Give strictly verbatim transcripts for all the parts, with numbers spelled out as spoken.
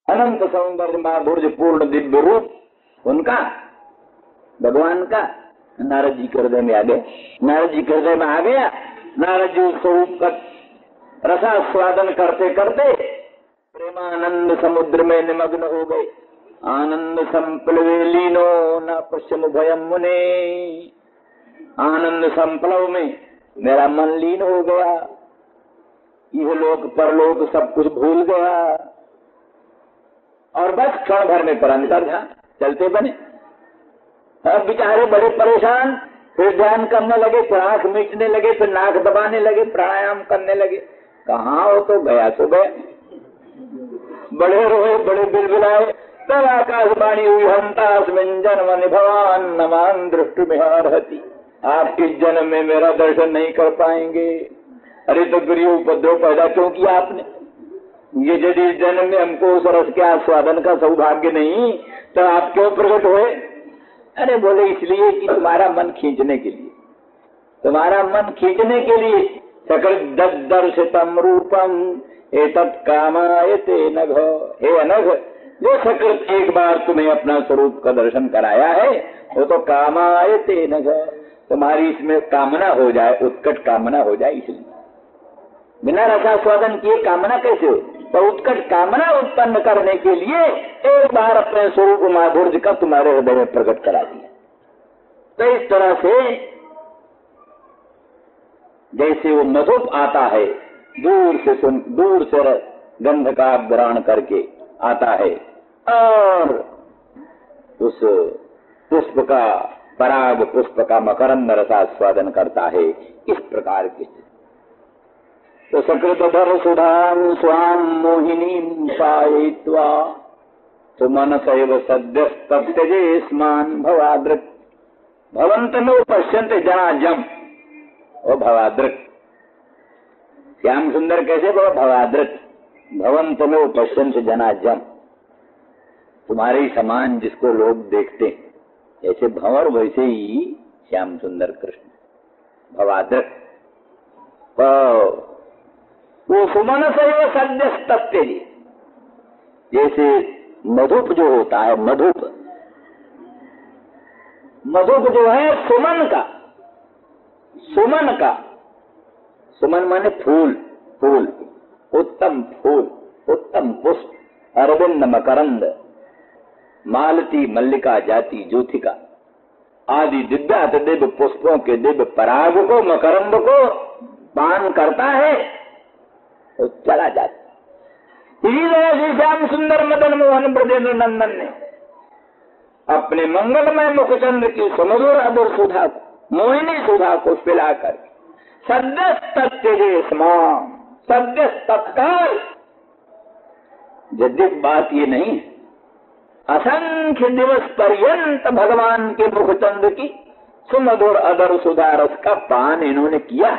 अनंत सौंदर्य महाभुज पूर्ण दिव्य रूप उनका, भगवान का नारद जी के हृदय में आ गए। नारद जी के हृदय में आ गया। नारद जी स्वरूप का रसास्वादन करते करते प्रेमानंद समुद्र में निमग्न हो गए। आनंद संप्लवे लीनो न पश्चिम भयम मुने। आनंद संप्लव में मेरा मन लीन हो गया, यह लोक परलोक सब कुछ भूल गया और बस क्षण भर में परंतर था, चलते बने। अब बेचारे बड़े परेशान, फिर ध्यान करने लगे, फिर आंख मीचने लगे, फिर नाक दबाने लगे, प्राणायाम करने लगे। कहाँ हो तो गया तो गया। बड़े रोए, बड़े बिलबिलाए। तब आकाशवाणी हुई, हंतास्मिन् जन्मनि भवान नमान दृष्टुमिहार्हति। आप इस जन्म में मेरा दर्शन नहीं कर पाएंगे। अरे तो फिर ये उपद्रव पैदा क्यों किया आपने? ये यदि इस जन्म में हमको उस रस के आस्वादन का सौभाग्य नहीं तो आप क्यों प्रकट हुए? अरे बोले इसलिए कि तुम्हारा मन खींचने के लिए, तुम्हारा मन खींचने के लिए। सकृत दर्शितम रूपम एतत् कामायते नघ। हे अनघ, जो सकृत एक बार तुम्हें अपना स्वरूप का दर्शन कराया है वो तो कामायते नघ, तुम्हारी इसमें कामना हो जाए, उत्कट कामना हो जाए। इसलिए बिना रसास्वादन किए कामना कैसे हो? तो उत्कट कामना उत्पन्न करने के लिए एक बार अपने स्वरूप माधुर्य का तुम्हारे हृदय में प्रकट करा दिया। तो इस तरह से जैसे वो मधुप आता है, दूर से सुन दूर से गंध का ग्रहण करके आता है और उस पुष्प का पराग पुष्प का मकरंद रसास्वादन करता है, इस प्रकार की। तो सकृतधर सुधां स्वाम मोहिनीं पायित्वा सुमनसैव सद्यस्तत्यजे स्मान् भवादृक्। भवन्तनो पश्यन्ते जनाजम्। ओ भवादृक्, श्याम सुंदर कैसे बोलो? भवादृक्। भवन्तनो पश्यन्ते जनाजम्, तुम्हारे समान जिसको लोग देखते जैसे भंवर वैसे ही श्याम सुंदर कृष्ण भवादृक्। वो सुमन से वो सद्यस्तत्य जी, जैसे मधुप जो होता है, मधुप मधुप जो है सुमन का, सुमन का, सुमन माने फूल, फूल, उत्तम फूल, उत्तम पुष्प, अरविंद मकरंद, मालती मल्लिका जाति ज्योतिका आदि दिव्यात दिव्य पुष्पों के दिव्य पराग को, मकरंद को पान करता है तो चला जाता। इसी तरह से श्याम सुंदर मदन मोहन ब्रजेंद्र नंदन ने अपने मंगलमय मुखचंद्र की सुमधुर अधुर सुधा को, मोहिनी सुधा को पिलाकर सद्यस्तत्यजे स्माम्, सद्य तत्काल। यद्यप बात ये नहीं, असंख्य दिवस पर्यंत भगवान के मुखचंद्र की सुमधुर अधर सुधा रस का पान इन्होंने किया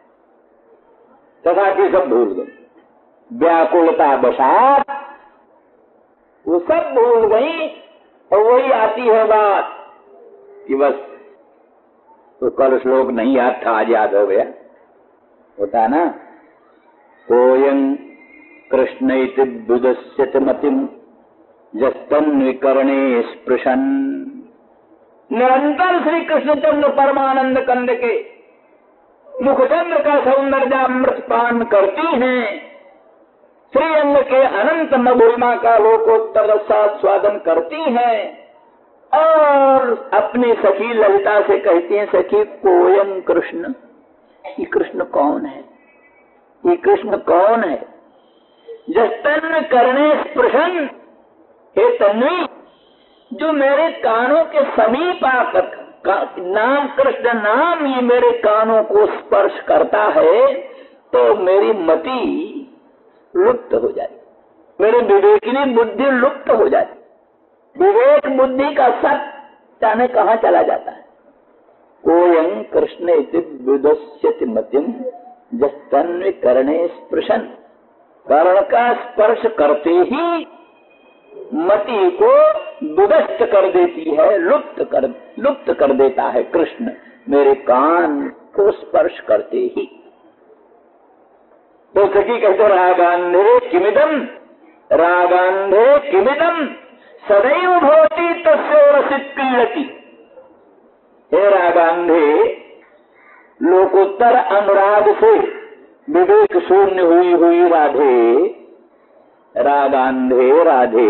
तथा कि सब भूल गए। व्याकुलता बसात वो सब भूल गई और वही आती है बात कि बस तो कल श्लोक नहीं याद था, आज याद हो गया। होता ना, कोयं कृष्ण इति दुदस्यति मतिम जस्तन्विकरणे स्पृशन। निरंतर श्री कृष्णचंद्र परमानंद कंद के मुखचंद्र का सौंदर्यामृत पान करती हैं, श्रीअंग के अनंत मधुरिमा का लोकोत्तर रसास्वादन करती हैं और अपनी सखी ललिता से कहती हैं, सखी कोयं कृष्ण, ये कृष्ण कौन है? ये कृष्ण कौन है? जस्तन करने स्पृशन, हे तन्वी, जो मेरे कानों के समीप आकर का, नाम कृष्ण नाम ये मेरे कानों को स्पर्श करता है तो मेरी मति लुप्त हो जाती, मेरी विवेकिनी बुद्धि लुप्त हो जाती, विवेक बुद्धि का सत जाने कहाँ चला जाता है। कोयं कृष्ण इति विदस्यति मतिम जस्तन्वी करणे स्पृशन। कर्ण का स्पर्श करते ही मति को दुदस्त कर देती है, लुप्त कर लुप्त कर देता है कृष्ण मेरे कान को स्पर्श करते ही। तो सखी कहते रहा गांधे किमिदम रागांधे किमिदम सदैव भवति तस्य रसित क्रीडति। हे रागांधे, लोकोत्तर अनुराग से विवेक शून्य हुई हुई राधे, रागांधे राधे,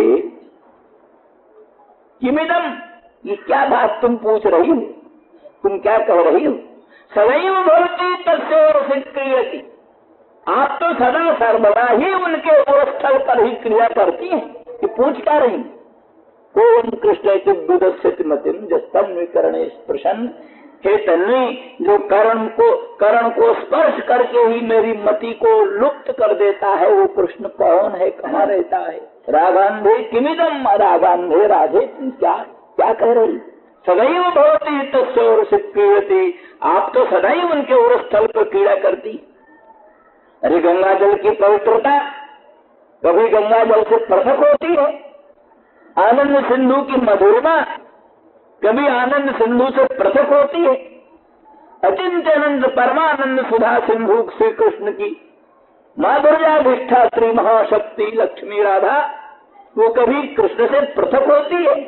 किमिदम, ये क्या बात तुम पूछ रही हो, तुम क्या कह रही हो? सदैव भवति तस्य रसित क्रीडति, आप तो सदा सर्वदा ही उनके स्थल पर ही क्रिया करती हैं। कि पूछ क्या रही? कोन कृष्ण चिद्दुदस्यति मतिम जस्तम विकरणे स्पृशन। हे तन्वी, जो कर्ण को कर्ण को स्पर्श करके ही मेरी मति को लुप्त कर देता है, वो कृष्ण कौन है, कहाँ रहता है? रागांधे किमिदम, रागांधे राधे, तुम क्या क्या कह रही? सदैव भवति तस्य रसित क्रीडति, आप तो सदैव उनके उर स्थल पर क्रीड़ा करती। अरे गंगा जल की पवित्रता कभी गंगा जल से पृथक होती है, आनंद सिंधु की मधुरमा कभी आनंद सिंधु से पृथक होती है। अचिंत्यानंद परमानंद सुधा सिंधु श्री कृष्ण की माँ दुर्गाधिष्ठा श्री महाशक्ति लक्ष्मी राधा, वो कभी कृष्ण से पृथक होती है?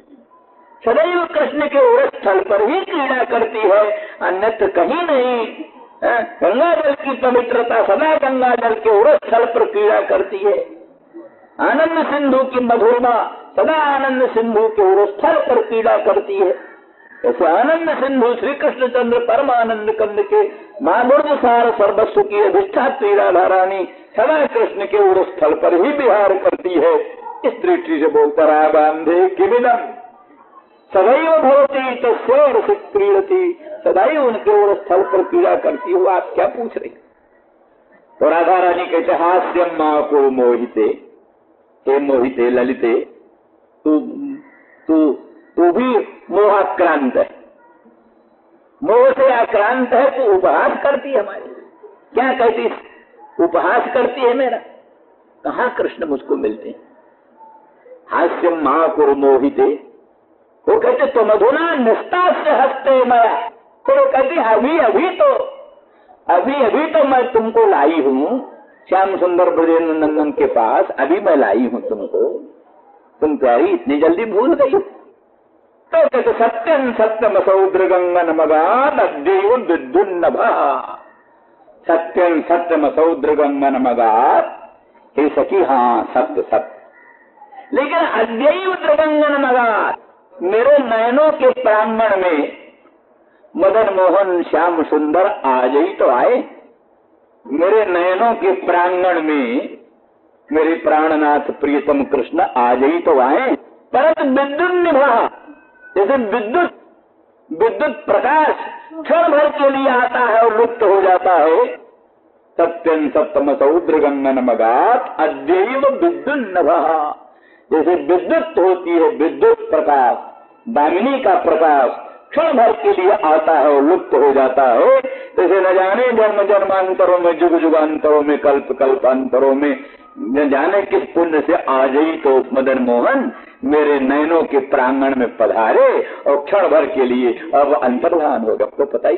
सदैव कृष्ण के उर स्थल पर ही क्रीड़ा करती है, अन्यत्र कहीं नहीं। गंगा जल की पवित्रता सदा गंगा जल के उर स्थल पर क्रीड़ा करती है। आनंद सिंधु की मधुरमा सदा आनंद सिंधु के उर स्थल पर क्रीड़ा करती है। ऐसे आनंद सिंधु श्री कृष्णचंद्र परमानंद कंद के माधुर्य सार सर्वस्व की अधिष्ठात्री राधा रानी सदा कृष्ण के उर स्थल पर ही विहार करती है। इस दृष्टि से बोलता रागांधे किमिदम सदैव भवति तस्य रसित क्रीडति, सदैव उनके उर स्थल पर क्रीड़ा करती हो, आप क्या पूछ रही? तो राधा रानी कहते हास्यम माँ को मोहिते, हे मोहिते ललिते, तू तू तू भी मोहाक्रांत है, मोह से आक्रांत है, तू उपहास करती है हमारे। क्या कहती? उपहास करती है मेरा। कहाँ कृष्ण मुझको मिलते हैं? हास्यम माँ को मोहिते, वो कहते तो मधुना निस्तार से हंसते माया, तो वो कहती अभी अभी तो अभी अभी तो मैं तुमको लाई हूँ श्याम सुंदर ब्रजेंद्र नंदन के पास, अभी मैं लाई हूँ तुमको, तुम प्यारी इतनी जल्दी भूल गई? तो कहते सत्यम सत्यम सौद्र गंगन मगाद अद्यैव विद्युन्नभा, सत्यम सत्यम सौद्र गंगन मगाद, हे सखी हाँ सत्य सत्य, लेकिन अद्यैव त्रिगंगन मगाद, मेरे नयनों के प्रांगण में मदन मोहन श्याम सुंदर आज ही तो आए। मेरे नयनों के प्रांगण में मेरे प्राणनाथ प्रियतम कृष्ण आज ही तो आए। परंतु विद्युत निभा, जैसे विद्युत विद्युत प्रकाश क्षण भर के लिए आता है और लुप्त हो जाता है। सत्यम सप्तम सौद्र गंगन मगात अद्यैव विद्युत निभा, जैसे विद्युत होती है विद्युत प्रकाश, दामिनी का प्रकाश क्षण भर के लिए आता है और लुप्त हो जाता है। जैसे न जाने जन्म जन्मांतरों में, जुग जुगांतरों में, कल्प कल्पांतरों में, न जाने किस पुण्य से आज ही तो मदन मोहन मेरे नयनों के प्रांगण में पधारे और क्षण भर के लिए अब अंतर्धान होगा। तो पता ही,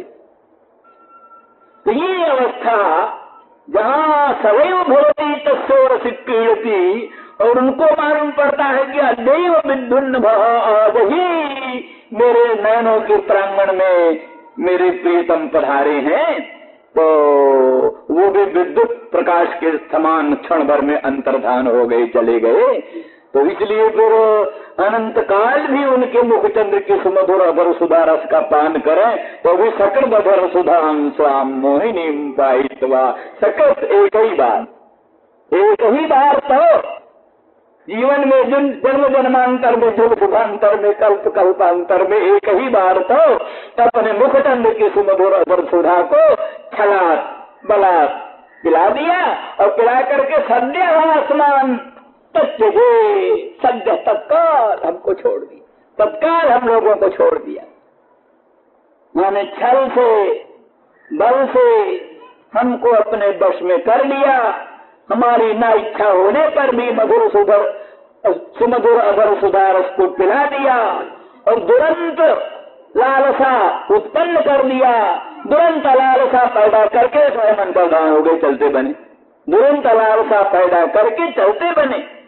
तो ये अवस्था जहाँ सदैव भवति तस्य रसित क्रीडति, और उनको मालूम पड़ता है कि अद्यैव विद्युन्नभः, आज ही मेरे नयनों के प्रांगण में मेरे प्रियतम पधारे हैं, तो वो भी विद्युत प्रकाश के समान क्षण भर में अंतर्धान हो गए, चले गए। तो इसलिए फिर अनंत काल भी उनके मुखचंद्र की सुमधुर अधर सुधा रस का पान करें तो भी सकल बधर सुधाम स्वाम मोहिनी पाइत्वा, सकल एक ही बार, एक ही बार तो जीवन में जिन जन्म जन्मांतर में, जुग जुगांतर में, कल्प कल्पांतर में एक ही बार तो अपने मुखचंद्र की सुमधुर अधर सुधा को छलात बलात् पिला दिया, और पिला करके सद्य आसमान तत्जे, सद्य तत्काल हमको छोड़ दिया, तत्काल हम लोगों को छोड़ दिया। माने छल से बल से हमको अपने वश में कर लिया। हमारी ना इच्छा होने पर भी मधुर सुधर सुमधुर अधर सुधारस को पिला दिया, और दुरंत लालसा उत्पन्न कर दिया। दुरंत लालसा पैदा करके स्वयं अंतर्धान हो गए, चलते बने। दुरंत लालसा पैदा करके चलते बने।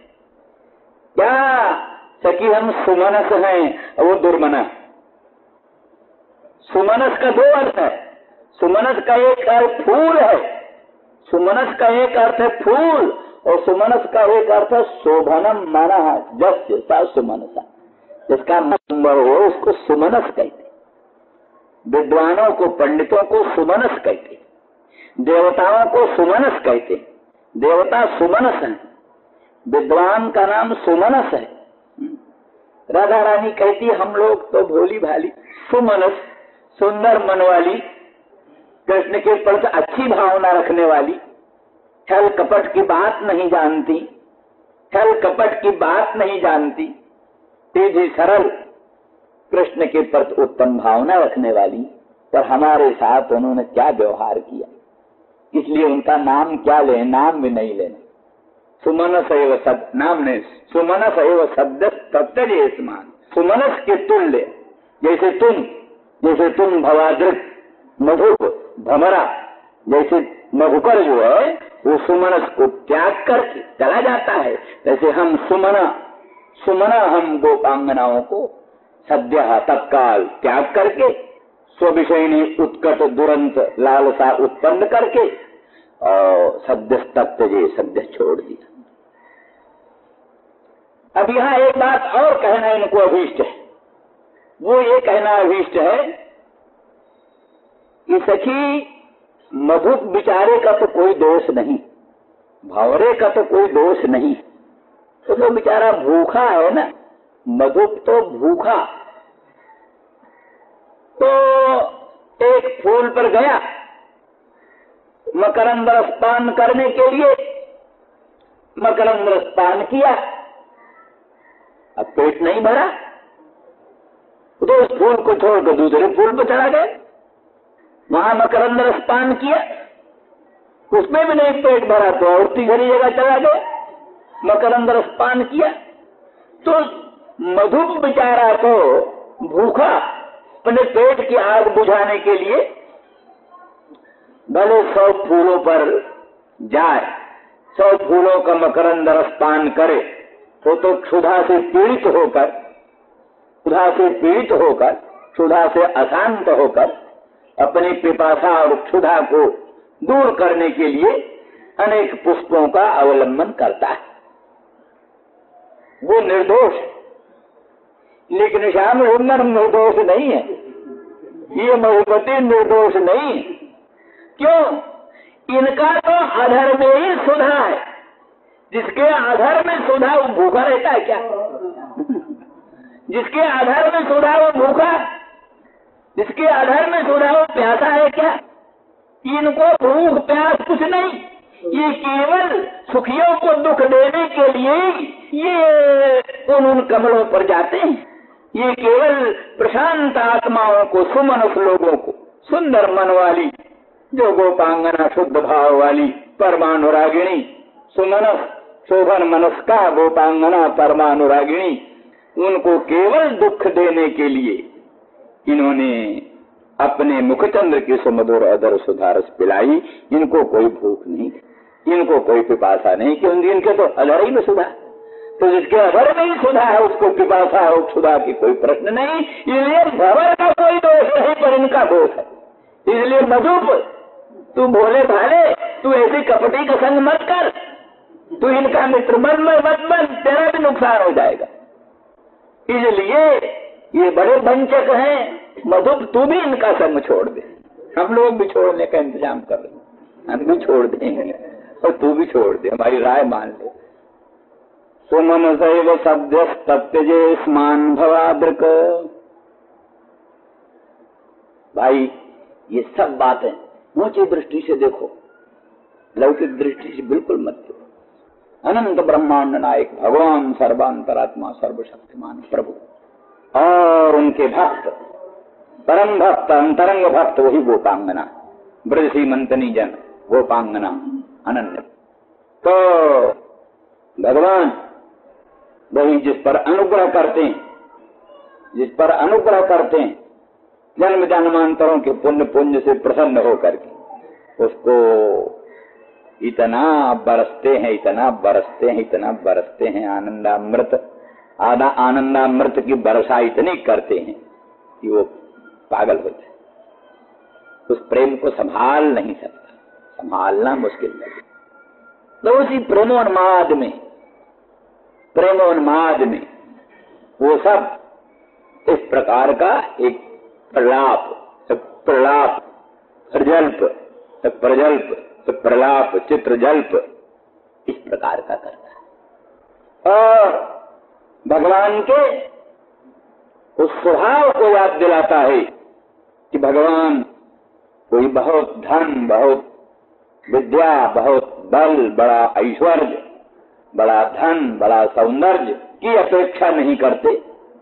क्या सखी हम सुमनस हैं, वो दुर्मना। सुमनस का दो अर्थ है। सुमनस का एक अर्थ फूल है, सुमनस का एक अर्थ है फूल, और सुमनस का एक अर्थ है शोभनम मना जस्य सा सुमनसा। जिसका नंबर हो उसको सुमनस कहते। विद्वानों को, पंडितों को सुमनस कहते, देवताओं को सुमनस कहते। देवता सुमनस है, विद्वान का नाम सुमनस है। राधा रानी कहती हम लोग तो भोली भाली, सुमनस सुंदर मन वाली, कृष्ण के प्रति अच्छी भावना रखने वाली, छल कपट की बात नहीं जानती, छल कपट की बात नहीं जानती, सीधी सरल, कृष्ण के प्रति उत्तम भावना रखने वाली। पर हमारे साथ उन्होंने क्या व्यवहार किया, इसलिए उनका नाम क्या ले, नाम भी नहीं लेना। सुमनस एव शब्द, नाम नहीं, सुमनस एव शब्द तत्तजे समान, सुमनस के तुल्य। जैसे तुम, जैसे तुम भवादृक, मधुप, भमरा, जैसे मधुकर जो है वो सुमनस को त्याग करके चला जाता है, जैसे हम सुमना, सुमना हम गोपांगनाओं को सद्य तत्काल त्याग करके स्वविषयनी उत्कट दुरंत लालसा उत्पन्न करके और सद्य तत्जे सद्य छोड़ दिया। अब यहाँ एक बात और कहना इनको अभीष्ट है। वो ये कहना अभीष्ट है कि सखी मधुप बिचारे का तो कोई दोष नहीं, भंवरे का तो कोई दोष नहीं, तो वो बेचारा भूखा है ना, मधुप तो भूखा। तो एक फूल पर गया मकरंद रस पान करने के लिए, मकरंद रस पान किया, अब पेट नहीं भरा तो उस फूल को छोड़कर दूसरे फूल पर चढ़ा गए, वहां मकरंद रस पान किया, उसमें भी नहीं पेट भरा तो और तीसरी जगह चला गया, मकरंद रस पान किया। तो मधुप बेचारा तो भूखा अपने पेट की आग बुझाने के लिए भले सौ फूलों पर जाए, सौ फूलों का मकरंद रस पान करे, तो तो क्षुधा से पीड़ित होकर, क्षुधा से पीड़ित होकर, क्षुधा से अशांत होकर अपनी पिपासा और क्षुधा को दूर करने के लिए अनेक पुष्पों का अवलंबन करता है। वो निर्दोष, लेकिन श्याम सुंदर निर्दोष नहीं है, ये मधुपति निर्दोष नहीं। क्यों? इनका तो अधर में ही सुधा है। जिसके आधार में सुधा वो भूखा रहता है क्या? जिसके आधार में सुधा वो भूखा, जिसके आधार में सुधा वो प्यासा है क्या? इनको भूख प्यास कुछ नहीं, ये केवल सुखियों को दुख देने के लिए ये उन उन कमलों पर जाते हैं। ये केवल प्रशांत आत्माओं को, सुमनस लोगों को, सुंदर मन वाली, जो गोपांगना शुद्ध भाव वाली परमानुरागिणी, सुमनस शोभन मनस्का गोपांगना परमानुरागिणी, उनको केवल दुख देने के लिए इन्होंने अपने मुखचंद्र की सुमधुर अदर सुधारस पिलाई। इनको कोई भूख नहीं, इनको कोई पिपासा नहीं, क्योंकि इनके तो अधर ही में सुधा। तो जिसके अधर में ही सुधा है उसको पिपासा और क्षुधा की कोई प्रश्न नहीं। इसलिए भंवर का कोई दोष नहीं, पर इनका दोष है। इसलिए मधुप, तू भोले भाले, तू ऐसी कपटी का संग मत कर, तू इनका मित्र मन में मत बन, तेरा भी नुकसान हो जाएगा। इसलिए ये बड़े वंचक हैं। मधुप, तू भी इनका संग छोड़ दे। हम लोग भी छोड़ने का इंतजाम कर रहे हैं, हम भी छोड़ देंगे और तू भी छोड़ दे, हमारी राय मान ले। सुमन सैव सद्य तत्यजे स्मान भवादृक। भाई ये सब बातें ऊंची दृष्टि से देखो, लौकिक दृष्टि से बिल्कुल मत देखो। अनंत ब्रह्मांड नायक भगवान सर्वांतरात्मा सर्वशक्तिमान प्रभु और उनके भक्त, परम भक्त, अंतरंग भक्त वही गोपांगना, ब्रज सीमंतनी जन गोपांगना अनन्य। तो भगवान वही जिस पर अनुग्रह करते हैं, जिस पर अनुग्रह करते हैं, जन्म जन्मांतरों के पुण्य पुण्य से प्रसन्न होकर के उसको इतना बरसते हैं, इतना बरसते हैं, इतना बरसते हैं, आनंदामृत आधा आनंदामृत की वर्षा इतनी करते हैं कि वो पागल हो जाए। उस प्रेम को संभाल नहीं सकता, संभालना मुश्किल लगे। तो उसी प्रेमोन्माद में प्रेमोन्माद में वो सब इस प्रकार का एक प्रलाप, प्रलाप, प्रजल्प, प्रजल्प, प्रलाप, चित्रजल्प इस प्रकार का करता है और भगवान के उस स्वभाव को याद दिलाता है कि भगवान कोई बहुत धन, बहुत विद्या, बहुत बल, बड़ा ऐश्वर्य, बड़ा धन, बड़ा सौंदर्य की अपेक्षा नहीं करते।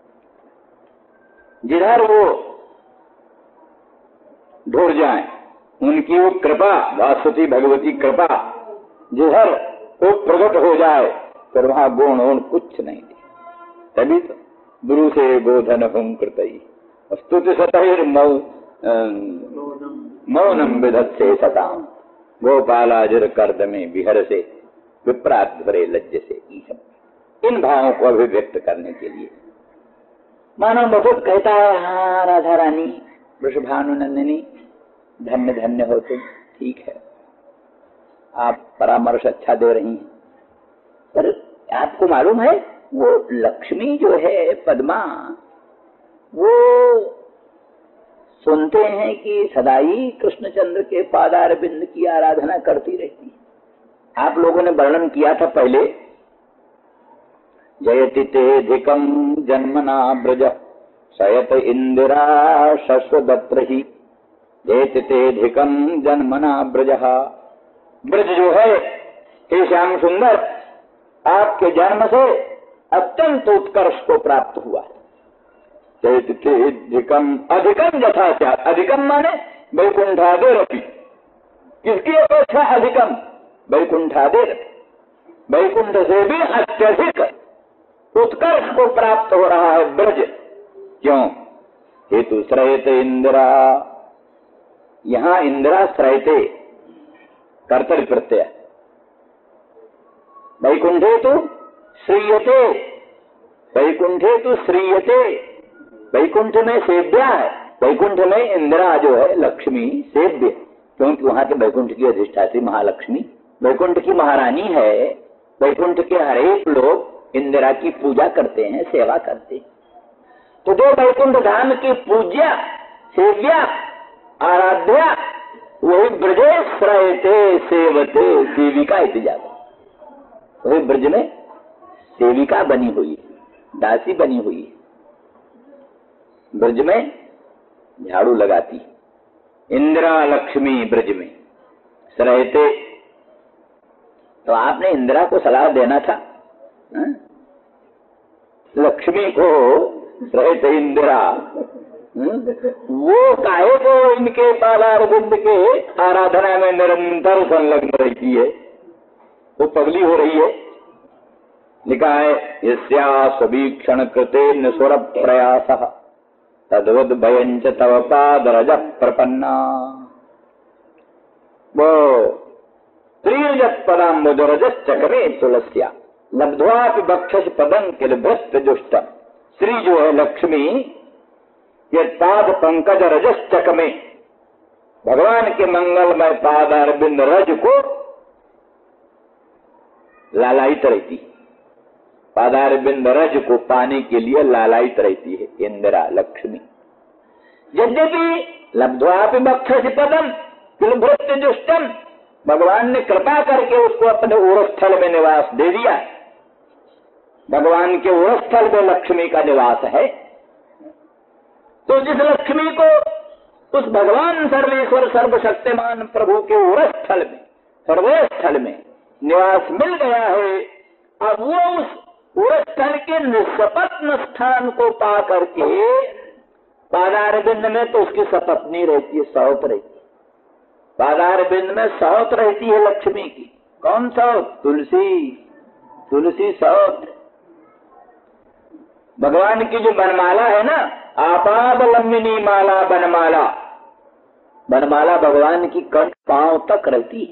जिधर वो ढूंढ जाए उनकी वो कृपा, वासुकी भगवती कृपा जिधर वो प्रकट हो जाए फिर वहां गुण उन कुछ नहीं दे। तभी तो गुरु से बोधन हम कृतई स्तुति सतहिर मौनम विधत्से सताम गोपालाजिर कर्द में विहर से विप्रात भरे लज्ज से। इन भावों को अभिव्यक्त करने के लिए मानव बहुत कहता है, हाँ राधा रानी वृषभानुनंदिनी धन्य धन्य हो तुम, ठीक है आप परामर्श अच्छा दे रही हैं, पर आपको मालूम है वो लक्ष्मी जो है पद्मा, वो सुनते हैं कि सदाई कृष्णचंद्र के पादारविंद की आराधना करती रहती है। आप लोगों ने वर्णन किया था पहले, जयति तेधिकम जन्मना ब्रज शयत इंदिरा शश्वदत्रहि जयति तेधिकम जन्मना ब्रज। ब्रज जो है हे श्याम सुंदर आपके जन्म से अत्यंत उत्कर्ष को प्राप्त हुआ। जयति तेधिकम अधिकम यथा क्या, अधिकम माने वैकुंठादेरपि, किसकी अपेक्षा अधिकम, वैकुंठादेर, वैकुंठ से भी अत्यधिक उत्कर्ष को प्राप्त हो रहा है ब्रज। क्यों? हेतु श्रयते इंदिरा, यहां इंदिरा श्रयते कर्तव्य प्रत्यय, वैकुंठे तो श्रीयते, वैकुंठे तो श्रीयते, वैकुंठ में सेव्या है, वैकुंठ में इंदिरा जो है लक्ष्मी सेव्य, क्योंकि वहां के वैकुंठ की अधिष्ठात्री महालक्ष्मी वैकुंठ की महारानी है। वैकुंठ के हरेक लोग इंदिरा की पूजा करते हैं, सेवा करते हैं। तो जो वैकुंठ धाम की पूज्या सेव्या आराध्या वही ब्रजे श्रयते सेवते सेविका इतिजात, वही ब्रज में सेविका बनी हुई है, दासी बनी हुई है, ब्रज में झाड़ू लगाती इंदिरा लक्ष्मी ब्रज में श्रयते। तो आपने इंदिरा को सलाह देना था, हा? लक्ष्मी को श्रयते इंदिरा, वो काहे को इनके पादारविंद के आराधना में निरंतर संलग्न रहती है, वो पगली हो रही है। लिखा है यस्या सवीक्षण कृते निसुर प्रयासः तद्वद भयंच तव पादरज प्रपन्ना। वो त्रिजत पदाम्बुजरजश्च चकमे तुलस्या लब्ध्वापि बक्षस पदं किल भ्रष्ट जुष्ट। श्री जो है लक्ष्मी ये पाद पंकज रजश्चक में भगवान के मंगलमय पादारविंद रज को लालायित रहती, पादारविंद रज को पाने के लिए लालायित रहती है इंदिरा लक्ष्मी। यद्यपि लब्ध्वापि बक्षसि पदम किल भ्रष्ट जुष्टम, भगवान ने कृपा करके उसको अपने उरस्थल में निवास दे दिया। भगवान के उरस्थल में लक्ष्मी का निवास है, तो जिस लक्ष्मी को उस भगवान सर्वेश्वर सर्वशक्तिमान प्रभु के उरस्थल में सर्वेस्थल में निवास मिल गया है, अब वो उस उरस्थल के निष्पत्न स्थान को पा करके पादारविंद में तो उसकी सपत्नी रहती है, सौत रहती है। पादारविंद में सौत रहती है लक्ष्मी की। कौन सौत? तुलसी, तुलसी सौत। भगवान की जो बनमाला है ना, आपाद लंबिनी माला बनमाला, बनमाला भगवान की कंठ पांव तक रहती है,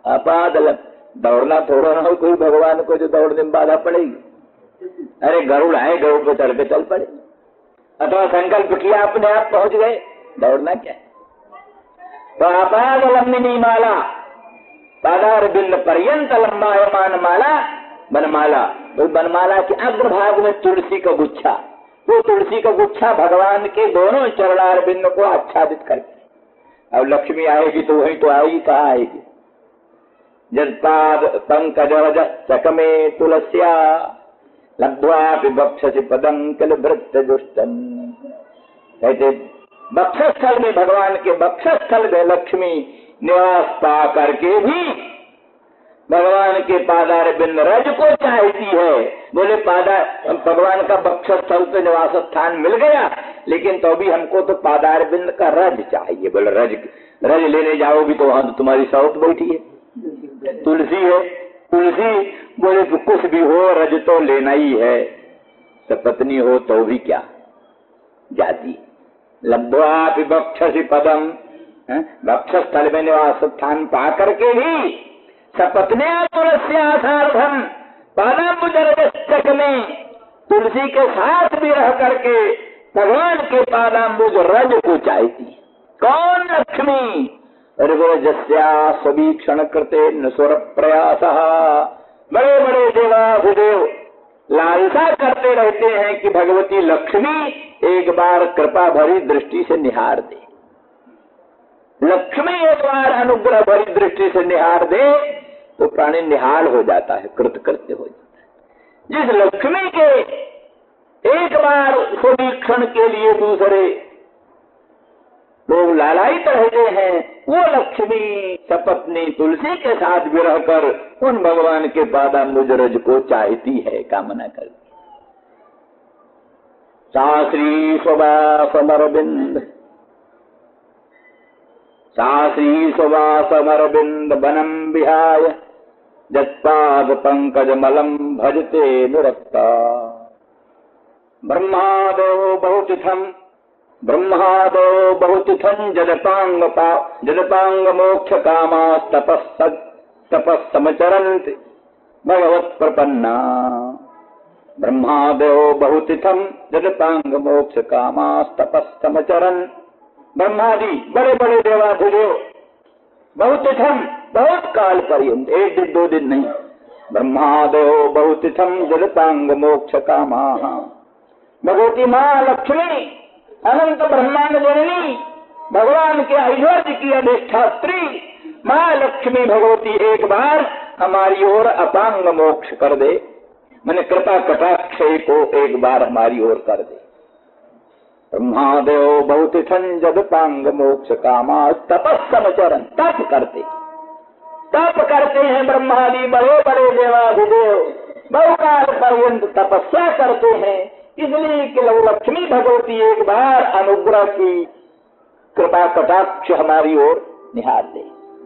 अपादल दौड़ना थोड़ा ना हो कोई भगवान को जो दौड़ने में बाधा पड़ेगी। अरे गरुड़ आए, गरुड़ पे चढ़ के चल पड़े, अथवा संकल्प किया अपने आप पहुंच गए, दौड़ना क्या है। तो आपादलंबिनी माला, पादार बिंद पर्यंत लंबायमान माला, बनमाला। तो बनमाला के अग्रभाग में तुलसी का गुच्छा, वो तुलसी का गुच्छा भगवान के दोनों चरणार बिंद को आच्छादित करके। अब लक्ष्मी आएगी तो वही तो आएगी, कहाँ आएगी। जत्पाद पंकज चकमे तुलस्या लब्ध्वापि बक्षसि पदं किल भृत्य दुष्टन। कहते बक्षस्थल में, भगवान के बक्षस्थल में लक्ष्मी निवास पा करके भी भगवान के पादार बिंद रज को चाहती है। बोले पादार भगवान का बक्षस्थल तो निवास स्थान मिल गया, लेकिन तो भी हमको तो पादार बिंद का रज चाहिए। बोले रज रज लेने जाओगी तो वहां तो तुम्हारी साउथ बैठी है, तुलसी है। तुलसी बोले तो कुछ भी हो रज तो लेना ही है, सपत्नी हो तो भी क्या जाती। लब्ध्वापि बक्षसि पदम, बक्षस्थल में निवास स्थान पा करके भी सपत्न्या तुलस्या सार्धम पादाम्बुज में तुलसी के साथ भी रह करके भगवान के पादाम्बुज रज को चाहती। कौन? लक्ष्मी। अरे वो जस्या सवीक्षण कृते न स्वर प्रयास। बड़े बड़े देवाधिदेव लालसा करते रहते हैं कि भगवती लक्ष्मी एक बार कृपा भरी दृष्टि से निहार दे। लक्ष्मी एक बार अनुग्रह भरी दृष्टि से निहार दे तो प्राणी निहाल हो जाता है, कृतकृत्य हो जाता है। जिस लक्ष्मी के एक बार सवीक्षण के लिए दूसरे लोग लालायित रहते हैं, वो लक्ष्मी सपत्नी तुलसी के साथ भी रहकर उन भगवान के पादाम्बुज रज को चाहती है, कामना करती। सा श्री स्ववासमरविंद, सा श्री स्ववासमरविंद बनम विहाय जत्पाद पंकज मलम भजते नुरक्ता। ब्रह्मादो बहुतिथम, ब्रह्मादो बहुतिथं जदपांग जदपांग मोक्ष कामास तपस् तपस्समचरन्ति भगवत प्रपन्ना। ब्रह्मादो बहुतिथं जदपांग मोक्ष कामास तपस्समचरन्। ब्रह्मादि बड़े बड़े देवाधिदेव बहुतिथम, बहुत काल पर्यंत, एक दिन दो दिन नहीं। ब्रह्मादो बहुतिथम जदपांग मोक्ष कामा। भगवती माँ लक्ष्मी अनंत ब्रह्मांड जननी, भगवान के ऐश्वर्य की अधिष्ठात्री माँ लक्ष्मी भगवती एक बार हमारी ओर अपांग मोक्ष कर दे, मैंने कृपा कटाक्ष को एक बार हमारी ओर कर दे। ब्रह्मादेव बहुतिथं जदपांग मोक्ष कामा तपस्समचरन्। तप करते तप करते हैं ब्रह्मादि बड़े बड़े देवाधिदेव, बहुकाल पर्यंत तपस्या करते हैं, इसलिए कि लक्ष्मी भगवती एक बार अनुग्रह की कृपा कटाक्ष हमारी ओर निहार दे।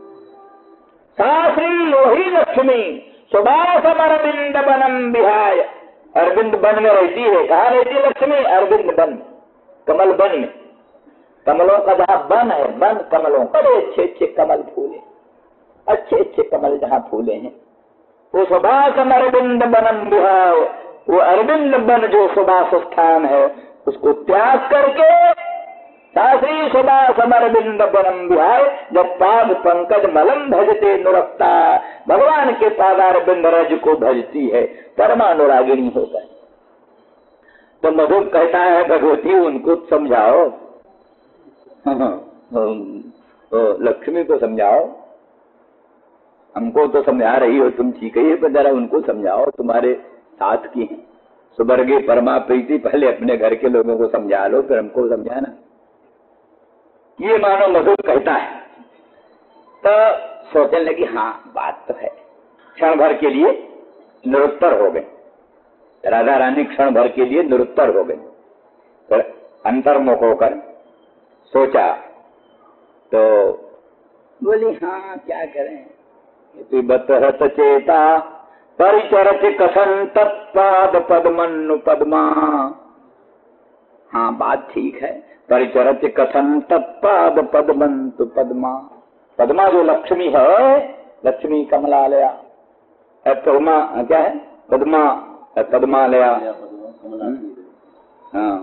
साश्री वही लक्ष्मी सुबासम अरविंद बनम विहाय, अरविंद बन में रहती है। कहाँ रहती है लक्ष्मी? अरविंद बन, कमल बन में। कमलों का जहाँ बन है, बन कमलों, बड़े अच्छे अच्छे कमल फूले, अच्छे अच्छे कमल जहाँ फूले हैं, वो सुबासम अरविंद बनम विहाय, वो अरविंद बन जो सुबास स्थान है उसको त्याग करके साश्री सुबासम अरविंद बनम विहाय जब पाद पंकज मलम भजते नुरक्ता। भगवान के पादारविंद रज को भजती है, परमानुरागिणी होकर। तो मधुर कहता है भगवती उनको समझाओ, तो लक्ष्मी को समझाओ, हमको तो समझा रही हो तुम, ठीक है, पर जरा उनको समझाओ, तुम्हारे साथ की हैं, सुबर्गे परमा प्रीति, पहले अपने घर के लोगों को समझा लो फिर हमको समझाना। ये मानो मधुर कहता है। तो सोचने लगी हाँ बात तो है। क्षण भर के लिए निरुत्तर हो गए, राधा रानी क्षण भर के लिए निरुत्तर हो गए। फिर अंतर्मुख होकर सोचा तो बोली हाँ क्या करें, बत चेता परिचरत कसन तत्पाद पद्मनु पद्मा। हाँ बात ठीक है, परिचरत कथन तत्पाद पद्मंतु पद्मा। पद्मा जो लक्ष्मी है लक्ष्मी कमलालया, पद्मा क्या है, पद्मा पद्मालया, हाँ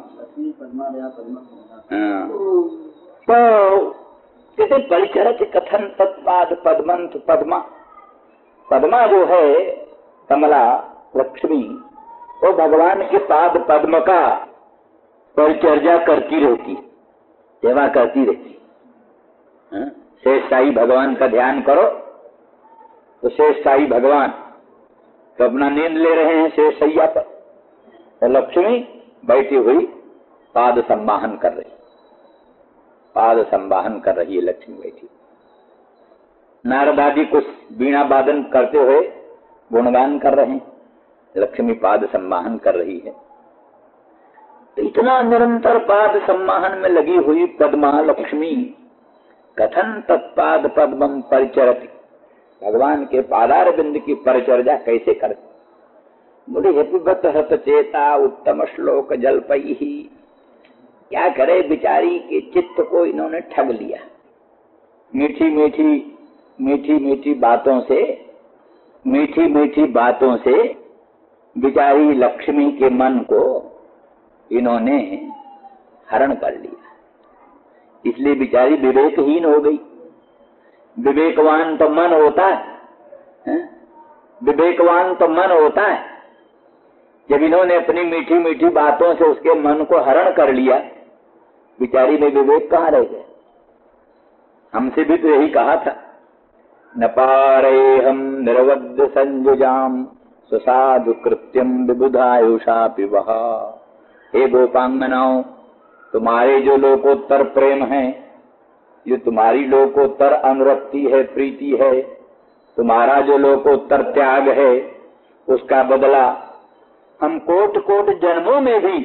हाँ। तो कहते परिचरत कथन तत्पाद पद्मंत पद्मा, पद्मा जो है कमला लक्ष्मी, वो भगवान के पाद पद्म का परिचर्या करती रहती, सेवा करती रहती। शेष साई भगवान का ध्यान करो तो शेष साई भगवान तो अपना नींद ले रहे हैं शेष सैया पर, तो लक्ष्मी बैठी हुई पाद संवाहन कर रही, पाद संवाहन कर रही है लक्ष्मी बैठी। नारद आदि कुछ वीणा वादन करते हुए गुणगान कर रहे हैं, लक्ष्मी पाद संवाहन कर रही है। तो इतना निरंतर पाद संवाहन में लगी हुई पद्मा लक्ष्मी कथन तत्पाद पद्मम परिचरति, भगवान के पादार बिंद की परिचर्या कैसे करती। बोले हेतुबत हत चेता उत्तम श्लोक जलपई ही, क्या करे बिचारी के चित्त को इन्होंने ठग लिया, मीठी मीठी मीठी मीठी बातों से, मीठी मीठी बातों से बिचारी लक्ष्मी के मन को इन्होंने हरण कर लिया, इसलिए बिचारी विवेकहीन हो गई। विवेकवान तो मन होता है, है? विवेकवान तो मन होता है। जब इन्होंने अपनी मीठी मीठी बातों से उसके मन को हरण कर लिया, बिचारी में विवेक कहाँ रह गया। हमसे भी तो यही कहा था, न पारे हम निर्वद्य संजुजाम सुसाधु कृत्यम विबुधायुषा पिबह। हे गोपांगनाओं, तुम्हारे जो लोकोत्तर प्रेम है, जो तुम्हारी लोकोत्तर अनुरक्ति है, प्रीति है, तुम्हारा जो लोकोत्तर त्याग है, उसका बदला हम कोट कोट जन्मों में भी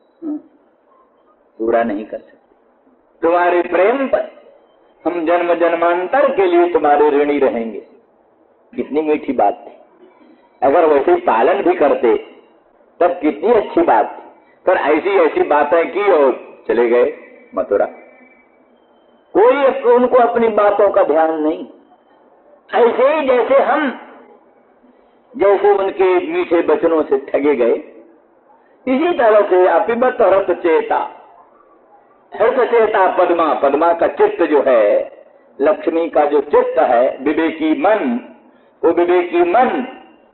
पूरा नहीं कर सकते। तुम्हारे प्रेम पर हम जन्म जन्मांतर के लिए तुम्हारे ऋणी रहेंगे। कितनी मीठी बात थी, अगर वैसे पालन भी करते तब कितनी अच्छी बात थी। पर ऐसी ऐसी बातें की और चले गए मथुरा, कोई उनको अपनी बातों का ध्यान नहीं। ऐसे ही जैसे हम, जैसे उनके मीठे वचनों से ठगे गए, इसी तरह से अपिबत हृत चेता, हृत चेता पद्मा, पद्मा का चित्त जो है, लक्ष्मी का जो चित्त है, विवेकी मन, वो विवेकी मन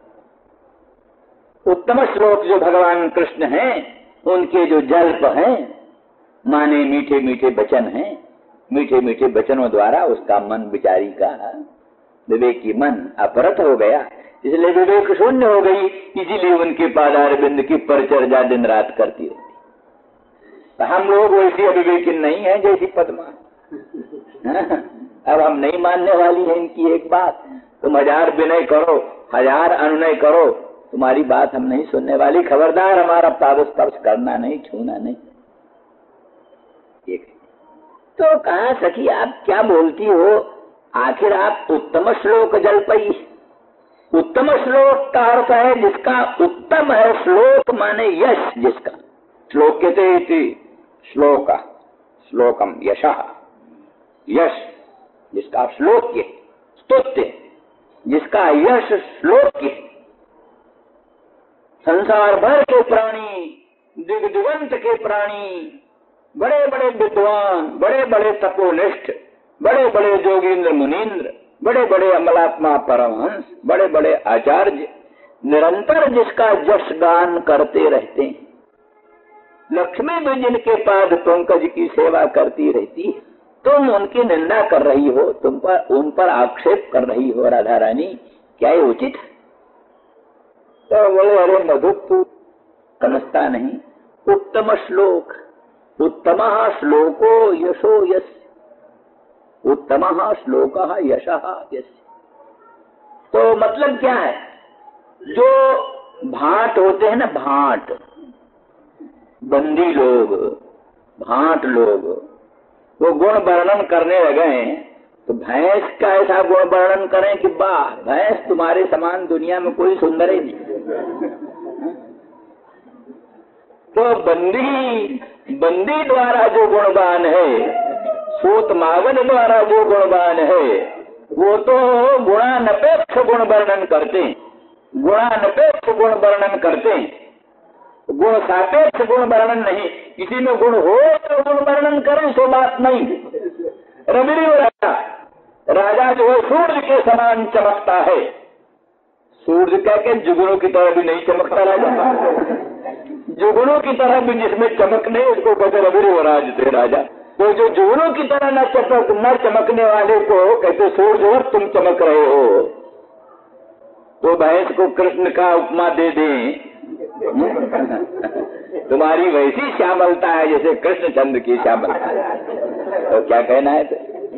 उत्तम श्लोक जो भगवान कृष्ण हैं, उनके जो जल्प हैं, माने मीठे मीठे वचन हैं, मीठे मीठे वचनों द्वारा उसका मन बिचारी का विवेकी मन अपरत हो गया, इसलिए विवेक शून्य हो गई। इसीलिए उनके पादार बिंद की परिचर्या दिन रात करती रहती। हम लोग वैसी अविवेकी नहीं है जैसी पद्मा। अब हम नहीं मानने वाली है इनकी एक बात। तुम हजार विनय करो, हजार अनुनय करो, तुम्हारी बात हम नहीं सुनने वाली। खबरदार, हमारा पाद स्पर्श करना नहीं, छूना नहीं। एक तो कहा सखी आप क्या बोलती हो, आखिर आप उत्तम श्लोक जलपई। उत्तम श्लोक का अर्थ है जिसका उत्तम है, श्लोक माने यश, जिसका श्लोक कहते थे, श्लोक श्लोकम यशः, यश जिसका श्लोक के स्तुत्य, जिसका यश श्लोक के। संसार भर के प्राणी, दिग दिगंत के प्राणी, बड़े बड़े विद्वान, बड़े बड़े तपोनिष्ठ, बड़े बड़े जोगींद्र मुनीन्द्र, बड़े बड़े अमलात्मा परमहंस, बड़े बड़े आचार्य निरंतर जिसका जश गान करते रहते हैं। लक्ष्मी भी जिनके पाद पंकज की सेवा करती रहती है, तुम उनकी निंदा कर रही हो, तुम पर उन पर आक्षेप कर रही हो राधा रानी, क्या ये उचित है? तो बोले अरे मधु तू समझता नहीं, उत्तम श्लोक, उत्तम श्लोको यशो यश, उत्तम श्लोक यशः यश। तो मतलब क्या है, जो भाट होते हैं ना, भाट बंदी लोग, भाट लोग, वो गुण वर्णन करने लगे हैं, तो भैंस का ऐसा गुण वर्णन करें कि वाह, भैंस तुम्हारे समान दुनिया में कोई सुंदर ही नहीं। तो बंदी बंदी द्वारा जो गुणवान है, सूत मागध द्वारा जो गुणवान है, वो तो गुणानपेक्ष गुण वर्णन करते हैं, गुणानपेक्ष गुण वर्णन करते हैं, गुण सापेक्ष गुण वर्णन नहीं। किसी में गुण हो तो गुण वर्णन करें, सो बात नहीं। रबड़ी राजा राजा जो है सूर्य के समान चमकता है। सूर्य कह के जुगनों की तरह भी नहीं चमकता राजा, जुगनों की तरह भी जिसमें चमक नहीं उसको कहते रबड़ी राज थे राजा। तो जो जुगनों की तरह न चमक न चमकने वाले को कहते सूर्य हो तुम चमक रहे हो। तो भैंस को कृष्ण का उपमा दे दें, तुम्हारी वैसी श्यामलता है जैसे कृष्ण चंद्र की श्यामलता है, तो क्या कहना है?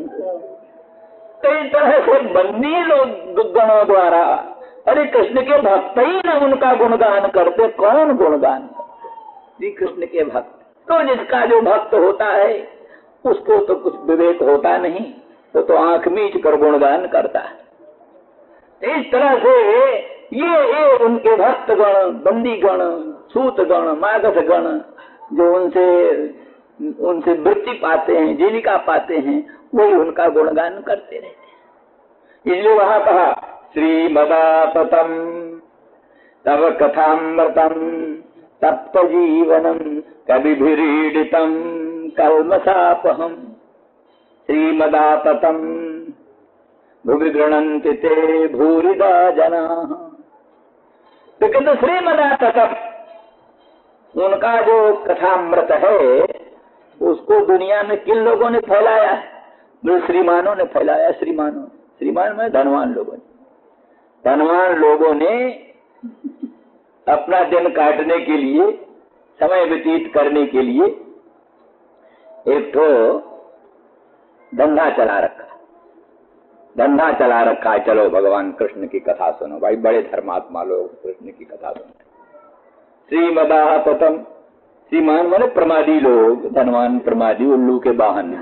तो इस तरह से बंदी लोग गणों द्वारा, अरे कृष्ण के भक्त ही न उनका गुणगान करते, कौन गुणगान? श्री कृष्ण के भक्त। तो जिसका जो भक्त होता है उसको तो कुछ विवेक होता नहीं, तो तो आंख मीच कर गुणगान करता है। इस तरह से ये ये उनके भक्त गण, बंदी गण, सूत गण, मागध गण जो उनसे उनसे वृत्ति पाते हैं, जीविका पाते हैं, वही उनका गुणगान करते रहते हैं। इसलिए वहां कहा श्रीमदाततम तव कथामृतम तप्त जीवनम कविभिरीडितम कल्मषापहम श्रीमदाततम भुवि गृह्णन्ति ते भूरिदा जनाः। तो कहते श्रीमदाततम, उनका जो कथामृत है उसको दुनिया में किन लोगों ने फैलाया है? जो श्रीमानों ने फैलाया। श्रीमानों, श्रीमान में धनवान लोगों ने, धनवान लोगों ने अपना दिन काटने के लिए, समय व्यतीत करने के लिए एक तो धंधा चला रखा, धंधा चला रखा है। चलो भगवान कृष्ण की कथा सुनो भाई, बड़े धर्मात्मा लोग कृष्ण की कथा सुनो। श्रीमदाततम, श्रीमान माने प्रमादी लोग, धनवान प्रमादी, उल्लू के वाहन।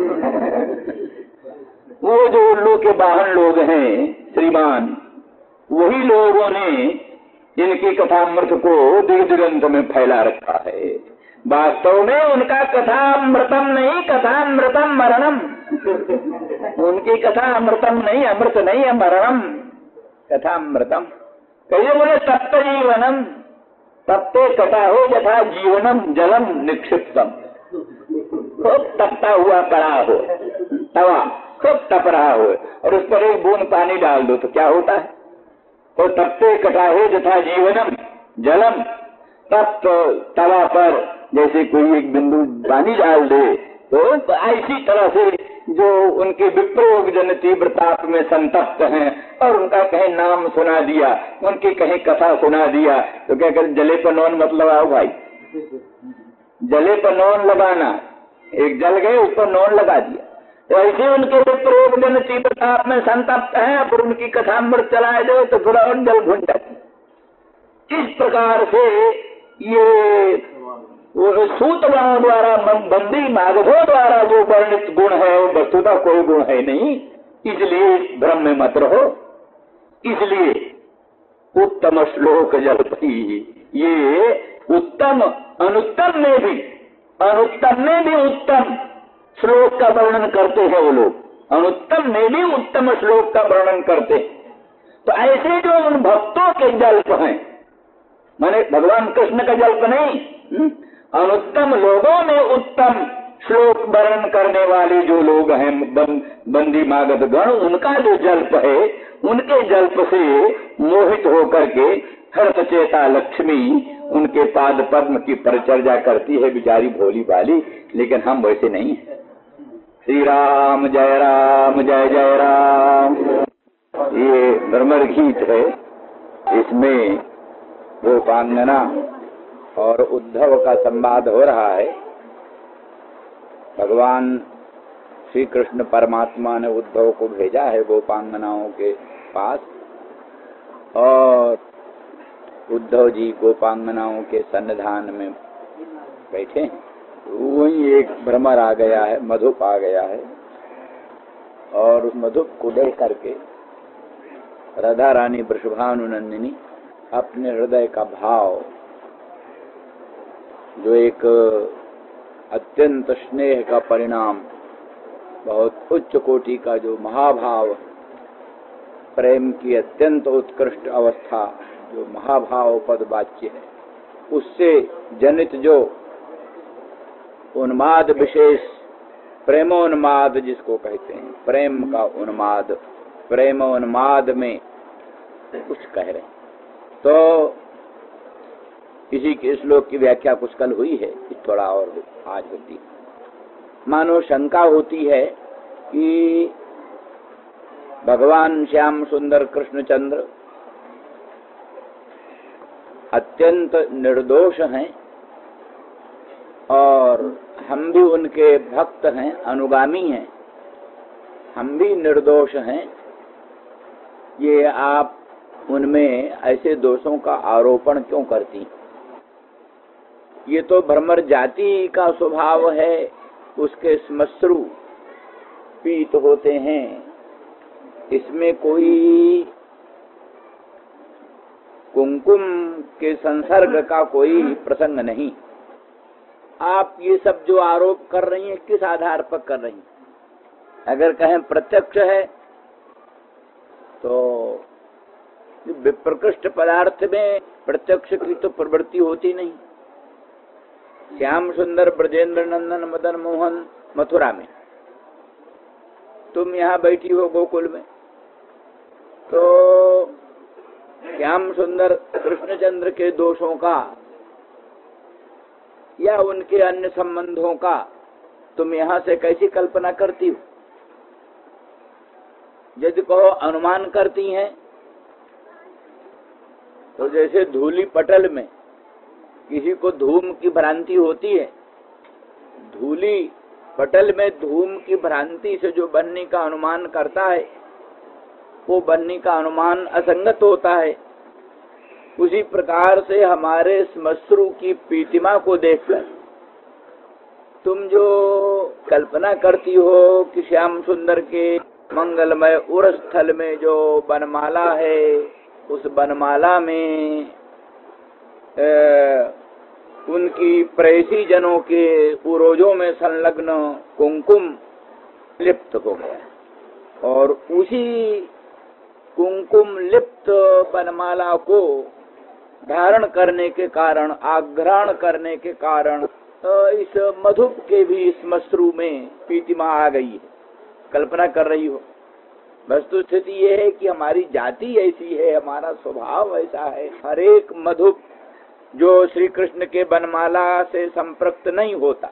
वो जो उल्लू के वाहन लोग हैं श्रीमान, वही लोगों ने इनकी कथामृत को दिग्दिगंत में फैला रखा है। वास्तव में उनका कथामृतम नहीं, कथामृतम मरणम। उनकी कथा अमृतम नहीं, अमृत नहीं है, मरणम कथामृतम। कहिए बोले तप्त जीवनम, तप्ते कथा हो यथा जीवनम जलम निक्षिप्तम। खूब तपता हुआ पड़ा हो तवा, खूब तप रहा हो और उस पर एक बूंद पानी डाल दो तो क्या होता है? तो तप्ते कथा हो यथा जीवनम जलम। तप्त तवा पर जैसे कोई एक बिंदु पानी डाल दे तो ऐसी तरह से जो उनके विप्रयोग जन तीव्र ताप में संतप्त हैं और उनका कहीं नाम सुना दिया, उनकी कहीं कथा सुना दिया तो क्या कर जले पर नौन मत लगाओ भाई, जले पर नौन लगाना, एक जल गए उस पर नौन लगा दिया। तो ऐसे उनके विप्रयोग जन तीव्र ताप में संतप्त हैं, फिर उनकी कथामृत चलाए दो तो थोड़ा और जल भुन जाती। इस प्रकार से ये सूतगणों द्वारा, बंदी मागधों द्वारा जो वर्णित गुण है वो वस्तुतः कोई गुण है नहीं, इसलिए भ्रम में मत रहो। इसलिए उत्तम श्लोक जल्पति, ये उत्तम अनुत्तम में भी, अनुत्तम में भी उत्तम श्लोक का वर्णन करते हैं वो लोग, अनुत्तम में भी उत्तम श्लोक का वर्णन करते हैं। तो ऐसे जो उन भक्तों के जल्प हैं, माने भगवान कृष्ण का जल्प नहीं, हुँ? अनुत्तम लोगों में उत्तम श्लोक वर्णन करने वाले जो लोग हैं बं, बंदी मागध गण, उनका जो जल्प है, उनके जल्प से मोहित होकर के हर्ष चेता लक्ष्मी उनके पाद पद्म की परिचर्या करती है बेचारी भोली भाली। लेकिन हम वैसे नहीं हैं। श्री राम जय राम जय जय राम, ये भ्रमर गीत है। इसमें गोपांगना और उद्धव का संवाद हो रहा है। भगवान श्री कृष्ण परमात्मा ने उद्धव को भेजा है गोपांगनाओं के पास और उद्धव जी गोपांगनाओं के सन्निधान में बैठे हैं। वही एक भ्रमर आ गया है, मधुप आ गया है और उस मधुप को देख करके राधा रानी वृषभानुनंदिनी अपने हृदय का भाव, जो एक अत्यंत स्नेह का परिणाम, बहुत उच्च कोटि का जो महाभाव प्रेम की अत्यंत उत्कृष्ट अवस्था जो महाभाव पद वाच्य है, उससे जनित जो उन्माद विशेष, प्रेमोन्माद जिसको कहते हैं, प्रेम का उन्माद, प्रेमोन्माद में कुछ कह रहे हैं। तो इसी के श्लोक की व्याख्या कुछ कल हुई है, थोड़ा और आज होती है। मानो शंका होती है कि भगवान श्याम सुंदर कृष्णचंद्र अत्यंत निर्दोष हैं और हम भी उनके भक्त हैं, अनुगामी हैं, हम भी निर्दोष हैं, ये आप उनमें ऐसे दोषों का आरोपण क्यों करती? ये तो भ्रमर जाति का स्वभाव है, उसके श्मश्रु पीत होते हैं, इसमें कोई कुमकुम के संसर्ग का कोई प्रसंग नहीं। आप ये सब जो आरोप कर रही हैं किस आधार पर कर रही हैं? अगर कहें प्रत्यक्ष है तो विप्रकृष्ट पदार्थ में प्रत्यक्ष की तो प्रवृत्ति होती नहीं। श्याम सुंदर ब्रजेंद्र नंदन मदन मोहन मथुरा में, तुम यहाँ बैठी हो गोकुल में, तो श्याम सुंदर कृष्णचंद्र के दोषों का या उनके अन्य संबंधों का तुम यहाँ से कैसी कल्पना करती हो? यदि कहो अनुमान करती हैं तो जैसे धूली पटल में किसी को धूम की भ्रांति होती है, धूली पटल में धूम की भ्रांति से जो बनने का अनुमान करता है वो बनने का अनुमान असंगत होता है। उसी प्रकार से हमारे श्मश्रु की पीतिमा को देखकर तुम जो कल्पना करती हो कि श्याम सुंदर के मंगलमय उर स्थल में जो बनमाला है, उस बनमाला में ए, उनकी प्रेसी जनों के उरोजों में संलग्न कुमकुम लिप्त हो गया और उसी कुमकुम लिप्त बनमाला को धारण करने के कारण, आग्रहण करने के कारण इस मधुप के भी श्मश्रु में पीतिमा आ गई है। कल्पना कर रही हो। वस्तु स्थिति ये है कि हमारी जाति ऐसी है, हमारा स्वभाव ऐसा है। हर एक मधुप जो श्री कृष्ण के बनमाला से संपृक्त नहीं होता,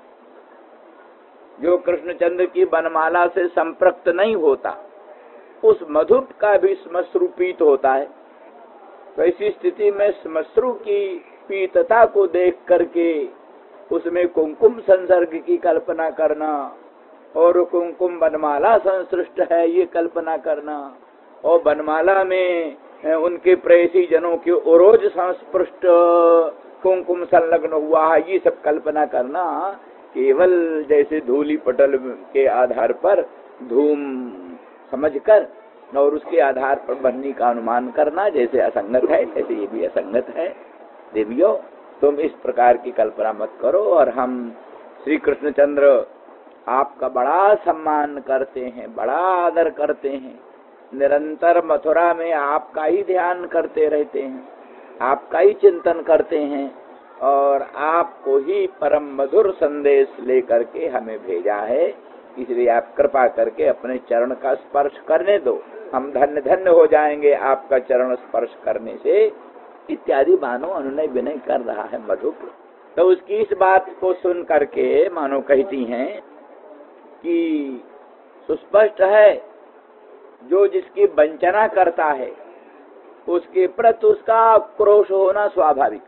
जो कृष्णचंद्र की बनमाला से संपृक्त नहीं होता, उस मधुप का भी श्मश्रु पीत होता है। तो ऐसी स्थिति में श्मश्रु की पीतता को देख करके उसमें कुमकुम संसर्ग की कल्पना करना और कुमकुम बनमाला संसृष्ट है ये कल्पना करना और बनमाला में उनके प्रेसी जनों के ओरोज संस्पृष्ट कुमकुम संलग्न हुआ है, ये सब कल्पना करना केवल जैसे धूली पटल के आधार पर धूम समझकर और उसके आधार पर बनने का अनुमान करना जैसे असंगत है, जैसे ये भी असंगत है। देवियों, तुम इस प्रकार की कल्पना मत करो। और हम श्री कृष्णचंद्र आपका बड़ा सम्मान करते हैं, बड़ा आदर करते हैं, निरंतर मथुरा में आपका ही ध्यान करते रहते हैं, आपका ही चिंतन करते हैं और आपको ही परम मधुर संदेश लेकर के हमें भेजा है। इसलिए आप कृपा करके अपने चरण का स्पर्श करने दो, हम धन्य धन्य हो जाएंगे आपका चरण स्पर्श करने से, इत्यादि मानो अनुनय विनय कर रहा है मधुप। तो उसकी इस बात को सुन करके मानो कहती हैं कि सुस्पष्ट है जो जिसकी वंचना करता है उसके प्रति उसका क्रोश होना स्वाभाविक।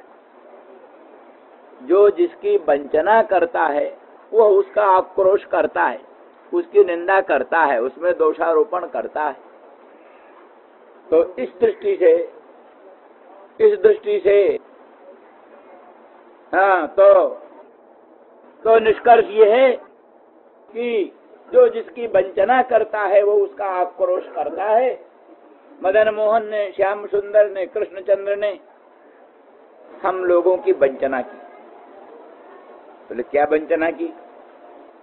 जो जिसकी वंचना करता है वह उसका आक्रोश करता है, उसकी निंदा करता है, उसमें दोषारोपण करता है। तो इस दृष्टि से इस दृष्टि से हाँ तो तो निष्कर्ष ये है कि जो जिसकी वंचना करता है वो उसका आक्रोश करता है। मदन मोहन ने, श्याम सुंदर ने, कृष्णचंद्र ने हम लोगों की वंचना की। बोले क्या वंचना की?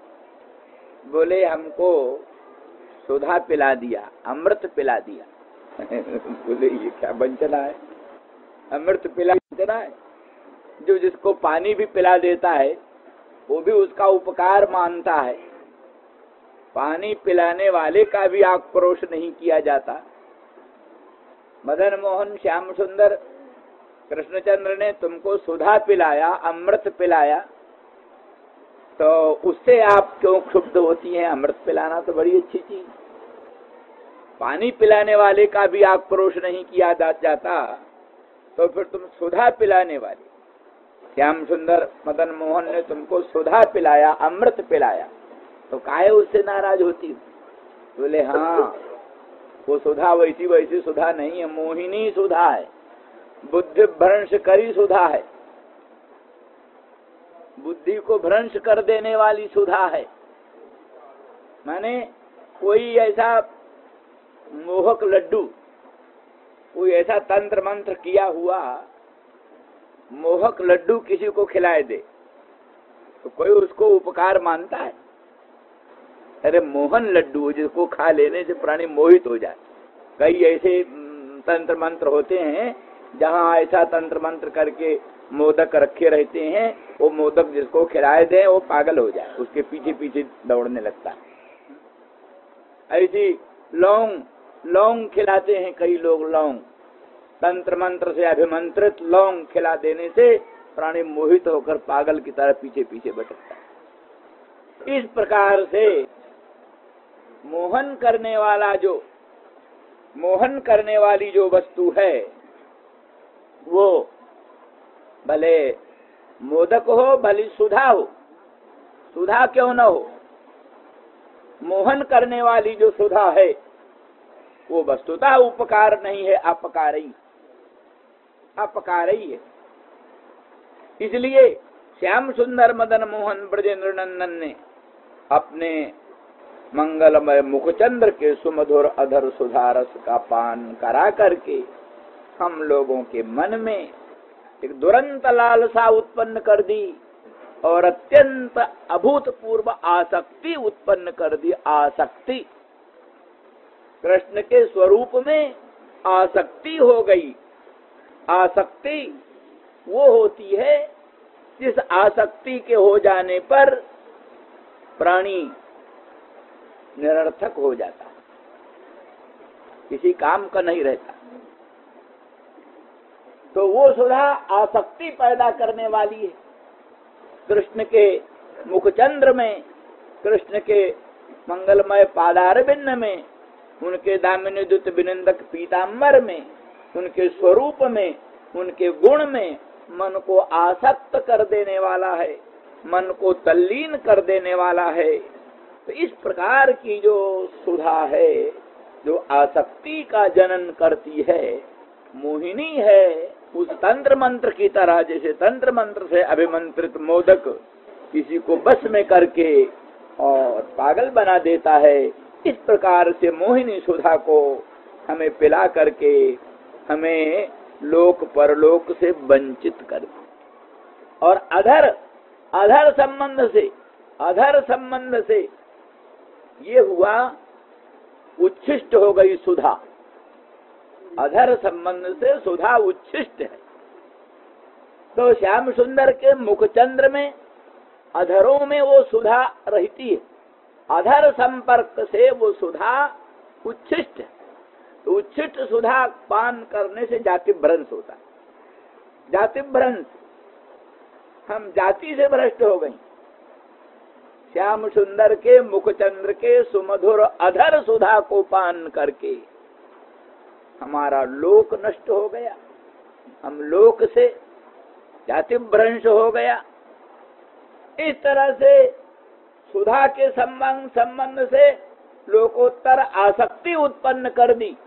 बोले हमको सुधा पिला दिया, अमृत पिला दिया, बोले ये क्या वंचना है, अमृत पिला वंचना है। जो जिसको पानी भी पिला देता है वो भी उसका उपकार मानता है, पानी पिलाने वाले का भी आक्रोश नहीं किया जाता। मदन मोहन श्याम सुंदर कृष्णचंद्र ने तुमको सुधा पिलाया, अमृत पिलाया, तो उससे आप क्यों क्षुब्ध होती हैं? अमृत पिलाना तो बड़ी अच्छी चीज। पानी पिलाने वाले का भी आक्रोश नहीं किया जाता, तो फिर तुम सुधा पिलाने वाले, श्याम सुंदर मदन मोहन ने तुमको सुधा पिलाया, अमृत पिलाया, तो काहे उससे नाराज होती? बोले हाँ, वो सुधा वैसी वैसी सुधा नहीं है, मोहिनी सुधा है, बुद्धि भ्रंश करी सुधा है, बुद्धि को भ्रंश कर देने वाली सुधा है। माने कोई ऐसा मोहक लड्डू, कोई ऐसा तंत्र मंत्र किया हुआ मोहक लड्डू किसी को खिलाए दे तो कोई उसको उपकार मानता है? अरे मोहन लड्डू जिसको खा लेने से प्राणी मोहित हो जाए। कई ऐसे तंत्र मंत्र होते हैं जहाँ ऐसा तंत्र मंत्र करके मोदक रखे रहते हैं, वो मोदक जिसको खिलाए दे वो पागल हो जाए, उसके पीछे पीछे दौड़ने लगता है। ऐसी लौंग लौंग खिलाते हैं कई लोग, लौंग तंत्र मंत्र से अभिमंत्रित लौंग खिला देने से प्राणी मोहित होकर पागल की तरह पीछे पीछे भटकता है। इस प्रकार से मोहन करने वाला जो मोहन करने वाली जो वस्तु है वो भले मोदक हो भले सुधा हो, सुधा क्यों न हो, मोहन करने वाली जो सुधा है वो वस्तुतः उपकार नहीं है, अपकारई अपकारई है। इसलिए श्याम सुंदर मदन मोहन ब्रजेंद्र नंदन ने अपने मंगलमय मुखचंद्र के सुमधुर अधर सुधारस का पान करा करके हम लोगों के मन में एक दुरंत लालसा उत्पन्न कर दी और अत्यंत अभूतपूर्व आसक्ति उत्पन्न कर दी। आसक्ति, कृष्ण के स्वरूप में आसक्ति हो गई। आसक्ति वो होती है जिस आसक्ति के हो जाने पर प्राणी निरर्थक हो जाता, किसी काम का नहीं रहता। तो वो सुधा आसक्ति पैदा करने वाली है। कृष्ण के मुखचंद्र में, कृष्ण के मंगलमय पादारविंद में, उनके दामिनी दुत विनिंदक पीतांबर में, उनके स्वरूप में, उनके गुण में मन को आसक्त कर देने वाला है, मन को तल्लीन कर देने वाला है। तो इस प्रकार की जो सुधा है, जो आसक्ति का जनन करती है, मोहिनी है। उस तंत्र मंत्र की तरह, जैसे तंत्र मंत्र से अभिमंत्रित मोदक किसी को बस में करके और पागल बना देता है, इस प्रकार से मोहिनी सुधा को हमें पिला करके हमें लोक परलोक से वंचित कर दे। और अधर अधर संबंध से अधर संबंध से ये हुआ उच्छिष्ट हो गई सुधा। अधर संबंध से सुधा उच्छिष्ट है। तो श्याम सुंदर के मुखचंद्र में अधरों में वो सुधा रहती है, अधर संपर्क से वो सुधा उच्छिष्ट है। तो उच्छिष्ट सुधा पान करने से जाति भ्रंश होता है। जाति भ्रंश, हम जाति से भ्रष्ट हो गई। श्याम सुंदर के मुखचंद्र के सुमधुर अधर सुधा को पान करके हमारा लोक नष्ट हो गया, हम लोक से जाति भ्रंश हो गया। इस तरह से सुधा के संबंध संबंध से लोकोत्तर आसक्ति उत्पन्न कर दी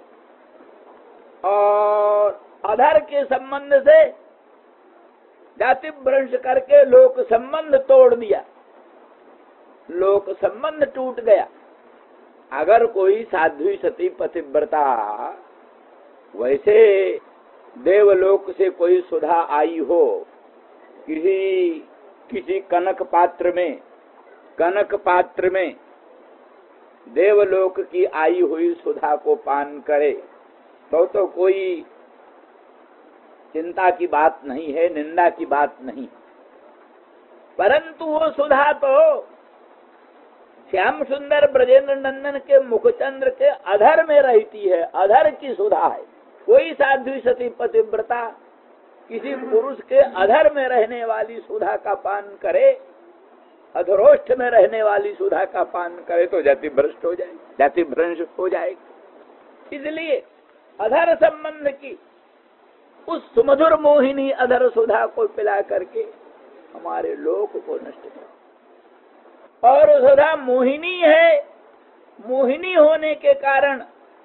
और अधर के संबंध से जाति भ्रंश करके लोक संबंध तोड़ दिया, लोक संबंध टूट गया। अगर कोई साध्वी सती पतिव्रता वैसे देवलोक से कोई सुधा आई हो, किसी किसी कनक पात्र में कनक पात्र में देवलोक की आई हुई सुधा को पान करे तो तो कोई चिंता की बात नहीं है, निंदा की बात नहीं। परंतु वो सुधा तो श्याम सुंदर ब्रजेंद्र नंदन के मुखचंद्र के अधर में रहती है, अधर की सुधा है। कोई साध्वी सती पतिव्रता किसी पुरुष के अधर में रहने वाली सुधा का पान करे, अधरोष्ठ में रहने वाली सुधा का पान करे तो जाति भ्रष्ट हो जाए, जाति भ्रंश हो जाएगी। इसलिए अधर संबंध की उस सुमधुर मोहिनी अधर सुधा को पिला करके हमारे लोक को नष्ट कर। और सुधा मोहिनी है, मोहिनी होने के कारण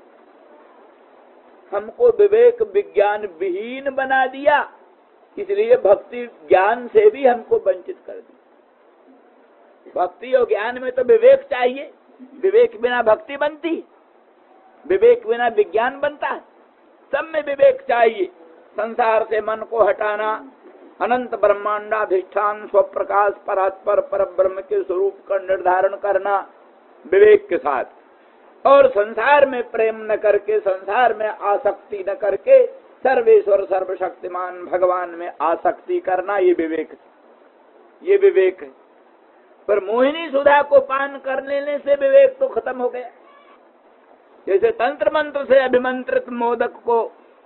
हमको विवेक विज्ञान विहीन बना दिया, इसलिए भक्ति ज्ञान से भी हमको वंचित कर दिया। भक्ति और ज्ञान में तो विवेक चाहिए, विवेक बिना भक्ति बनती, विवेक बिना विज्ञान बनता है। सब में विवेक चाहिए। संसार से मन को हटाना, अनंत ब्रह्मांडाधिष्ठान स्वप्रकाश परात्पर पर ब्रह्म के स्वरूप का निर्धारण करना विवेक के साथ, और संसार में प्रेम न करके, संसार में आसक्ति न करके सर्वेश्वर सर्वशक्तिमान भगवान में आसक्ति करना, ये विवेक, ये विवेक है। पर मोहिनी सुधा को पान कर लेने से विवेक तो खत्म हो गया। जैसे तंत्र मंत्र से अभिमंत्रित मोदक को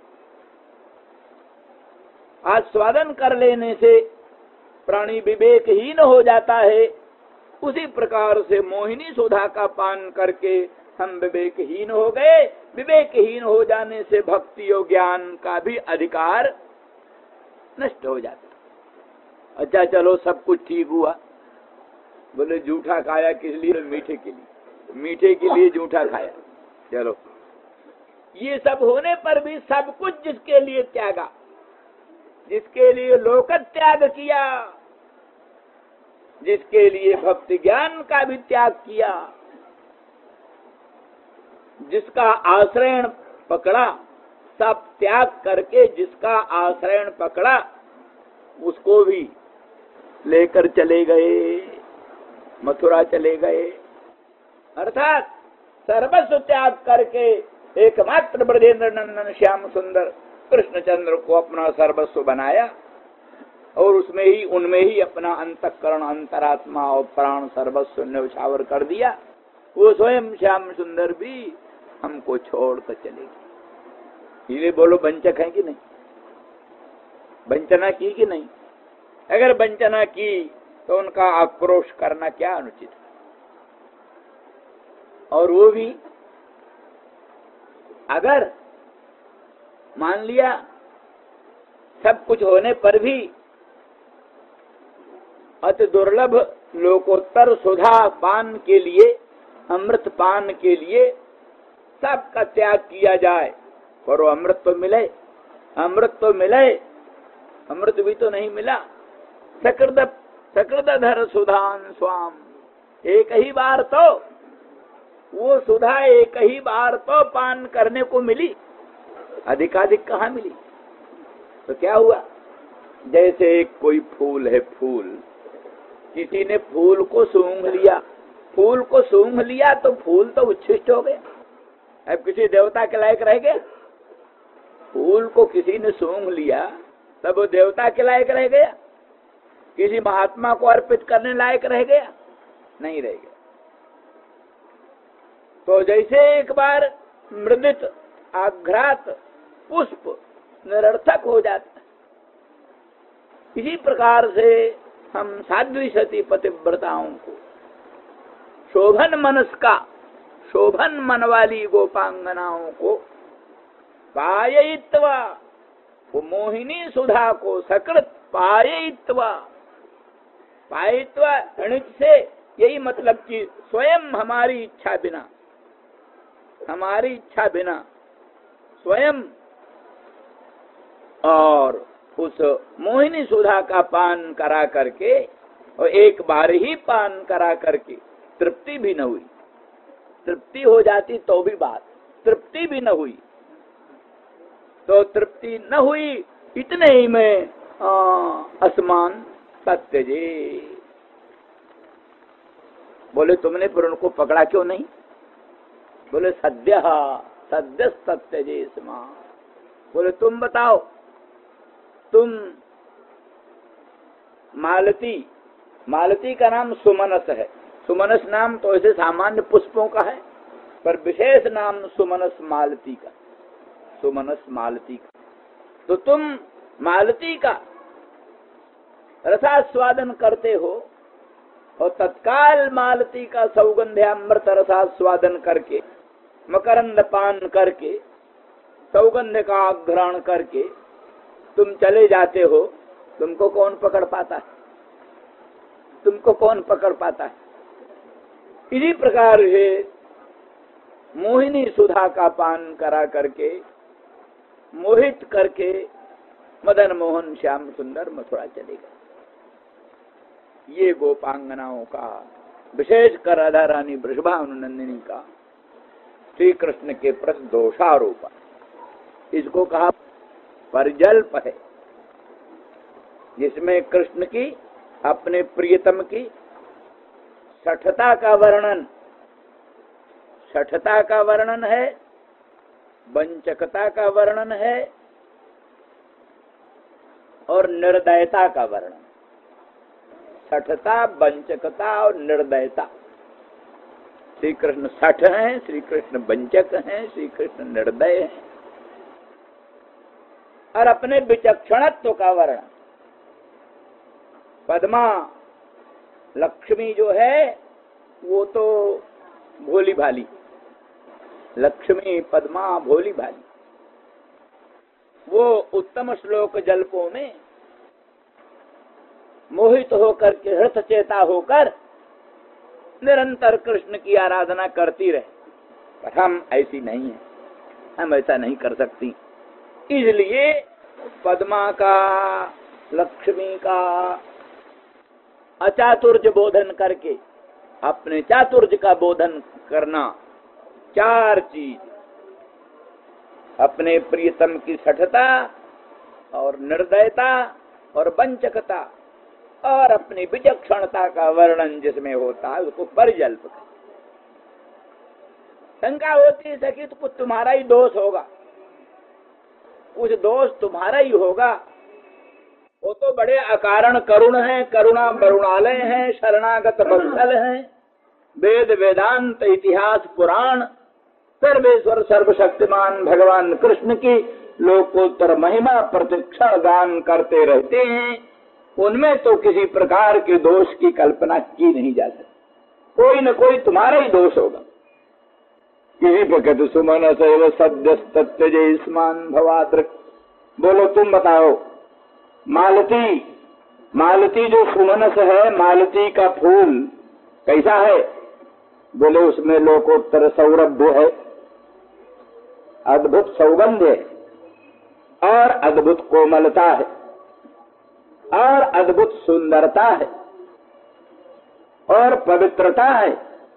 आस्वादन कर लेने से प्राणी विवेकहीन हो जाता है, उसी प्रकार से मोहिनी सुधा का पान करके हम विवेकहीन हो गए। विवेकहीन हो जाने से भक्ति और ज्ञान का भी अधिकार नष्ट हो जाता। अच्छा चलो सब कुछ ठीक हुआ, बोले जूठा खाया किस लिए? मीठे के लिए, मीठे के लिए जूठा खाया। चलो ये सब होने पर भी सब कुछ जिसके लिए त्यागा, जिसके लिए लोक त्याग किया, जिसके लिए भक्ति ज्ञान का भी त्याग किया, जिसका आश्रय पकड़ा, सब त्याग करके जिसका आश्रय पकड़ा उसको भी लेकर चले गए, मथुरा चले गए। अर्थात सर्वस्व त्याग करके एकमात्र ब्रजेंद्र नंदन श्याम सुंदर कृष्णचंद्र को अपना सर्वस्व बनाया, और उसमें ही उनमें ही अपना अंतःकरण, अंतरात्मा और प्राण सर्वस्व न्यौछावर कर दिया। वो स्वयं श्याम सुंदर भी हमको छोड़ कर चलेगी। इसलिए बोलो वंचक है कि नहीं? वंचना की कि नहीं? अगर वंचना की तो उनका आक्रोश करना क्या अनुचित है? और वो भी अगर मान लिया सब कुछ होने पर भी अति दुर्लभ लोकोत्तर सुधा पान के लिए, अमृत पान के लिए सबका त्याग किया जाए, पर वो अमृत तो मिले, अमृत तो मिले, अमृत भी तो नहीं मिला। सकृद सकृदधर सुधान स्वाम, एक ही बार तो वो सुधा एक ही बार तो पान करने को मिली, अधिकाधिक कहाँ मिली? तो क्या हुआ? जैसे एक कोई फूल है, फूल, किसी ने फूल को सूंघ लिया, फूल को सूंघ लिया तो फूल तो उच्छिष्ट हो गया, अब किसी देवता के लायक रह गया? फूल को किसी ने सूंघ लिया तब वो देवता के लायक रह गया? किसी महात्मा को अर्पित करने लायक रह गया? नहीं रह गया। तो जैसे एक बार मृदित आघ्रात पुष्प निरर्थक हो जाता, इसी प्रकार से हम साध्वी सती पतिव्रताओं को, शोभन मनस का, शोभन मन वाली गोपांगनाओं को पाययित्वा, वो मोहिनी सुधा को सकृत पाययित्वा, पाययित्वा अणित से यही मतलब कि स्वयं हमारी इच्छा बिना, हमारी इच्छा बिना स्वयं और उस मोहिनी सुधा का पान करा करके, और एक बार ही पान करा करके तृप्ति भी न हुई, तृप्ति हो जाती तो भी बात, तृप्ति भी न हुई, तो तृप्ति न हुई इतने ही में असमान सत्य जी। बोले तुमने फिर उनको पकड़ा क्यों नहीं? बोले सद्य सद्य सत्यजे स्मा। बोले तुम बताओ, तुम मालती, मालती का नाम सुमनस है। सुमनस नाम तो ऐसे सामान्य पुष्पों का है, पर विशेष नाम सुमनस मालती का, सुमनस मालती का। तो तुम मालती का रसास्वादन करते हो और तत्काल मालती का सौगंध्यामृत रसास्वादन करके, मकरंद पान करके, सौगंध का ग्रहण करके तुम चले जाते हो। तुमको कौन पकड़ पाता है? तुमको कौन पकड़ पाता है? इसी प्रकार से मोहिनी सुधा का पान करा करके, मोहित करके मदन मोहन श्याम सुंदर मथुरा चले गए। ये गोपांगनाओं का, विशेष कर राधा रानी वृषभानुनंदिनी का श्री कृष्ण के प्रति दोषारोपण, इसको कहा परजल्प है, जिसमें कृष्ण की अपने प्रियतम की सठता का वर्णन, सठता का वर्णन है, वंचकता का वर्णन है और निर्दयता का वर्णन। सठता, वंचकता और निर्दयता। श्री कृष्ण सठ हैं, श्री कृष्ण वंचक हैं, श्री कृष्ण निर्दय हैं। और अपने विचक्षणत्व का वर्णन। पद्मा लक्ष्मी जो है वो तो भोली भाली, लक्ष्मी पद्मा भोली भाली, वो उत्तम श्लोक जल्पों में मोहित होकर के हृतचेता होकर निरंतर कृष्ण की आराधना करती रहे। पर हम ऐसी नहीं है, हम ऐसा नहीं कर सकती। इसलिए पद्मा का, लक्ष्मी का अचातुर्य बोधन करके अपने चातुर्य का बोधन करना। चार चीज, अपने प्रियतम की सठता और निर्दयता और वंचकता और अपनी विचक्षणता का वर्णन जिसमें होता है उसको परजल्प कहते। शंका होती है सखी तो कुछ तुम्हारा ही दोष होगा, कुछ दोष तुम्हारा ही होगा। वो तो बड़े अकारण करुण हैं, करुणा वरुणालय हैं, शरणागत वत्सल हैं, वेद वेदांत इतिहास पुराण सर्वेश्वर सर्वशक्तिमान भगवान कृष्ण की लोकोत्तर महिमा प्रतिक्षण गान करते रहते हैं। उनमें तो किसी प्रकार के दोष की कल्पना की नहीं जा सकती। कोई न कोई तुम्हारा ही दोष होगा। किसी पे कहते सुमन सैव सद्य सत्यजे स्मान भवादृक। बोलो तुम बताओ, मालती, मालती जो सुमनस है, मालती का फूल कैसा है? बोले उसमें लोकोत्तर सौरभ्य है, अद्भुत सौगंध है और अद्भुत कोमलता है और अद्भुत सुंदरता है और पवित्रता है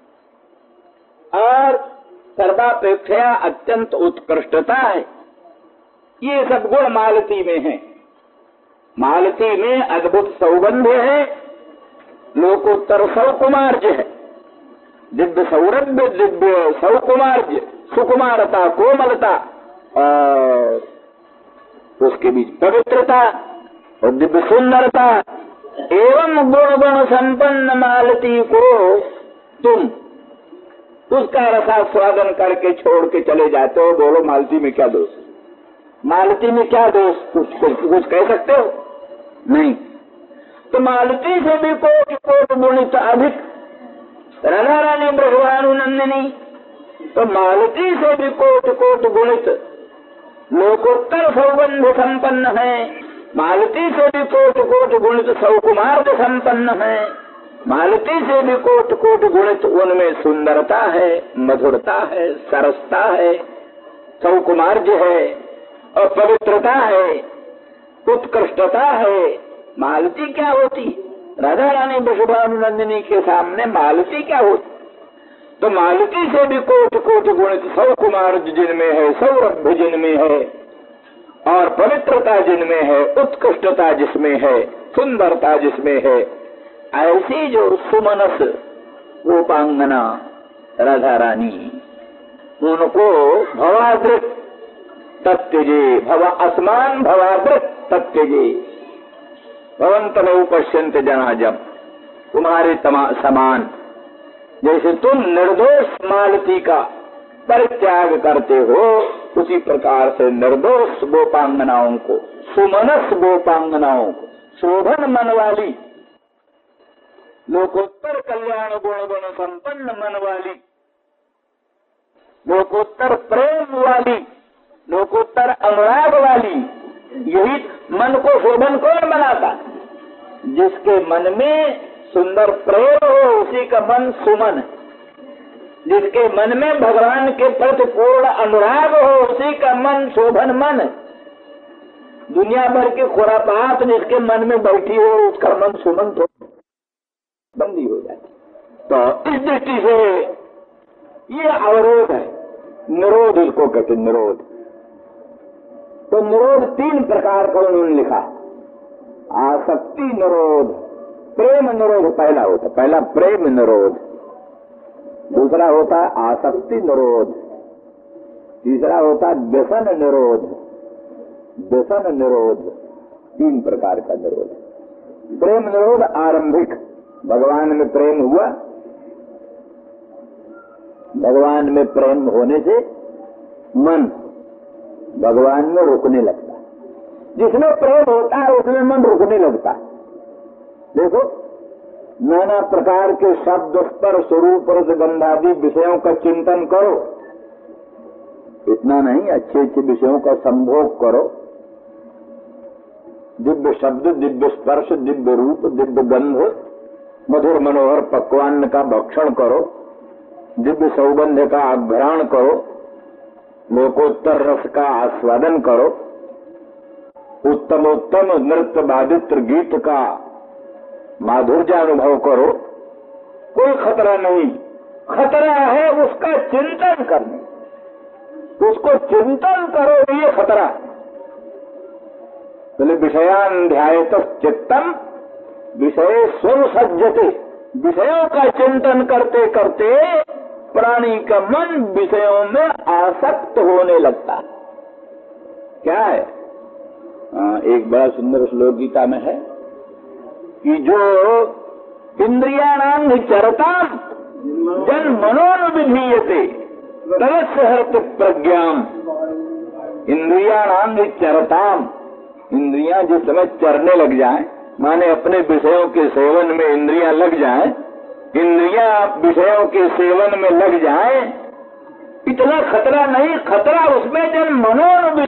और सर्वापेक्षा अत्यंत उत्कृष्टता है। ये सब गुण मालती में है। मालती में अद्भुत सौगंध है, लोकोत्तर सौकुमार्य है, दिव्य सौरभ्य, दिव्य सौकुमार्य, सुकुमारता, कोमलता और उसके बीच पवित्रता और दिव्य सुंदरता। एवं गुण गुण संपन्न मालती को तुम उसका रसास्वादन करके छोड़ के चले जाते हो। बोलो मालती में क्या दोष? मालती में क्या दोष? कुछ कुछ कह सकते हो? नहीं। तो मालती से भी कोटि कोटि गुणित अधिक राधा रानी वृषभानुनंदिनी, तो मालती से भी कोटि कोटि गुणित लोकोत्तर सौगंध संपन्न है। मालती से भी कोटि कोटि गुणित सौकुमार्ग संपन्न है। मालती से भी कोटि कोटि गुणित उनमें सुंदरता है, मधुरता है, सरसता है, सौकुमार्य है और पवित्रता है, उत्कृष्टता है। मालती क्या होती? राधा रानी वृषभानुनंदिनी के सामने मालती क्या होती? तो मालती से भी कोटि कोटि गुणित सौकुमार्य जिनमें है, सौरभ्य जिनमें है और पवित्रता जिनमें है, उत्कृष्टता जिसमें है, सुंदरता जिसमें है, ऐसी जो सुमनस गोपांगना राधा रानी, उनको भवादृत तत्यजे, भव असमान भवादृत तत्यजे, भवन्तमेव पश्यन्ते जना, जब तुम्हारे समान, जैसे तुम निर्दोष मालती का परित्याग करते हो, उसी प्रकार से निर्दोष गोपांगनाओं को, सुमनस गोपांगनाओं को, शोभन मन वाली, लोकोत्तर कल्याण गुण गुण संपन्न मन वाली, लोकोत्तर प्रेम वाली, लोकोत्तर अनुराग वाली, यही मन को शोभन कौन बनाता? जिसके मन में सुंदर प्रेम हो उसी का मन सुमन, जिसके मन में भगवान के प्रति पूर्ण अनुराग हो उसी का मन शोभन मन। दुनिया भर के खुरापात जिसके मन में बैठी हो उसका मन सुमन तो बंदी हो जाती। तो इस दृष्टि से ये अवरोध है, निरोध इसको कहते निरोध। तो निरोध तीन प्रकार का उन्होंने लिखा, आसक्ति निरोध, प्रेम निरोध पहला होता, पहला प्रेम निरोध, दूसरा होता आसक्ति निरोध, तीसरा होता व्यसन निरोध, व्यसन निरोध, तीन प्रकार का निरोध। प्रेम निरोध आरंभिक, भगवान में प्रेम हुआ, भगवान में प्रेम होने से मन भगवान में रुकने लगता है। जिसमें प्रेम होता है उसमें मन रुकने लगता है। देखो, नाना प्रकार के शब्द स्पर्श स्वरूप रस गंधादि विषयों का चिंतन करो, इतना नहीं, अच्छे अच्छे विषयों का संभोग करो, दिव्य शब्द, दिव्य स्पर्श, दिव्य रूप, दिव्य गंध, मधुर मनोहर पकवान का भक्षण करो, दिव्य सौगंध का आघ्राण करो, लोकोत्तर रस का आस्वादन करो, उत्तमोत्तम नृत्य वादित्र गीत का माधुर्य अनुभव करो, कोई खतरा नहीं। खतरा है उसका चिंतन करने, उसको चिंतन करो, ये खतरा। बोले विषयान ध्यायत चित्तम विषय स्व सज्जते, विषयों का चिंतन करते करते प्राणी का मन विषयों में आसक्त होने लगता है। क्या है? आ, एक बड़ा सुंदर श्लोक गीता में है कि जो इंद्रियाणाम चरताम जन मनोनुविधीयते तदस्य हर्त प्रज्ञाम। इंद्रियाणाम चरताम, इंद्रियां जिस समय चरने लग जाएं, माने अपने विषयों के सेवन में इंद्रियां लग जाएं, इंद्रियां विषयों के सेवन में लग जाएं, इतना खतरा नहीं। खतरा उसमें जब मनोनुविधि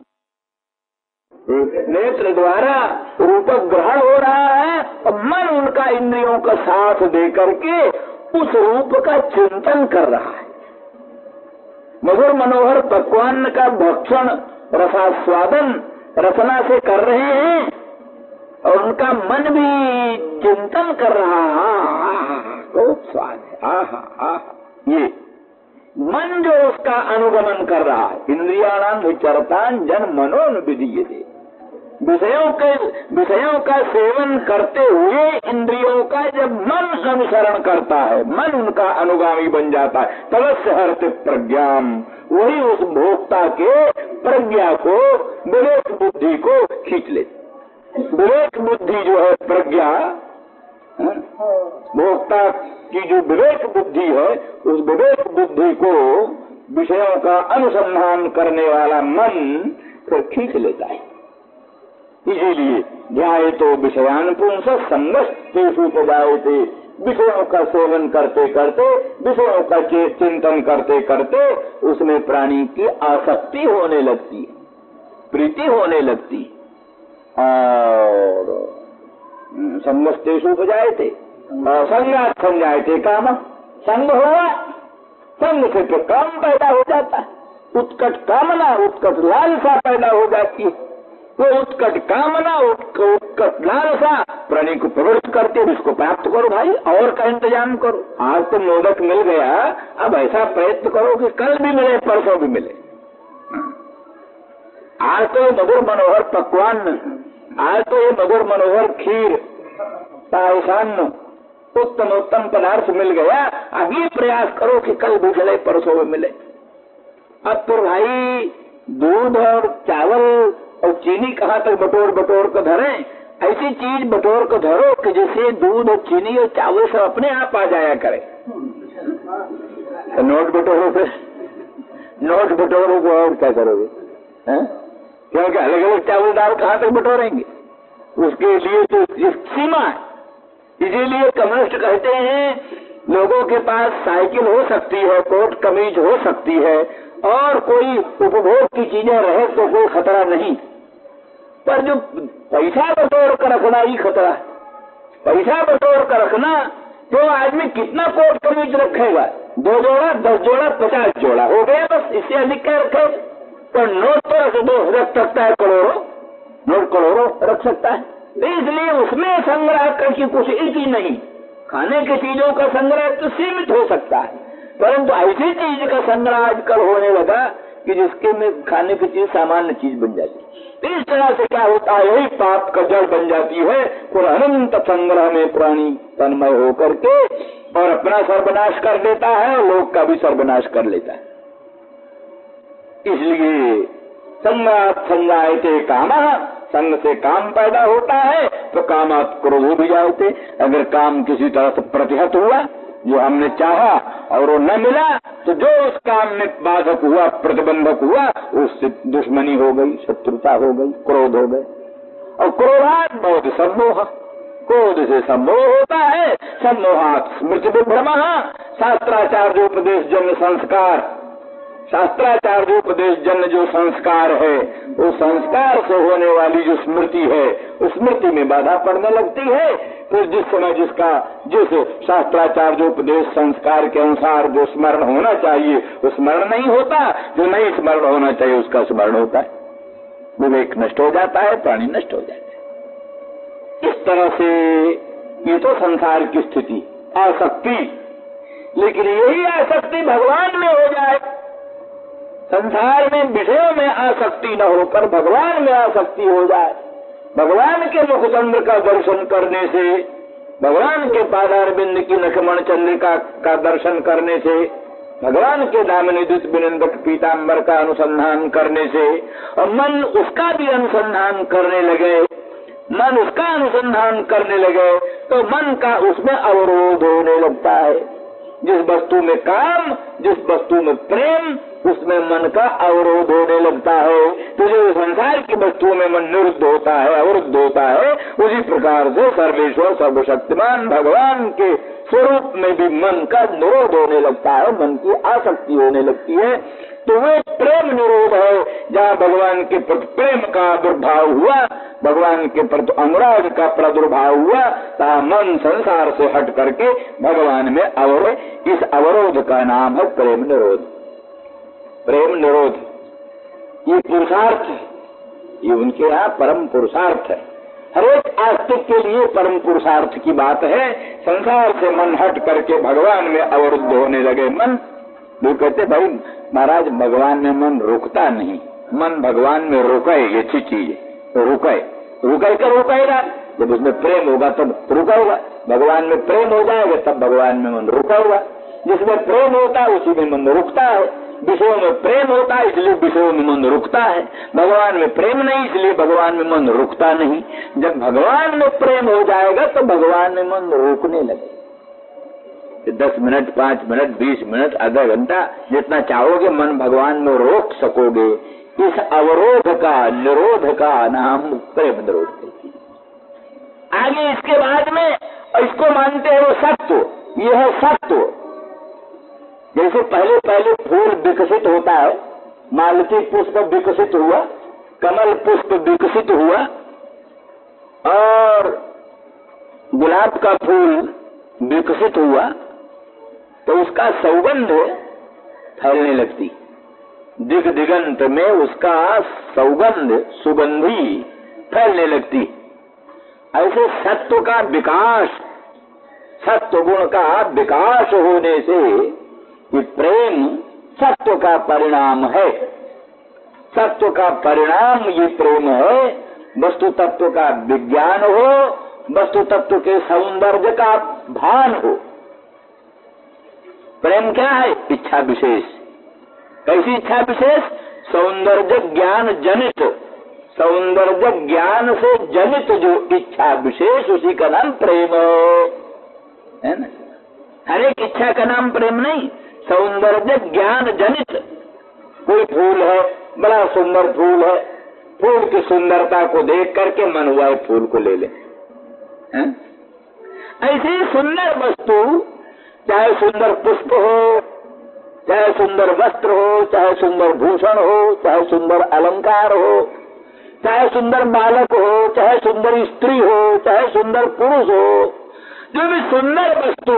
नेत्र द्वारा रूप ग्रहण हो रहा है और मन उनका इंद्रियों का साथ दे करके उस रूप का चिंतन कर रहा है। मधुर मनोहर पकवान का भक्षण रसास्वादन रसना से कर रहे हैं और उनका मन भी चिंतन कर रहा है, खूब स्वाद है, आहा आहा। ये मन जो उसका अनुगमन कर रहा है, इंद्रियाणाम विचरतान जन मनोनुविधीयते, विषयों के विषयों का सेवन करते हुए इंद्रियों का जब मन अनुसरण करता है, मन उनका अनुगामी बन जाता है, तदस्य हर्त प्रज्ञाम, वही उस भोक्ता के प्रज्ञा को, विवेक बुद्धि को खींच लेती। विवेक बुद्धि जो है प्रज्ञा, भोक्ता की जो विवेक बुद्धि है, उस विवेक बुद्धि को विषयों का अनुसंधान करने वाला मन फिर खींच लेता है। इसीलिए ध्याये तो विषयान पुंस संगस्तेषु उपजायते, विषयों का सेवन करते करते, विषयों का चिंतन करते करते उसमें प्राणी की आसक्ति होने लगती है, प्रीति होने लगती है। और संगस्तेषु उपजायते, संगात संजायते काम, संग हुआ, संग से तो काम पैदा हो जाता है, उत्कट कामना, उत्कट लालसा पैदा हो जाती है। वो उत्कट कामना, उत्कट लालसा प्राणी को प्रवृत्त करते, इसको प्राप्त करो भाई, और का इंतजाम करो। आज तो मोदक मिल गया, अब ऐसा प्रयत्न करो कि कल भी मिले, परसों भी मिले। आज तो ये मधुर मनोहर पकवान, आज तो ये मधुर मनोहर खीर, पायसान, उत्तम उत्तम पदार्थ मिल गया, अब ये प्रयास करो कि कल भी मिले, परसों भी मिले। अब तो भाई दूध और चावल और चीनी कहाँ तक बटोर बटोर कर धरे? ऐसी चीज बटोर कर धरो कि जैसे दूध और चीनी और चावल सब अपने आप आ जाया करे। तो नोट बटोरो फिर, नोट बटोरो को और क्या करोगे? क्योंकि अलग अलग चावल दाल कहाँ तक बटोरेंगे? उसके लिए तो सीमा है। इसीलिए कम्युनिस्ट कहते हैं लोगों के पास साइकिल हो सकती है, कोट कमीज हो सकती है और कोई उपभोग की चीजें रहे तो कोई खतरा नहीं, पर जो पैसा बटोर कर रखना ही खतरा है। पैसा बटोर कर रखना तो आदमी कितना कोट कमीज रखेगा? दो जोड़ा, दस जोड़ा, पचास जोड़ा हो गया बस, इससे अधिक क्या रखे? पर नोट तो रख दो, रख सकता है करोड़ों, नोट करोड़ों रख सकता है। तो इसलिए उसमें संग्रह करके कुछ एक ही नहीं, खाने की चीजों का संग्रह तो सीमित हो सकता है, परंतु ऐसी चीज का संग्रह आजकल होने लगा कि जिसके में खाने की चीज सामान्य चीज बन जाती है। इस तरह से क्या होता है? यही पाप का जड़ बन जाती है और अनंत संग्रह में प्राणी तन्मय होकर के और अपना सर्वनाश कर देता है और लोग का भी सर्वनाश कर लेता है। इसलिए संगात संगायते कामः, संग से काम पैदा होता है तो कामात क्रोधो भी जाते। अगर काम किसी तरह से प्रतिहत हुआ, जो हमने चाहा और वो न मिला, तो जो उस काम में बाधक हुआ, प्रतिबंधक हुआ, उससे दुश्मनी हो गई, शत्रुता हो गई, क्रोध हो गए। और क्रोधात बहुत सम्मोह, क्रोध से सम्मोह होता है। सम्मोहात स्मृति विभ्रमः, शास्त्राचार्योपदेश जन्य संस्कार, शास्त्राचार्योपदेश जन्य जो संस्कार है, वो संस्कार से होने वाली जो स्मृति है, उस स्मृति में बाधा पड़ने लगती है। फिर जिस समय जिसका जिस शास्त्राचार्योपदेश संस्कार के अनुसार जो स्मरण होना चाहिए वो स्मरण नहीं होता, जो नहीं स्मरण होना चाहिए उसका स्मरण होता है। विवेक नष्ट हो जाता है, प्राणी नष्ट हो जाता है। इस तरह से ये तो संसार की स्थिति, आसक्ति। लेकिन यही आसक्ति भगवान में हो जाए, संसार में विषयों में आसक्ति न होकर भगवान में आसक्ति हो जाए। भगवान के मुखचंद्र का दर्शन करने से, भगवान के पादारविंद की नखमण चंद्रिका का दर्शन करने से, भगवान के दामिनी द्युत विनिंदक पीताम्बर का अनुसंधान करने से और मन उसका भी अनुसंधान करने लगे, मन उसका अनुसंधान करने लगे तो मन का उसमें अवरोध होने लगता है। जिस वस्तु में काम, जिस वस्तु में प्रेम, उसमें मन का अवरोध होने लगता है। तो जो संसार की वस्तुओं में मन निरुद्ध होता है, अवरुद्ध होता है, उसी प्रकार से सर्वेश्वर सर्वशक्तिमान भगवान के स्वरूप में भी मन का निरोध होने लगता है, मन की आसक्ति होने लगती है। तो वो प्रेम निरोध है, जहाँ भगवान के प्रति प्रेम का दुर्भाव हुआ, भगवान के प्रति अनुराग का प्रादुर्भाव हुआ, तहाँ मन संसार से हट करके भगवान में अवरोध। इस अवरोध का नाम है प्रेम निरोध। प्रेम निरोध ये पुरुषार्थ है, ये उनके यहाँ परम पुरुषार्थ है। हर एक आस्तिक के लिए परम पुरुषार्थ की बात है। संसार से मन हट करके भगवान में अवरुद्ध होने लगे मन। लोग कहते भाई महाराज भगवान में मन रुकता नहीं, मन भगवान में रुके, ये अच्छी चीज है, तो रुके रुके कर रुकेगा। जब उसमें प्रेम होगा तब रुकेगा, भगवान में प्रेम हो जाएगा तब भगवान में मन रुकेगा। जिसमें प्रेम होता है उसी में मन रुकता है, विषयों में प्रेम होता है इसलिए विषयों में मन रुकता है, भगवान में प्रेम नहीं इसलिए भगवान में मन रुकता नहीं। जब भगवान में प्रेम हो जाएगा तो भगवान में मन रुकने लगे। दस मिनट, पांच मिनट, बीस मिनट, आधा घंटा, जितना चाहोगे मन भगवान में रोक सकोगे। इस अवरोध का, निरोध का नाम प्रेम निरोध कहते हैं। आगे इसके बाद में इसको मानते हैं वो सत्व, यह है सत्व। जैसे पहले पहले फूल विकसित होता है, मालती पुष्प विकसित हुआ, कमल पुष्प विकसित हुआ और गुलाब का फूल विकसित हुआ, तो उसका सौगंध फैलने लगती। दिग दिगंत में उसका सौगंध, सुगंधी फैलने लगती। ऐसे सत्व का विकास, सत्व गुण का विकास होने से ये प्रेम सत्व का परिणाम है। सत्व का परिणाम ये प्रेम है। वस्तु तत्व का विज्ञान हो, वस्तु तत्व के सौंदर्य का भान हो। प्रेम क्या है? इच्छा विशेष। कैसी इच्छा विशेष? सौंदर्य ज्ञान जनित, सौंदर्य ज्ञान से जनित जो इच्छा विशेष, उसी का नाम प्रेम है ना। हर एक इच्छा का नाम प्रेम नहीं, सौंदर्य ज्ञान जनित। कोई फूल है, बड़ा सुंदर फूल है, फूल की सुंदरता को देख करके मन हुआ है फूल को ले ले। है? ऐसी सुंदर वस्तु, चाहे सुंदर पुष्प हो, चाहे सुंदर वस्त्र हो, चाहे सुंदर भूषण हो, चाहे सुंदर अलंकार हो, चाहे सुंदर बालक हो, चाहे सुंदर स्त्री हो, चाहे सुंदर पुरुष हो, जो भी सुंदर वस्तु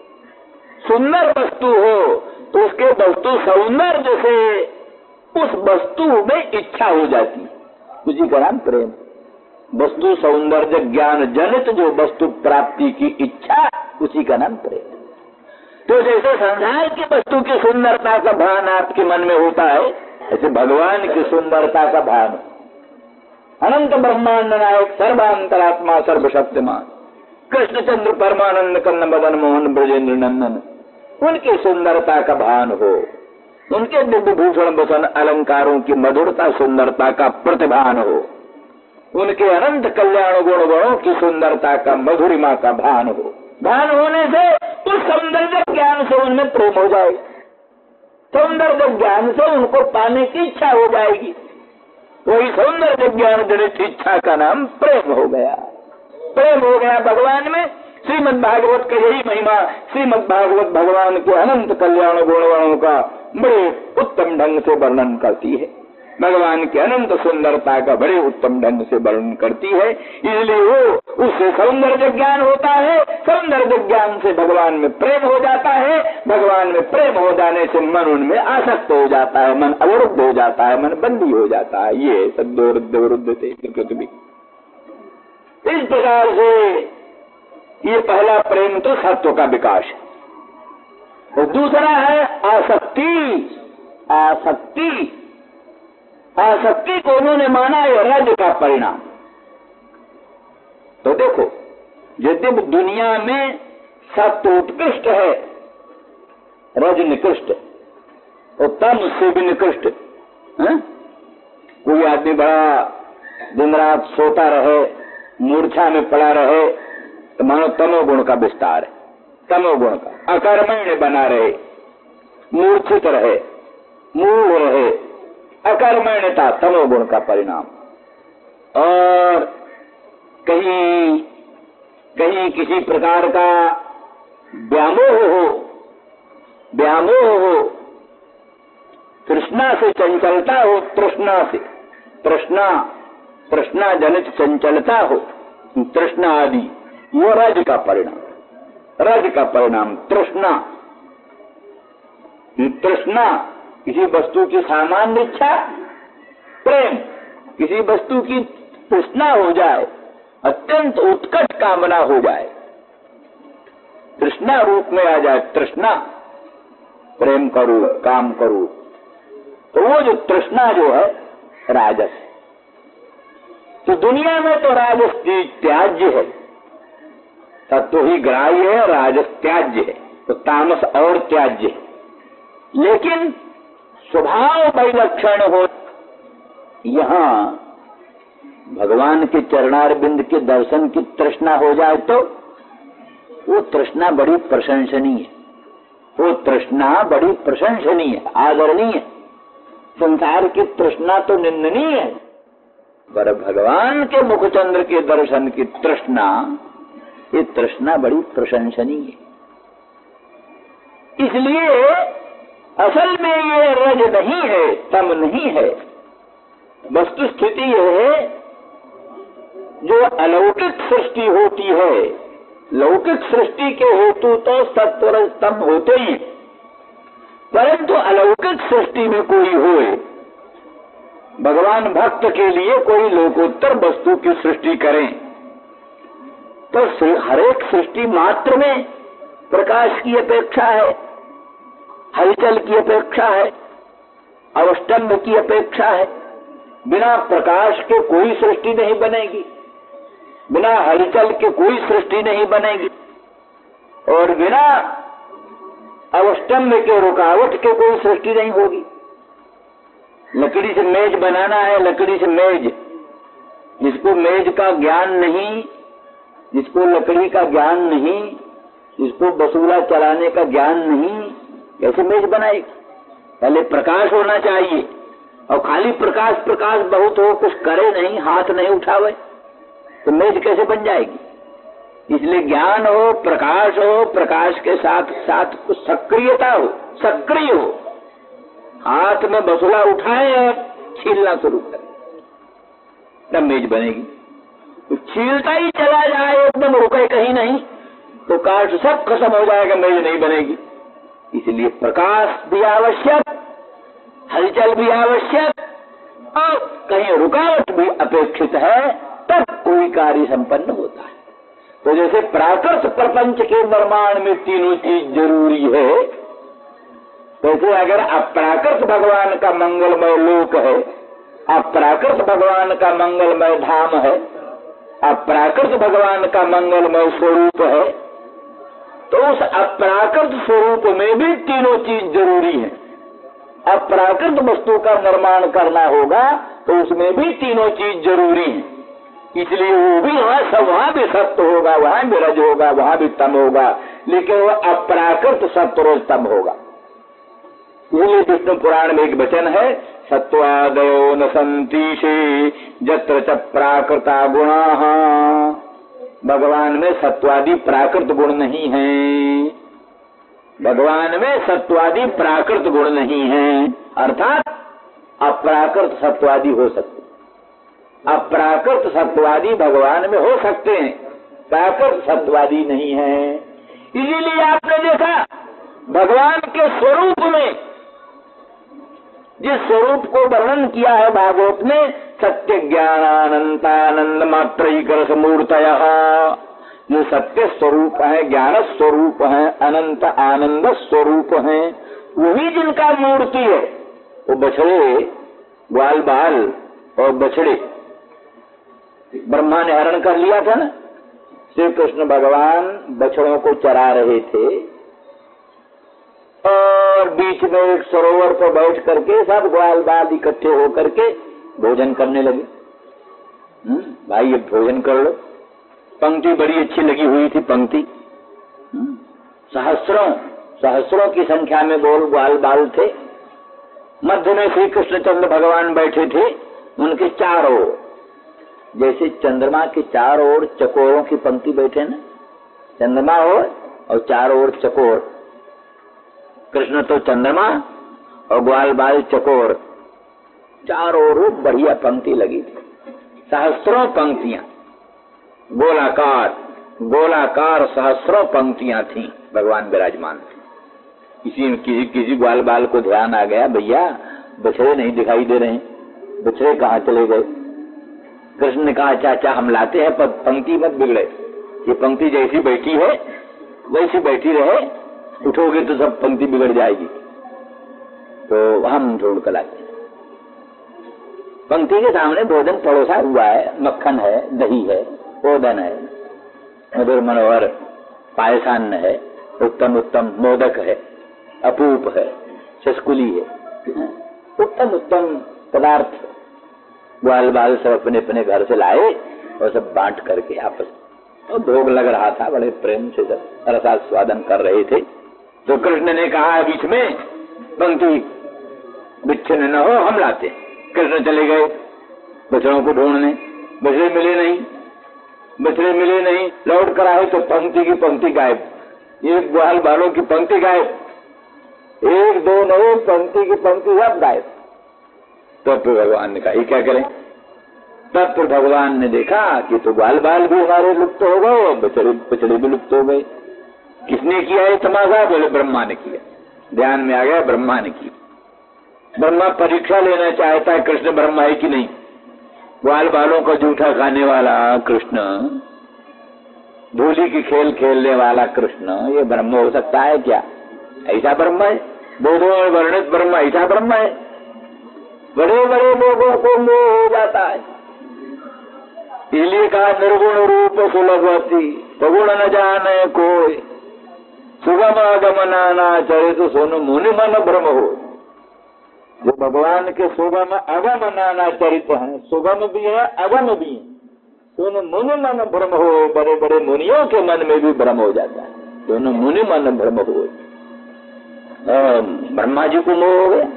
सुंदर वस्तु हो, तो उसके वस्तु सौंदर्य से उस वस्तु में इच्छा हो जाती है, उसी का नाम प्रेम। वस्तु सौंदर्य ज्ञान जनित जो वस्तु प्राप्ति की इच्छा, उसी का नाम प्रेम। तो जैसे संसार की वस्तु की सुंदरता का भान आपके मन में होता है, ऐसे भगवान की सुंदरता का भान। अनंत ब्रह्मांड नायक सर्वांतरात्मा सर्वशक्तिमान कृष्णचंद्र परमानंद कन्न मदन मोहन ब्रजेंद्र नंदन, उनकी सुंदरता का भान हो, उनके दिव्य भूषण वसन अलंकारों की मधुरता सुंदरता का प्रतिभान हो, उनके अनंत कल्याण गुण गुणों की सुंदरता का मधुरिमा का भान हो। भान होने से उस सौंदर्य ज्ञान से उनमें प्रेम हो जाएगा, सौंदर्य ज्ञान से उनको पाने की इच्छा हो जाएगी। वही सौंदर्य ज्ञान जनित इच्छा का नाम प्रेम हो गया। प्रेम हो गया भगवान में। श्रीमद् भागवत का यही महिमा, श्रीमद् भागवत भगवान के अनंत कल्याण गुणों का बड़े उत्तम ढंग से वर्णन करती है, भगवान की अनंत सुंदरता का बड़े उत्तम ढंग से वर्णन करती है। इसलिए वो उससे सौंदर्य ज्ञान होता है, सौंदर्य ज्ञान से भगवान में प्रेम हो जाता है, भगवान में प्रेम हो जाने से मन उनमें आसक्त हो जाता है, मन अवरुद्ध हो जाता है, मन बंदी हो जाता है। ये सद्योरुद्ध विरुद्ध थे पृथ्वी। इस प्रकार से ये पहला प्रेम तो सत्व का विकास है, और दूसरा है आसक्ति। आसक्ति आसक्ति को उन्होंने माना है रज का परिणाम। तो देखो, यदि दुनिया में सत्व उत्कृष्ट है, रज निकृष्ट, और तम से भी निकृष्ट है। कोई आदमी बड़ा दिन रात सोता रहे, मूर्छा में पड़ा रहे, तो मानो तमोगुण का विस्तार है, तमोगुण का। अकर्मण्य बना रहे, मूर्छित रहे, मूढ़ रहे, अकर्मण्यता तमोगुण का परिणाम। और कहीं कहीं किसी प्रकार का व्यामोह हो, व्यामोह हो, तृष्णा से चंचलता हो, तृष्णा से तृष्णा तृष्णा जनित चंचलता हो, तृष्णा आदि, वो रज का परिणाम। रज का परिणाम तृष्णा। तृष्णा किसी वस्तु की सामान्य इच्छा, प्रेम किसी वस्तु की तृष्णा हो जाए, अत्यंत उत्कट कामना हो जाए, तृष्णा रूप में आ जाए, तृष्णा, प्रेम करूं, काम करूं, तो वो जो तृष्णा जो है राजस है। तो दुनिया में तो राजस त्याज्य है, तत्व ही ग्राह्य है, राजस त्याज्य है, तो तामस और त्याज्य है। लेकिन स्वभाव परिलक्षण हो, यहाँ भगवान के चरणारविंद के दर्शन की तृष्णा हो जाए तो वो तृष्णा बड़ी प्रशंसनीय है, वो तृष्णा बड़ी प्रशंसनीय है, आदरणीय है। संसार की तृष्णा तो निंदनीय है, पर भगवान के मुखचंद्र के दर्शन की तृष्णा, ये तृष्णा बड़ी प्रशंसनीय है। इसलिए असल में ये रज नहीं है, तम नहीं है। वस्तु स्थिति है, जो अलौकिक सृष्टि होती है, लौकिक सृष्टि के हेतु तो सत्व रज तम होते ही, परंतु अलौकिक सृष्टि में कोई होए, भगवान भक्त के लिए कोई लोकोत्तर वस्तु की सृष्टि करें, तो हर एक सृष्टि मात्र में प्रकाश की अपेक्षा है, हलचल की अपेक्षा है, अवष्टम्भ की अपेक्षा है। बिना प्रकाश के कोई सृष्टि नहीं बनेगी, बिना हलचल के कोई सृष्टि नहीं बनेगी, और बिना अवष्टम्भ के रुकावट के कोई सृष्टि नहीं होगी। लकड़ी से मेज बनाना है, लकड़ी से मेज। जिसको मेज का ज्ञान नहीं, जिसको लकड़ी का ज्ञान नहीं, जिसको बसूला चलाने का ज्ञान नहीं, कैसे मेज बनाएगी? पहले प्रकाश होना चाहिए, और खाली प्रकाश प्रकाश बहुत हो, कुछ करे नहीं, हाथ नहीं उठावे, तो मेज कैसे बन जाएगी? इसलिए ज्ञान हो, प्रकाश हो, प्रकाश के साथ साथ कुछ सक्रियता हो, सक्रिय हो। हाथ में बसूला उठाए और छीलना शुरू करे, तब मेज बनेगी। तो छीलता ही चला जाए, एकदम रुके कहीं नहीं, तो काट सब खत्म हो जाएगा, मेज नहीं बनेगी। इसलिए प्रकाश भी आवश्यक, हलचल भी आवश्यक, और कहीं रुकावट भी अपेक्षित है, तब कोई कार्य संपन्न होता है। तो जैसे प्राकृत प्रपंच के निर्माण में तीनों चीज जरूरी है, वैसे अगर अप्राकृत भगवान का मंगलमय लोक है, अप्राकृत भगवान का मंगलमय धाम है, अप्राकृत भगवान का मंगलमय स्वरूप है, तो उस अप्राकृत स्वरूप में भी तीनों चीज जरूरी है। अप्राकृत वस्तु का निर्माण करना होगा तो उसमें भी तीनों चीज जरूरी है। इसलिए वो भी वहाँ सब, वहाँ भी सत्य होगा, वहाँ भी रज होगा, वहाँ भी तम होगा, लेकिन वो अप्राकृत सत्य रोज तम होगा। इसलिए विष्णु पुराण में एक वचन है, सत्वादयो न संतीशे जत्र च प्राकृता गुणाः। भगवान में सत्वादि प्राकृत गुण नहीं है, भगवान में सत्वादि प्राकृत गुण नहीं है, अर्थात अप्राकृत सत्वादि हो सकते, अप्राकृत सत्वादि भगवान में हो सकते हैं, प्राकृत सत्वादि नहीं है। इसीलिए आपने देखा भगवान के स्वरूप में, जिस स्वरूप को वर्णन किया है भागवत में, सत्य ज्ञानानंतानंद मात्रैकरस मूर्तयः, जो सत्य स्वरूप है, ज्ञान स्वरूप है, अनंत आनंद स्वरूप है, वही जिनका मूर्ति है। वो बछड़े, ग्वाल बाल और बछड़े ब्रह्मा ने हरण कर लिया था ना। श्री कृष्ण भगवान बछड़ों को चरा रहे थे और बीच में एक सरोवर पर बैठ करके सब ग्वाल बाल इकट्ठे होकर के भोजन करने लगे। भाई ये भोजन कर लो। पंक्ति बड़ी अच्छी लगी हुई थी, पंक्ति सहस्रों सहस्रों की संख्या में गोल ग्वाल बाल थे। मध्य में श्री कृष्णचंद्र भगवान बैठे थे, उनके चारों ओर जैसे चंद्रमा के चारों ओर चकोरों की पंक्ति बैठे ना, चंद्रमा हो और चारों ओर चकोर, कृष्ण तो चंद्रमा और ग्वाल बाल चकोर, चारों ओर बढ़िया पंक्ति लगी थी, सहस्रों पंक्तियां, गोलाकार गोलाकार सहस्रों पंक्तियां थी, भगवान विराजमान थे। किसी किसी किसी ग्वाल बाल को ध्यान आ गया, भैया बछड़े नहीं दिखाई दे रहे, बछड़े कहाँ चले गए? कृष्ण ने कहा, चाचा हम लाते हैं पर पंक्ति मत बिगड़े, ये पंक्ति जैसी बैठी है वैसी बैठी रहे, उठोगे तो सब पंक्ति बिगड़ जाएगी, तो हम ढूंढ कर लाते। पंक्ति के सामने भोजन परोसा हुआ है, मक्खन है, दही है, ओदन है, मधुर मनोहर पायसान है, उत्तम उत्तम मोदक है, अपूप है, शस्कुली है, उत्तम उत्तम पदार्थ ग्वाल बाल सब अपने अपने घर से लाए और सब बांट करके आपस और भोग लग रहा था, बड़े प्रेम से सब रसास्वादन कर रहे थे। तो कृष्ण ने कहा बीच में पंक्ति बिच्छन न हो, हम लाते। कृष्ण चले गए बछड़ों को ढूंढने, बछड़े मिले नहीं, बछड़े मिले नहीं, लौट कर आए तो पंक्ति की पंक्ति गायब, एक ग्वाल बालों की पंक्ति गायब, एक दो नौ पंक्ति की पंक्ति सब गायब। तब तो भगवान ने कहा ये क्या करें? तब तो भगवान ने देखा कि तो ग्वाल बाल भी हमारे लुप्त हो गए, बछड़े बछड़े भी लुप्त हो गए। किसने किया ये तमाशा? बोले ब्रह्मा ने किया। ध्यान में आ गया, ब्रह्मा ने किया। ब्रह्मा परीक्षा लेना चाहता है कृष्ण ब्रह्मा है कि नहीं। ग्वाल बालों का जूठा खाने वाला कृष्ण, धूली की खेल खेलने वाला कृष्ण, ये ब्रह्म हो सकता है क्या? ऐसा ब्रह्म है? बोधों में वर्णित ब्रह्म ऐसा ब्रह्म है? बड़े बड़े लोगों को मोह हो जाता है, इसलिए कहा निर्गुण रूप सुलभती सगुण न जाने कोई, सुगम आगमना चरित सुन मुनि मन भ्रम हो। जो भगवान के सुगम अगम नाना चरित्र हैं, सुगम भी है अगम भी है। सुन मुनि मन भ्रम हो, बड़े बड़े मुनियों के मन में भी भ्रम हो जाता है। दोनों मुनि मन भ्रम हो, ब्रह्मा जी को मोह हो गया।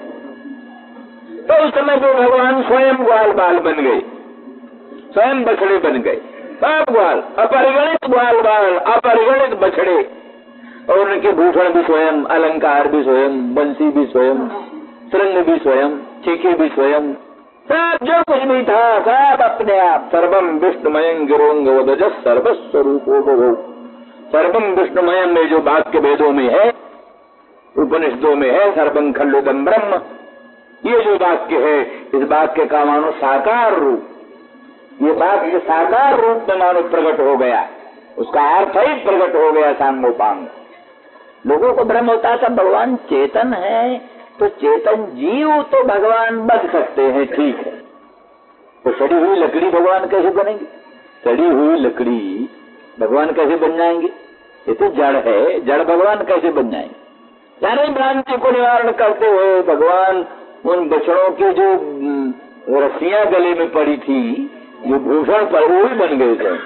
तो उस समय वो भगवान स्वयं ग्वाल बाल बन गए, स्वयं बछड़े बन गए, सब ग्वाल, अपरिगणित ग्वाल बाल, अपरिगणित बछड़े, और उनके भूषण भी स्वयं, अलंकार भी स्वयं, बंसी भी स्वयं, श्रृंग भी स्वयं, चीखे भी स्वयं, सब जो कुछ भी था सब अपने आप। सर्वम विष्णुमयं गिरोंग वदजः सर्वस्वरूपो भवो। सर्वम विष्णुमयम में जो वाक्य वेदों में है, उपनिषदों में है, सर्वं खल्विदं ब्रह्म, ये जो वाक्य है, इस वाक्य का मानो साकार रूप, ये वाक्य साकार रूप में मानो प्रकट हो गया, उसका अर्थ ही प्रकट हो गया सांगोपांग। लोगों को भ्रम होता था भगवान चेतन है, तो चेतन जीव तो भगवान बन सकते हैं, ठीक है, तो सड़ी हुई लकड़ी भगवान कैसे बनेंगे? सड़ी हुई लकड़ी भगवान कैसे बन जाएंगे? ये तो जड़ है, जड़ भगवान कैसे बन जाएंगे? यानी भ्रांति को निवारण करते हुए भगवान उन बछड़ों की जो रस्सियां गले में पड़ी थी, जो भूषण पर, वो भी बन गए थे।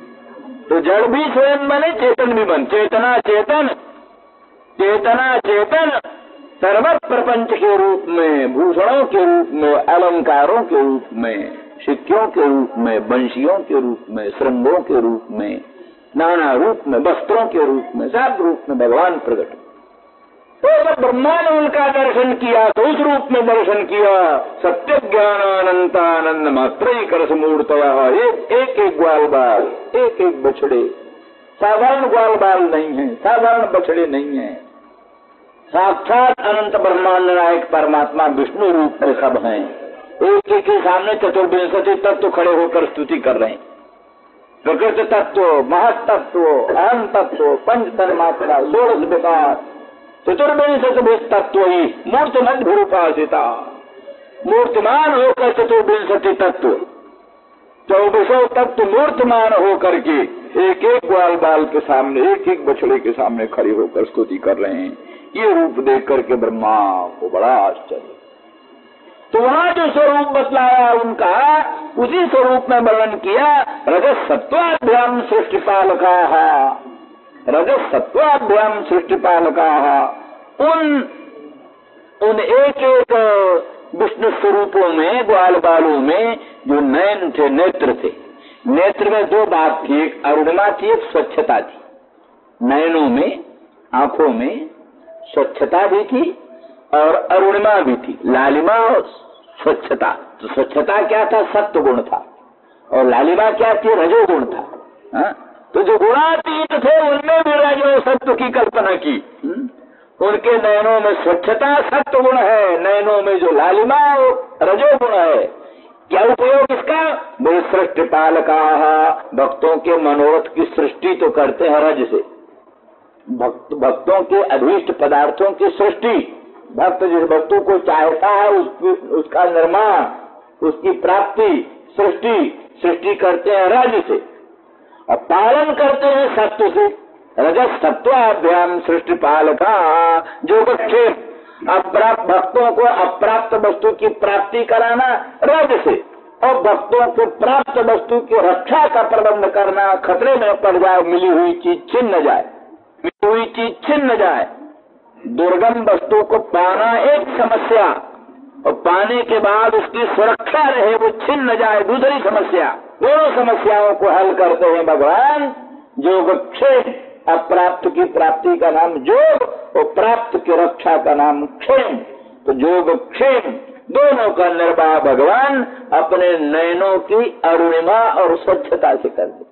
तो जड़ भी स्वयं बने, चेतन भी बन, चेतना चेतन, चेतना चेतन सर्व प्रपंच के रूप में, भूषणों के रूप में, अलंकारों के रूप में, सिक्कों के रूप में, बंशियों के रूप में, श्रृंगों के रूप में, नाना रूप में, वस्त्रों के रूप में, सब रूप में भगवान प्रकट। तो जब ब्रह्मा ने उनका दर्शन किया तो उस रूप में दर्शन किया। सत्य ज्ञानानंतानंद मात्र ही करस मूर्तया, एक एक एक ग्वाल बाल, एक एक बछड़े, साधारण ग्वाल बाल नहीं है, साधारण बछड़े नहीं है, साक्षात अनंत ब्रह्मांड नायक परमात्मा विष्णु रूप में सब हैं। एक एक के सामने चतुर्विंशति तत्व खड़े होकर स्तुति कर रहे हैं। प्रकृति तत्व, महत्तत्व, अहम तत्व, पंच तन्मात्रा, षोडश विकार, चतुर्विंशति तत्व ही मूर्तिमत भूपासिता, मूर्तिमान होकर चतुर्विंशति तत्व, चौबीसों तत्व मूर्तिमान होकर के एक एक ग्वाल बाल के सामने, एक एक बछड़े के सामने खड़े होकर स्तुति कर रहे हैं। ये रूप देख करके ब्रह्मा को बड़ा आश्चर्य। तो वहाँ जो स्वरूप बतलाया उनका, उसी स्वरूप में वर्णन किया। रजस सत्वाभ्याम सृष्टिपालका, रजस सत्वाभ्याम सृष्टिपालका, उन उन एक एक विष्णु स्वरूपों में, ग्वाल बालों में जो नयन थे, नेत्र थे, नेत्र में दो बात थी, एक अरुणिमा थी, एक स्वच्छता थी। नयनों में, आंखों में स्वच्छता भी थी और अरुणिमा भी थी, लालिमा और स्वच्छता। तो स्वच्छता क्या था? सत्व गुण था, और लालिमा क्या थी? रजोगुण था। हा? तो जो गुणातीत थे उनमें भी रजो सत्व की कल्पना की। हुँ? उनके नयनों में स्वच्छता सत्व गुण है, नयनों में जो लालिमा रजोगुण है। क्या उपयोग इसका? वो सृष्टि पालका, भक्तों के मनोरथ की सृष्टि तो करते हैं रज से, भक्त भक्तों के अभीष्ट पदार्थों की सृष्टि, भक्त जिस वस्तु को चाहता है उसकी, उसका निर्माण, उसकी प्राप्ति, सृष्टि सृष्टि करते हैं रज से, और पालन करते हैं सत्व से। रजस सत्वाभ्याम सृष्टि पालका, जो बच्चे अप्राप्त भक्तों को अप्राप्त वस्तु की प्राप्ति कराना रज से, और भक्तों को प्राप्त वस्तु की रक्षा का प्रबंध करना, खतरे में पड़ जाए, मिली हुई चीज छिन न जाए, मिली हुई चीज छिन न जाए। दुर्गम वस्तु को पाना एक समस्या, और पाने के बाद उसकी सुरक्षा रहे, वो छिन न जाए, दूसरी समस्या। दोनों समस्याओं को हल करते हैं भगवान। योगक्षेम, अप्राप्त की प्राप्ति का नाम योग, और प्राप्त की रक्षा का नाम क्षेम। तो योगक्षेम दोनों का निर्वाह भगवान अपने नयनों की अरुणिमा और स्वच्छता से कर दे।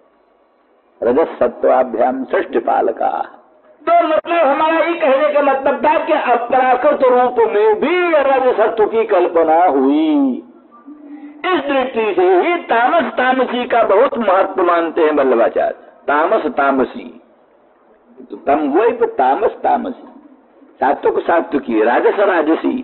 रजस सत्वाभ्याम सृष्टि पालका। तो मतलब हमारा ये कहने का मतलब था कि अपराकृत रूप में भी रज सत्व की कल्पना हुई। इस दृष्टि से ही तामस तामसी का बहुत महत्व मानते हैं वल्लभाचार्य। तामस तामसी, तो तम हुए तो तामस तामसी, सात्विक सात्विकी, राजस राजसी,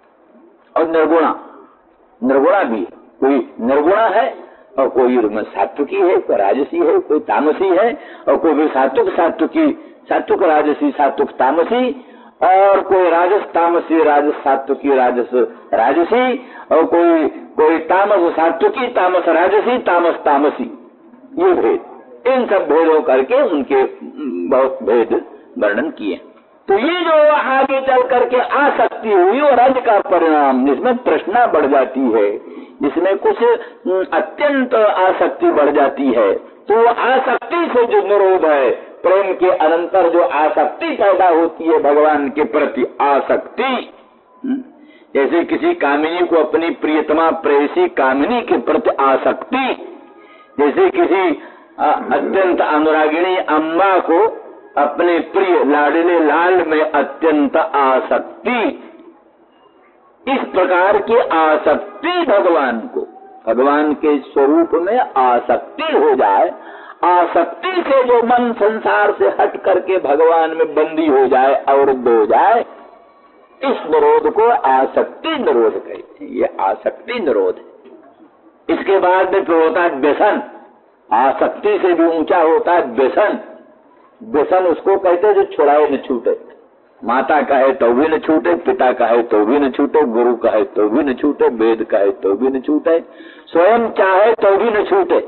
और निर्गुणा। निर्गुणा भी, कोई निर्गुणा है और कोई सात्विकी है, कोई राजसी है, कोई तामसी है, और कोई भी सात्विक सात्विकी, सात्विक राजसी, सात्विक तामसी, और कोई राजस तामसी, राजस सात्विकी, राजस राजसी, और कोई कोई तामस सात्विकी, तामस राजसी, तामस तामसी, ये भेद, इन सब भेदों करके उनके बहुत भेद वर्णन किए। तो ये जो आगे चल करके आसक्ति हुई और रज का परिणाम, जिसमें तृष्णा बढ़ जाती है, इसमें कुछ अत्यंत आसक्ति बढ़ जाती है, तो आसक्ति से जो निरोध है, प्रेम के अनंतर जो आसक्ति पैदा होती है भगवान के प्रति, आसक्ति, जैसे किसी कामिनी को अपनी प्रियतमा प्रेयसी कामिनी के प्रति आसक्ति, जैसे किसी अत्यंत अनुरागिणी अम्बा को अपने प्रिय लाडले लाल में अत्यंत आसक्ति, इस प्रकार की आसक्ति भगवान को, भगवान के स्वरूप में आसक्ति हो जाए, आसक्ति से जो मन संसार से हट करके भगवान में बंदी हो जाए, अवरुद्ध हो जाए, इस निरोध को आसक्ति निरोध कहते हैं। ये आसक्ति निरोध है। इसके बाद में फिर होता है व्यसन, आसक्ति से भी ऊंचा होता है व्यसन। व्यसन उसको कहते हैं जो छुड़ाए न छूटे, माता कहे तो भी न छूटे, पिता कहे तो भी न छूटे, गुरु कहे तो भी न छूटे, वेद कहे तो भी न छूटे, स्वयं चाहे तो भी न छूटे।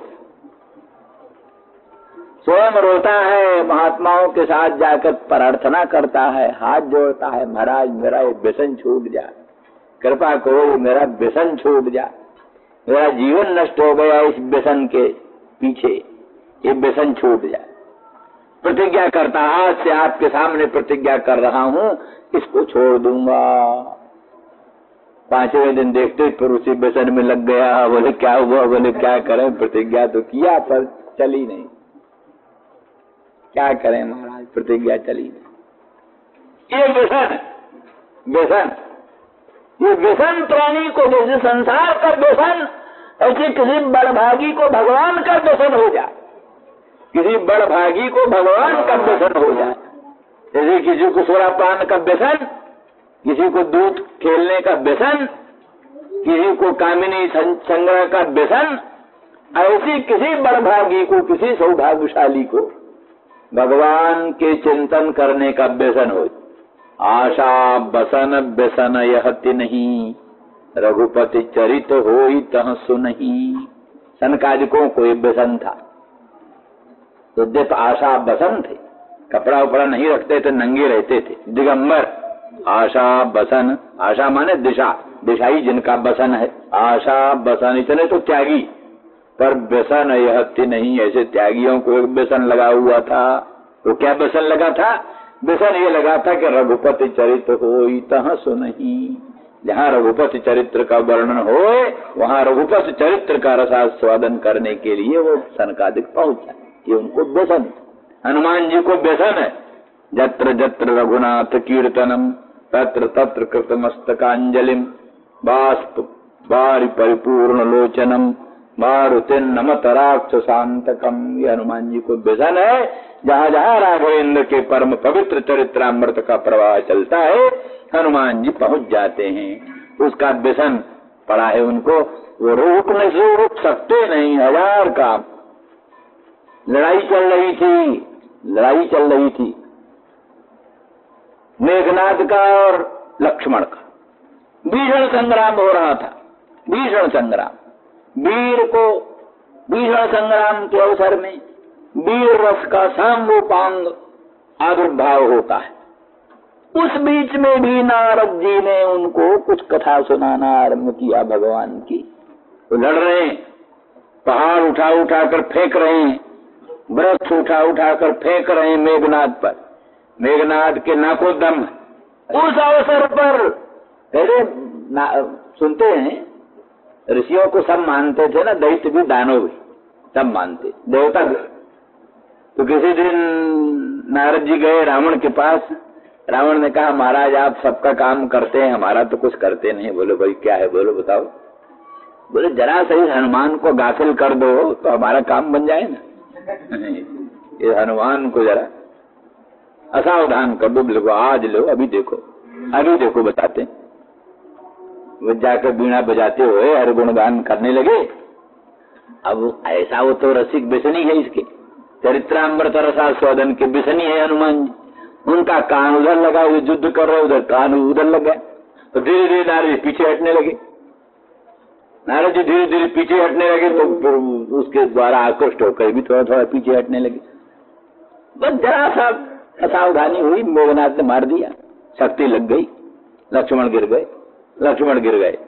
स्वयं रोता है, महात्माओं के साथ जाकर प्रार्थना करता है, हाथ जोड़ता है, महाराज मेरा ये व्यसन छूट जाए, कृपा करो मेरा व्यसन छूट जाए, मेरा जीवन नष्ट हो गया इस व्यसन के पीछे, ये व्यसन छूट जाए। प्रतिज्ञा करता, आज से आपके सामने प्रतिज्ञा कर रहा हूँ, इसको छोड़ दूंगा। पांचवें दिन देखते फिर उसी व्यसन में लग गया। बोले क्या हुआ? बोले क्या करें, प्रतिज्ञा तो किया पर चली नहीं, क्या करें महाराज, प्रतिज्ञा चली नहीं। ये व्यसन, व्यसन, ये व्यसन प्राणी को, जैसे संसार का व्यसन, ऐसे किसी बड़भागी को भगवान का व्यसन हो जाए, किसी बड़भागी को भगवान का व्यसन हो जाए। जैसे किसी को सुरापान का व्यसन, किसी को दूध खेलने का व्यसन, किसी को कामिनी संग्रह का व्यसन, ऐसी किसी बड़भागी को, किसी सौभाग्यशाली को भगवान के चिंतन करने का व्यसन हो। आशा बसन व्यसन यहति नहीं, रघुपति चरित होई तह सुनहि। सनकादिकों को ये व्यसन था, तो जब आशा बसन थे, कपड़ा उपड़ा नहीं रखते थे, नंगे रहते थे, दिगंबर। आशा बसन, आशा माने दिशा, दिशाई जिनका बसन है, आशा बसन, इतने तो त्यागी, पर व्यसन यहति नहीं, ऐसे त्यागियों को एक व्यसन लगा हुआ था। तो क्या व्यसन लगा था? व्यसन ये लगा था कि रघुपति चरित्र होई तह सुनहि, जहाँ रघुपति चरित्र का वर्णन हो, वहाँ रघुपति चरित्र का रसास्वादन करने के लिए वो सनकादिक पहुंचा। ये उनको व्यसन, हनुमान जी को व्यसन है। जत्र जत्र रघुनाथ कीर्तनम तत्र तत्र कृतमस्तकांजलिम बाष्प बारि परिपूर्ण लोचनम मारुतिन नमत राक्षसांतकम। ये हनुमान जी को व्यसन है। जहाँ जहाँ राघवेंद्र के परम पवित्र चरित्रामृत का प्रवाह चलता है, हनुमान जी पहुंच जाते हैं। उसका व्यसन पड़ा है उनको, वो रोकने से रुक सकते नहीं। हजार काम, लड़ाई चल रही थी, लड़ाई चल रही थी मेघनाद का और लक्ष्मण का, भीषण संग्राम हो रहा था, भीषण संग्राम। वीर को भीषण संग्राम के अवसर में वीर रस का सांगोपांग आविर्भाव होता है। उस बीच में भी नारद जी ने उनको कुछ कथा सुनाना आरंभ किया भगवान की। तो लड़ रहे हैं, पहाड़ उठा उठा कर फेंक रहे हैं, वृक्ष उठा उठा कर फेंक रहे हैं मेघनाद पर, मेघनाद के नाको दम। उस अवसर पर पहले सुनते हैं, ऋषियों को सब मानते थे ना, दैत्य भी दानव भी सब मानते, देवता भी। तो किसी दिन नारद जी गए रावण के पास। रावण ने कहा महाराज आप सबका काम करते हैं, हमारा तो कुछ करते नहीं। बोले भाई क्या है, बोलो बताओ। बोले जरा सही हनुमान को गाफिल कर दो तो हमारा काम बन जाए ना। ये हनुमान को जरा असावधान कर दो, बिल्कुल आज लो, अभी देखो, अभी देखो बताते। वो जाकर बीणा बजाते हुए हर गुणगान करने लगे। अब ऐसा वो तो रसिक व्यसनी है, इसके चरित्रामृत रसास्वादन के व्यसनी है हनुमान जी। उनका कान उधर लगा, वो युद्ध कर रहे उधर कान उधर लग गया। तो धीरे धीरे नारद जी पीछे हटने लगे। नारद जी धीरे धीरे पीछे हटने लगे तो फिर उसके द्वारा आकृष्ट होकर भी थोड़ा थोड़ा पीछे हटने लगे। बस जरा सा असावधानी हुई, मेघनाथ ने मार दिया, शक्ति लग गई, लक्ष्मण गिर गए। लक्ष्मण गिर गए,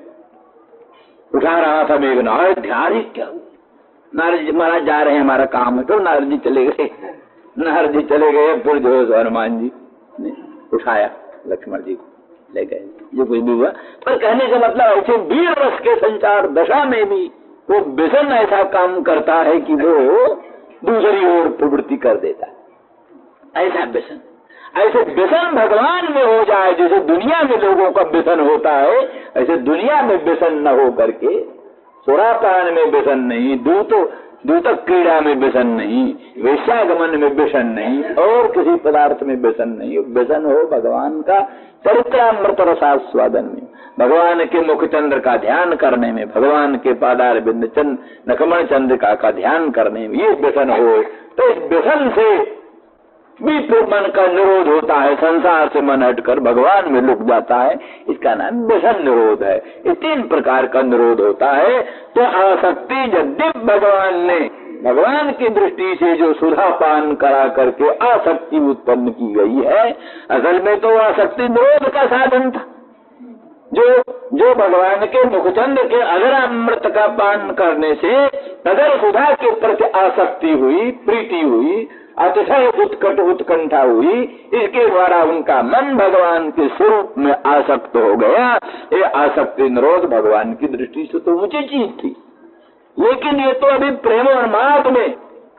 उठा रहा था मेघनाथ, ध्यान ही क्या हुआ। नारद जी महाराज जा रहे हैं, हमारा काम है। तो नारद जी चले गए। नारद जी चले गए, फिर जो है हनुमान जी ने उठाया, लक्ष्मण जी को ले गए, जो कुछ भी हुआ। पर कहने का मतलब ऐसे वीर रस के संचार दशा में भी वो व्यसन ऐसा काम करता है कि वो दूसरी ओर प्रवृत्ति कर देता है। ऐसा व्यसन, ऐसे व्यसन भगवान में हो जाए, जैसे दुनिया में लोगों का व्यसन होता है, ऐसे दुनिया में व्यसन न हो करके, सुरापान में व्यसन नहीं, दूतों दूतक क्रीड़ा में व्यसन नहीं, वेश्यागमन में व्यसन नहीं, और किसी पदार्थ में व्यसन नहीं। व्यसन हो भगवान का चरित्रामृत रसास्वादन में, भगवान के मुख चंद्र का ध्यान करने में, भगवान के पादार बिंद चंद्र नखमण चंद्रिका का ध्यान करने में, ये व्यसन हो। तो इस व्यसन से भी मन का निरोध होता है, संसार से मन हटकर भगवान में लुक जाता है, इसका नाम व्यसन निरोध है। इस तीन प्रकार का निरोध होता है। तो आसक्ति यद्यप भगवान ने भगवान की दृष्टि से जो सुधा पान करा करके आसक्ति उत्पन्न की गई है, असल में तो आसक्ति निरोध का साधन था। जो जो भगवान के मुखचंद्र के अगर अमृत का पान करने से अगर सुधा के प्रति आसक्ति हुई, प्रीति हुई, अतिशय उत्कट उत्कंठा हुई, इसके द्वारा उनका मन भगवान के स्वरूप में आसक्त हो गया। ये आसक्ति निरोध भगवान की दृष्टि से तो ऊंची चीज थी, लेकिन ये तो अभी प्रेम और मात में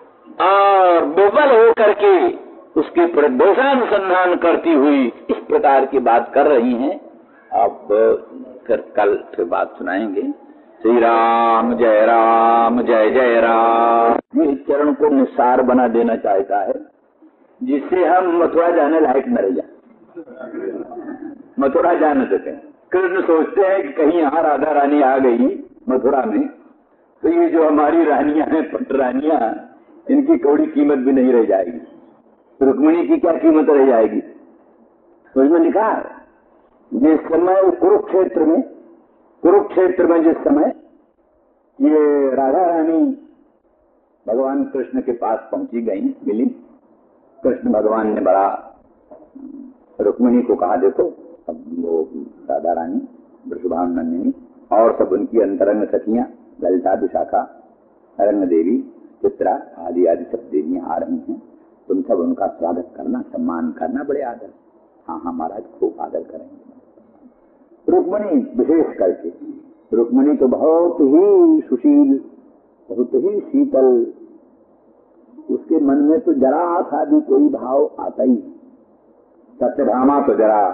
और विफल हो करके उसके प्रदोषानुसंधान करती हुई इस प्रकार की बात कर रही हैं। अब फिर कल फिर बात सुनाएंगे। श्री राम जय राम जय जय राम। ये चरण को निस्सार बना देना चाहता है, जिससे हम मथुरा जाने लायक न रह जाए, मथुरा जा न सके। कृष्ण सोचते हैं कि कहीं यहाँ राधा रानी आ गई मथुरा में, तो ये जो हमारी रानियां हैं, पट रानियां, इनकी कौड़ी कीमत भी नहीं रह जाएगी। रुक्मिणी की क्या कीमत रह जाएगी? तो इसमें लिखा है, जिस समय कुरुक्षेत्र में कुरुक्षेत्र में जिस समय ये राधा रानी भगवान कृष्ण के पास पहुंची गई, मिली, कृष्ण भगवान ने बड़ा रुक्मिणी को कहा, देखो अब वो राधा रानी, वृषभानु नंदिनी और सब उनकी अंतरंग सखियां, ललिता, विशाखा, अरण्य देवी, चित्रा आदि आदि सब देवियां आ रही हैं, तुम सब उनका स्वागत करना, सम्मान करना, बड़े आदर। हाँ हाँ महाराज, खूब आदर करेंगे। रुक्मिणी विशेष करके, रुक्मिणी तो बहुत ही सुशील, बहुत ही शीतल, उसके मन में तो जरा सा भी कोई भाव आता ही। सत्यभामा तो जरा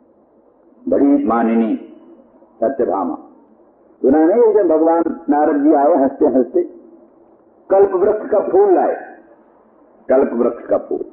बड़ी मानिनी, सत्यभामा सुना नहीं, जब भगवान नारद जी आए हंसते हंसते, कल्प वृक्ष का फूल लाए, कल्प वृक्ष का फूल,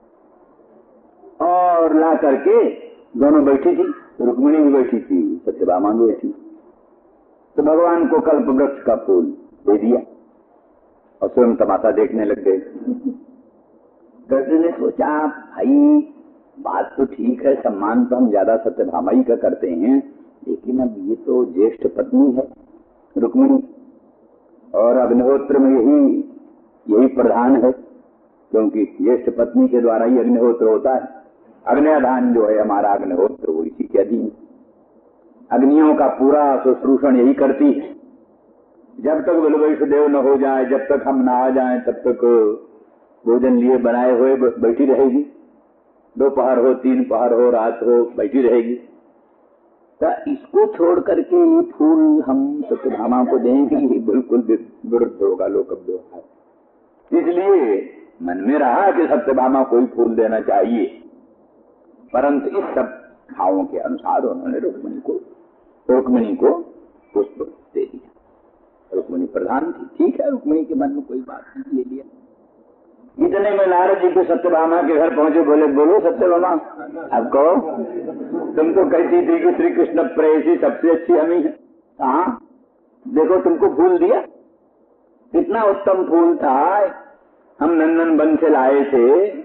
और ला करके दोनों बैठी थी, रुक्मिणी भी बैठी थी, सत्यभामा भी बैठी, तो भगवान को कल्प वृक्ष का फूल दे दिया और स्वयं तमाशा देखने लग गए। कृष्ण ने सोचा, भाई बात तो ठीक है, सम्मान तो हम ज्यादा सत्यभामा ही का करते हैं, लेकिन अब ये तो ज्येष्ठ पत्नी है रुक्मिणी, और अग्निहोत्र में यही यही प्रधान है, क्योंकि ज्येष्ठ पत्नी के द्वारा ही अग्निहोत्र होता है। अग्निधान जो है हमारा अग्निहोत्र, वो इसी के अधीन, अग्नियों का पूरा शुश्रूषण यही करती है। जब तक बलवैष्णदेव न हो जाए, जब तक हम ना आ जाएं, तब तक भोजन लिए बनाए हुए बैठी रहेगी, दोपहर हो, तीन पहर हो, रात हो, बैठी रहेगी। तो इसको छोड़ करके ये फूल हम सत्यभामा को देंगे, ये बिल्कुल विरुद्ध होगा लोक व्यवहार। इसलिए मन में रहा कि सत्यभामा को ही फूल देना चाहिए, परंतु इस सब भावों के अनुसार उन्होंने रुक्मिणी को रुक्मिणी को पुष्प दे दिया। रुक्मिणी प्रधान थी, ठीक है, रुक्मिणी के मन में कोई बात नहीं, ले लिया। इतने में नारद जी को सत्यभामा के घर पहुंचे, बोले, बोलो सत्यभामा, अब कहो, तुम तो कहती थी कि श्री कृष्ण प्रेयसी सबसे अच्छी हम ही है। हाँ देखो, तुमको फूल दिया, कितना उत्तम फूल था, हम नंदन वन से लाए थे,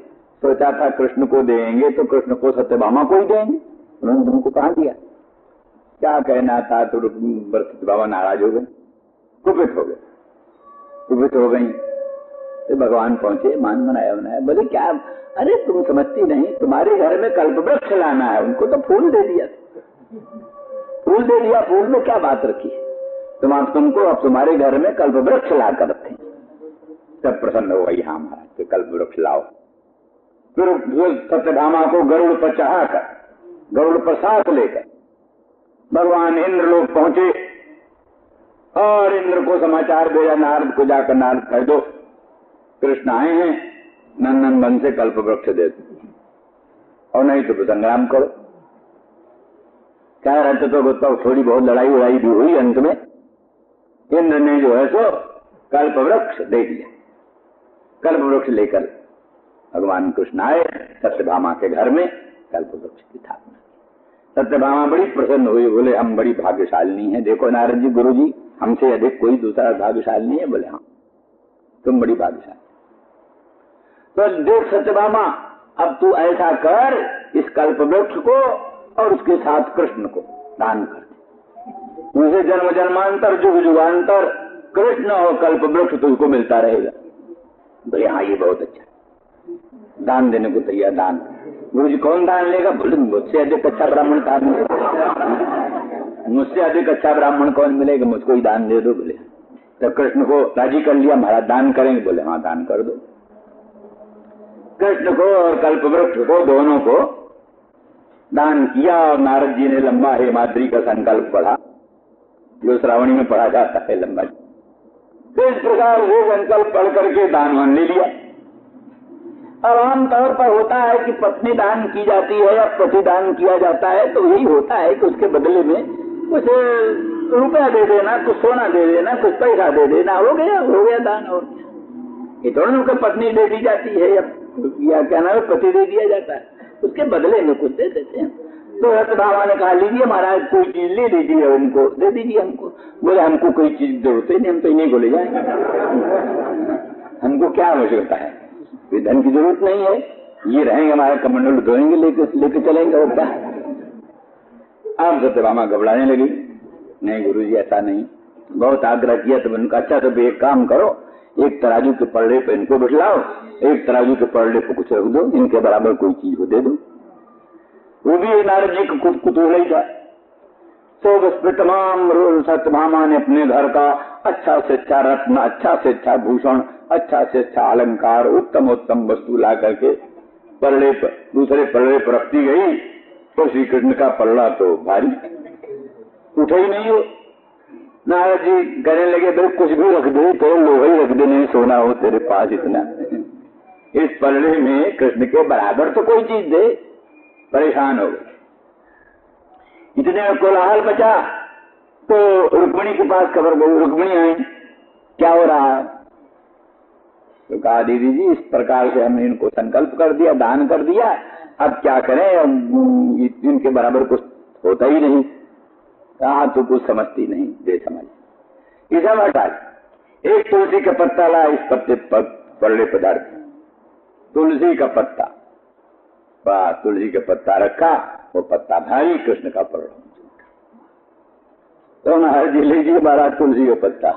सोचा था कृष्ण को देंगे तो कृष्ण को सत्यभामा को ही देंगे, उन्होंने तुमको कहा दिया। क्या कहना था तो सत्यभामा नाराज हो गए, कुपित हो गए, कुपित हो गई। तो भगवान पहुंचे, मान बनाया बनाया, बोले क्या, अरे तुम समझती नहीं, तुम्हारे घर में कल्पवृक्ष लाना है, उनको तो फूल दे दिया, फूल दे दिया, फूल में क्या बात रखी है, तुम आप तुमको अब तुम्हारे घर में कल्पवृक्ष ला कर रखे। सब प्रसन्न हो गई, हाँ महाराज तो कल्पवृक्ष लाओ। फिर सत्यभामा को गरुड़ पर चढ़ाकर, गरुड़ पर साथ लेकर भगवान इंद्र लोग पहुंचे और इंद्र को समाचार भेजा नारद को, जाकर नारद कह दो कृष्ण आए हैं, नंदन वन से कल्पवृक्ष दे दो और नहीं तो संग्राम करो। क्या रहते तो बताओ, थोड़ी बहुत लड़ाई वड़ाई भी हुई, अंत में इंद्र ने जो है सो कल्पवृक्ष दे दिया। कल्पवृक्ष लेकर भगवान कृष्ण आए सत्यभामा के घर में, कल्पवृक्ष की स्थापना। सत्यभामा बड़ी प्रसन्न हुई, बोले हम बड़ी भाग्यशालिनी हैं, देखो नारद जी गुरु जी हमसे अधिक कोई दूसरा भाग्यशाली नहीं है। बोले हाँ तुम बड़ी भाग्यशाली। तो देख सत्यभामा, अब तू ऐसा कर, इस कल्पवृक्ष को और उसके साथ कृष्ण को दान कर दे, उसे जन्म जन्मांतर जुग जुगांतर कृष्ण और कल्पवृक्ष तुझको मिलता रहेगा। बोले हाँ ये बहुत अच्छा, दान देने को तैयार। दान गुरु जी कौन दान लेगा? बोले मुझसे अधिक अच्छा ब्राह्मण दान मिलेगा, मुझसे अधिक अच्छा ब्राह्मण कौन मिलेगा, मुझको ही दान दे दो। बोले तो कृष्ण को राजी कर लिया, महाराज दान करेंगे। बोले हाँ दान कर दो। कृष्ण को और कल्पवृक्ष को दोनों को दान किया और नारद जी ने लंबा हेमाद्री का संकल्प पढ़ा, जो श्रावणी में पढ़ा जाता है लंबा। इस प्रकार वो संकल्प पढ़ करके दान मान ले लिया। अब आमतौर पर होता है कि पत्नी दान की जाती है या पति दान किया जाता है, तो यही होता है कि उसके बदले में कुछ रुपया दे देना, कुछ सोना दे देना, कुछ पैसा दे देना, हो गया हो गया दान। और ये दोनों को पत्नी दे दी जाती है या, या क्या नाम है पति दे दिया जाता है, उसके बदले में कुछ दे देते हैं। तो सत्यभामा ने कहा लीजिए महाराज कोई चीज ले लीजिए, उनको दे दीजिए हमको। बोले हमको कोई चीज जरूरत ही नहीं, हम तो इन्हीं को ले जाएंगे, हमको क्या आवश्यकता है, धन की जरूरत नहीं है, ये रहेंगे हमारे कमंडल धोएंगे, लेके लेके चलेंगे। और क्या अब सत्यभामा घबराने लगी, नहीं गुरुजी ऐसा नहीं, बहुत आग्रह किया तो उनका अच्छा तो एक काम करो, एक तराजू के पलड़े पे इनको बिठलाओ, एक तराजू के पलड़े पे कुछ रख दो, इनके बराबर कोई चीज को दे दो। वो भी नारद जी को खुद कुतूहल ही था। तो बस तमाम सत्यभामा ने अपने घर का अच्छा से अच्छा रत्न, अच्छा से अच्छा भूषण, अच्छा से अच्छा अलंकार, उत्तम उत्तम वस्तु ला करके पलड़े पर, दूसरे पलड़े पर रखती गई। तो श्री कृष्ण का पलड़ा तो भारी उठा ही नहीं हो। नारद जी कहने लगे भाई कुछ भी रख दे, तो लोहा ही रख दे, नहीं सोना हो तेरे पास इतना, इस पलड़े में कृष्ण के बराबर तो कोई चीज दे। परेशान हो गए। इतने कोलाहल बचा तो रुक्मिणी के पास खबर गई। रुक्मिणी आई, क्या हो रहा है? तो कहा दीदी जी इस प्रकार से हमने इनको संकल्प कर दिया, दान कर दिया, अब क्या करें, इनके बराबर कुछ होता ही नहीं। कहा तो कुछ समझती नहीं, दे समझ। इसे हटा, एक तुलसी का पत्ता ला, इस पत्ते पर पलड़े पदार्थ, तुलसी का पत्ता, तुलसी का पत्ता रखा, वो पत्ता भारी, कृष्ण का पलड़ा। तो महाराज जी लीजिए महाराज तुलसी का पत्ता।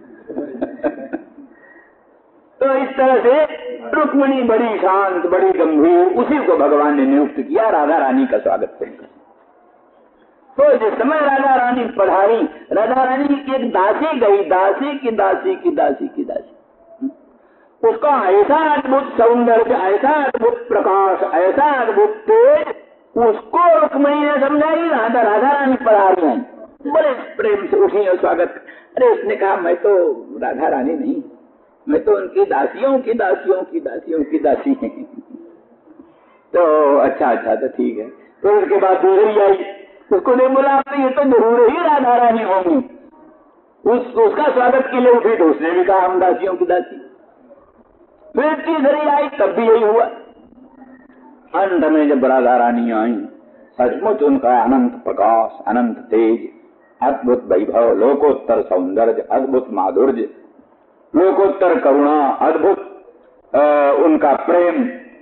तो इस तरह से रुक्मिणी बड़ी शांत, बड़ी गंभीर, उसी को भगवान ने नियुक्त किया राधा रानी का स्वागत करने। तो जिस समय राधा रानी पधारी, राधा रानी की एक दासी गई, दासी की दासी की दासी की दासी, उसका ऐसा अद्भुत सौंदर्य, ऐसा अद्भुत प्रकाश, ऐसा अद्भुत तेज, उसको रुक्मिणी ने समझाई राधा राधा रानी पधारी हैं। बड़े प्रेम से उसी ने स्वागत। अरे उसने कहा मैं तो राधा रानी नहीं, मैं तो उनकी दासियों की दासियों की दासियों की दासी है। तो अच्छा अच्छा तो ठीक है। तो उसके बाद दूसरी आई, उसको नहीं बोला आपने ये तो जरूर ही राधा रानी होंगी। उस, उसका स्वागत के लिए उठी तो उसने भी कहा हम दासियों की दासी। फिर तीसरी आई, तब भी यही हुआ। अंत में जब राधा रानी आई, सचमुच उनका अनंत प्रकाश, अनंत तेज, अद्भुत वैभव, लोकोत्तर सौंदर्य, अद्भुत माधुर्य, लोकोत्तर करुणा, अद्भुत उनका प्रेम,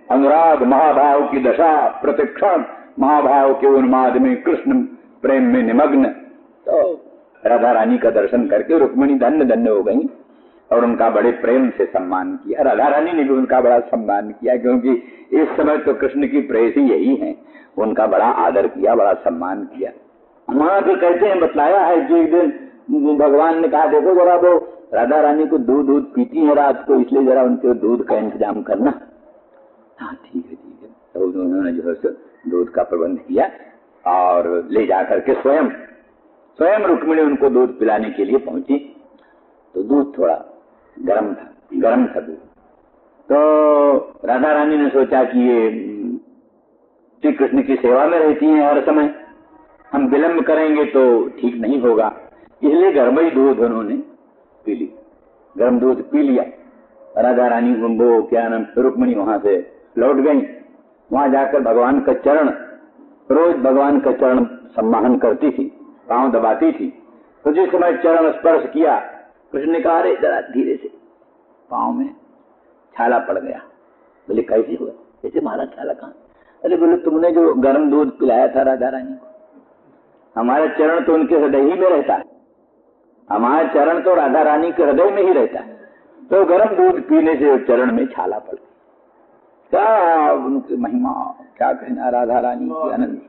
अनुराग महाभाव की दशा, प्रतिक्षण महाभाव के उन्माद में कृष्ण प्रेम में निमग्न। तो राधा रानी का दर्शन करके रुक्मिणी धन्य धन्य हो गई और उनका बड़े प्रेम से सम्मान किया। राधा रानी ने भी उनका बड़ा सम्मान किया, क्योंकि इस समय तो कृष्ण की प्रेयसी यही है। उनका बड़ा आदर किया, बड़ा सम्मान किया। वहां तो कहते हैं, बतलाया है कि एक दिन भगवान ने कहा, देखो जरा वो राधा रानी को दूध दूध पीती है रात को, इसलिए जरा उनके दूध का इंतजाम करना। हाँ ठीक है ठीक है। तो उन्होंने जो है दूध का प्रबंध किया और ले जाकर के स्वयं स्वयं रुक्मिणी उनको दूध पिलाने के लिए पहुंची। तो दूध थोड़ा गर्म था, गर्म था दूध। तो राधा रानी ने सोचा कि ये श्री कृष्ण की सेवा में रहती हैं हर समय, हम विलंब करेंगे तो ठीक नहीं होगा, इसलिए गर्म ही दूध उन्होंने पी ली। गर्म दूध पी लिया। राधा रानी वो क्या नाम रुक्मिणी वहां से लौट गई। वहां जाकर भगवान का चरण, रोज भगवान का चरण सम्मान करती थी, पांव दबाती थी। तो जिस समय चरण स्पर्श किया, कृष्ण ने कहा, अरे जरा धीरे से, पांव में छाला पड़ गया। बोले कैसे हुआ? कैसे मारा छाला? कहां? अरे बोले तुमने जो गर्म दूध पिलाया था राधा रानी को, हमारा चरण तो उनके हृदय ही में रहता है, हमारा चरण तो राधा रानी के हृदय में ही रहता है। तो गर्म दूध पीने से चरण में छाला पड़ गया। क्या उनकी महिमा, क्या कहना राधा रानी की आनंद।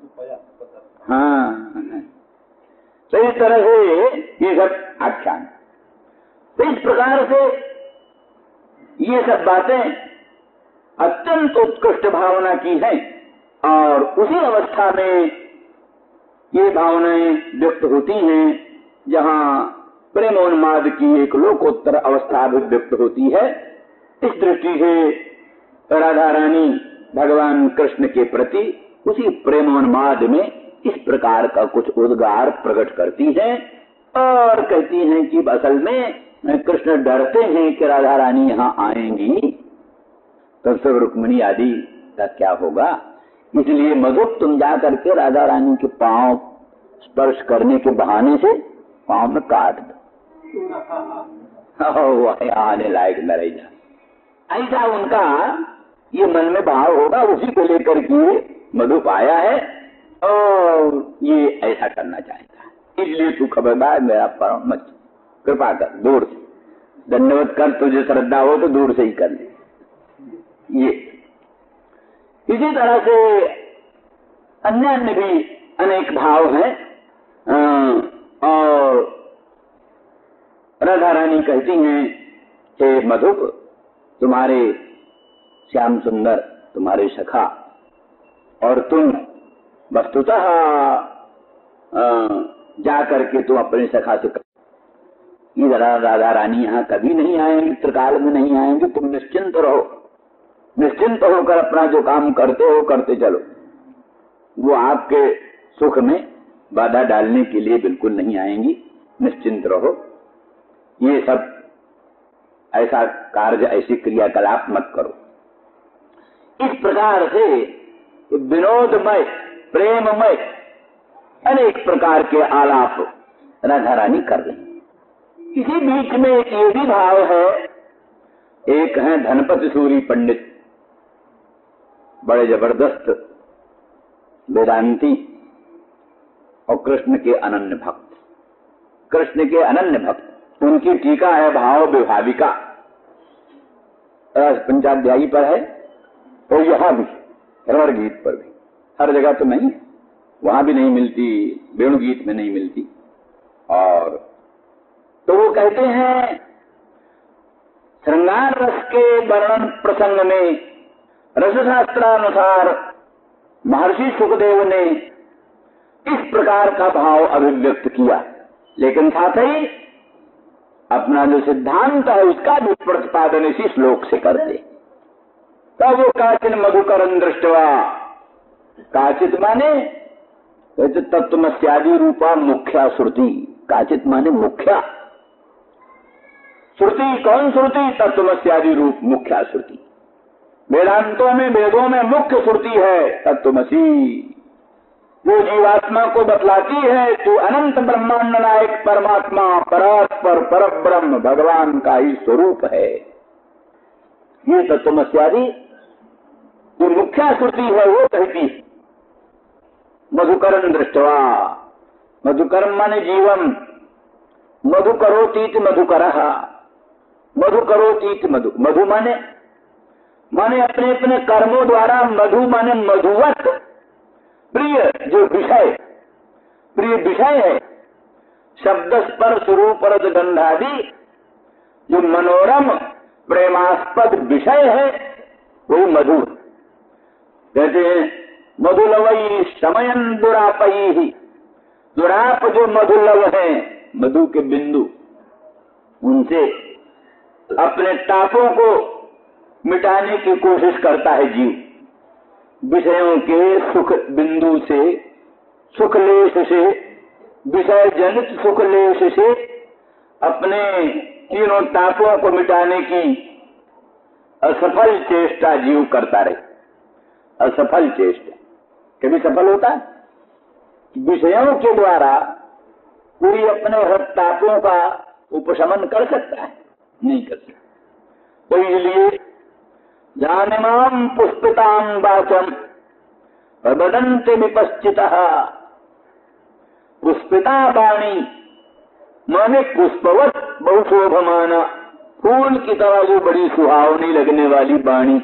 हाँ, तो इस तरह से ये सब आख्यान। तो इस प्रकार से ये सब बातें अत्यंत उत्कृष्ट भावना की हैं और उसी अवस्था में ये भावनाएं व्यक्त होती हैं जहां प्रेमोन्माद की एक लोकोत्तर अवस्था भी व्यक्त होती है। इस दृष्टि से राधा रानी भगवान कृष्ण के प्रति उसी प्रेमोन्माद में इस प्रकार का कुछ उद्गार प्रकट करती है और कहती हैं कि असल में कृष्ण डरते हैं कि राधा रानी यहाँ आएंगी तब सब रुक्मिणी आदि का क्या होगा, इसलिए मधुप तुम जा करके राधा रानी के पांव स्पर्श करने के बहाने से पांव में काट दो, आने लायक न रह जाए। ऐसा उनका ये मन में भाव होगा, उसी को लेकर के मधुप आया है और ये ऐसा करना चाहता है। इसलिए तू खबरदार मेरा परम मत कृपा कर, दूर से दंडवत कर, तुझे श्रद्धा हो तो दूर से ही कर ले। ये इसी तरह से अन्य अन्य भी अनेक भाव हैं और राधा रानी कहती हैं कि मधुप तुम्हारे श्याम सुंदर तुम्हारे सखा और तुम वस्तुतः जा करके तुम अपने सखा से ये राधा रानी यहाँ कभी नहीं आएंगी, त्रिकाल में नहीं आएंगी, तुम निश्चिंत रहो, निश्चिंत होकर अपना जो काम करते हो करते चलो, वो आपके सुख में बाधा डालने के लिए बिल्कुल नहीं आएंगी, निश्चिंत रहो। ये सब ऐसा कार्य ऐसी क्रियाकलाप मत करो। इस प्रकार से विनोदमय प्रेममय अनेक प्रकार के आलाप राधा रानी कर रही। इसी बीच में एक ये भी भाव है, एक है धनपति सूरी पंडित, बड़े जबरदस्त वेदांती और कृष्ण के अनन्य भक्त, कृष्ण के अनन्य भक्त। उनकी टीका है भाव विभाविका, पंचाध्यायी पर है और यहां भी रमण गीत पर भी, हर जगह तो नहीं, वहां भी नहीं मिलती, वेणु गीत में नहीं मिलती। और तो वो कहते हैं श्रृंगार रस के वर्णन प्रसंग में रसशास्त्रानुसार महर्षि सुखदेव ने इस प्रकार का भाव अभिव्यक्त किया, लेकिन साथ ही अपना जो सिद्धांत है उसका भी प्रतिपादन इसी श्लोक से करते। तब वो काचिन मधुकरन दृष्टवा, काचित माने तत्वमस्यादि रूपा मुख्या श्रुति, काचित माने मुख्या श्रुति। कौन श्रुति? तत्वमस्यादि रूप मुख्या श्रुति। वेदांतों में वेदों में मुख्य श्रुति है तत्वमसी, वो जीवात्मा को बतलाती है तू अनंत ब्रह्मांड नायक परमात्मा परात्पर पर ब्रह्म भगवान का ही स्वरूप है। ये तत्वमस्यादि मिथ्या श्रुति है वो कहती है मधुकरम दृष्टवा। मधुकरम माने जीवम, मधु करोतीति मधुकरः, मधु करोतीति मधु। मधु माने माने अपने अपने कर्मों द्वारा, मधु माने मधुवत प्रिय जो विषय, प्रिय विषय है, शब्द स्पर्श रूप रस गंधादि जो मनोरम प्रेमास्पद विषय है वही मधु। कहते हैं मधुलवई शमयन दुरापयी, दुराप जो मधुलव है, मधु के बिंदु, उनसे अपने तापों को मिटाने की कोशिश करता है जीव। विषयों के सुख बिंदु से, सुखलेश से, विषय जनित सुखलेश से अपने तीनों तापों को मिटाने की असफल चेष्टा जीव करता रहे। असफल चेष्टा कभी सफल होता है? विषयों के द्वारा कोई अपने हर तापों का उपशमन कर सकता है? नहीं कर सकता। तो इसलिए जानिमाम पुष्पिताम वाचम प्रबदन्ते विपश्चितः, पुष्पिता वाणी माने पुष्पवत बहुशोभमाना, फूल की तरह जो बड़ी सुहावनी लगने वाली वाणी।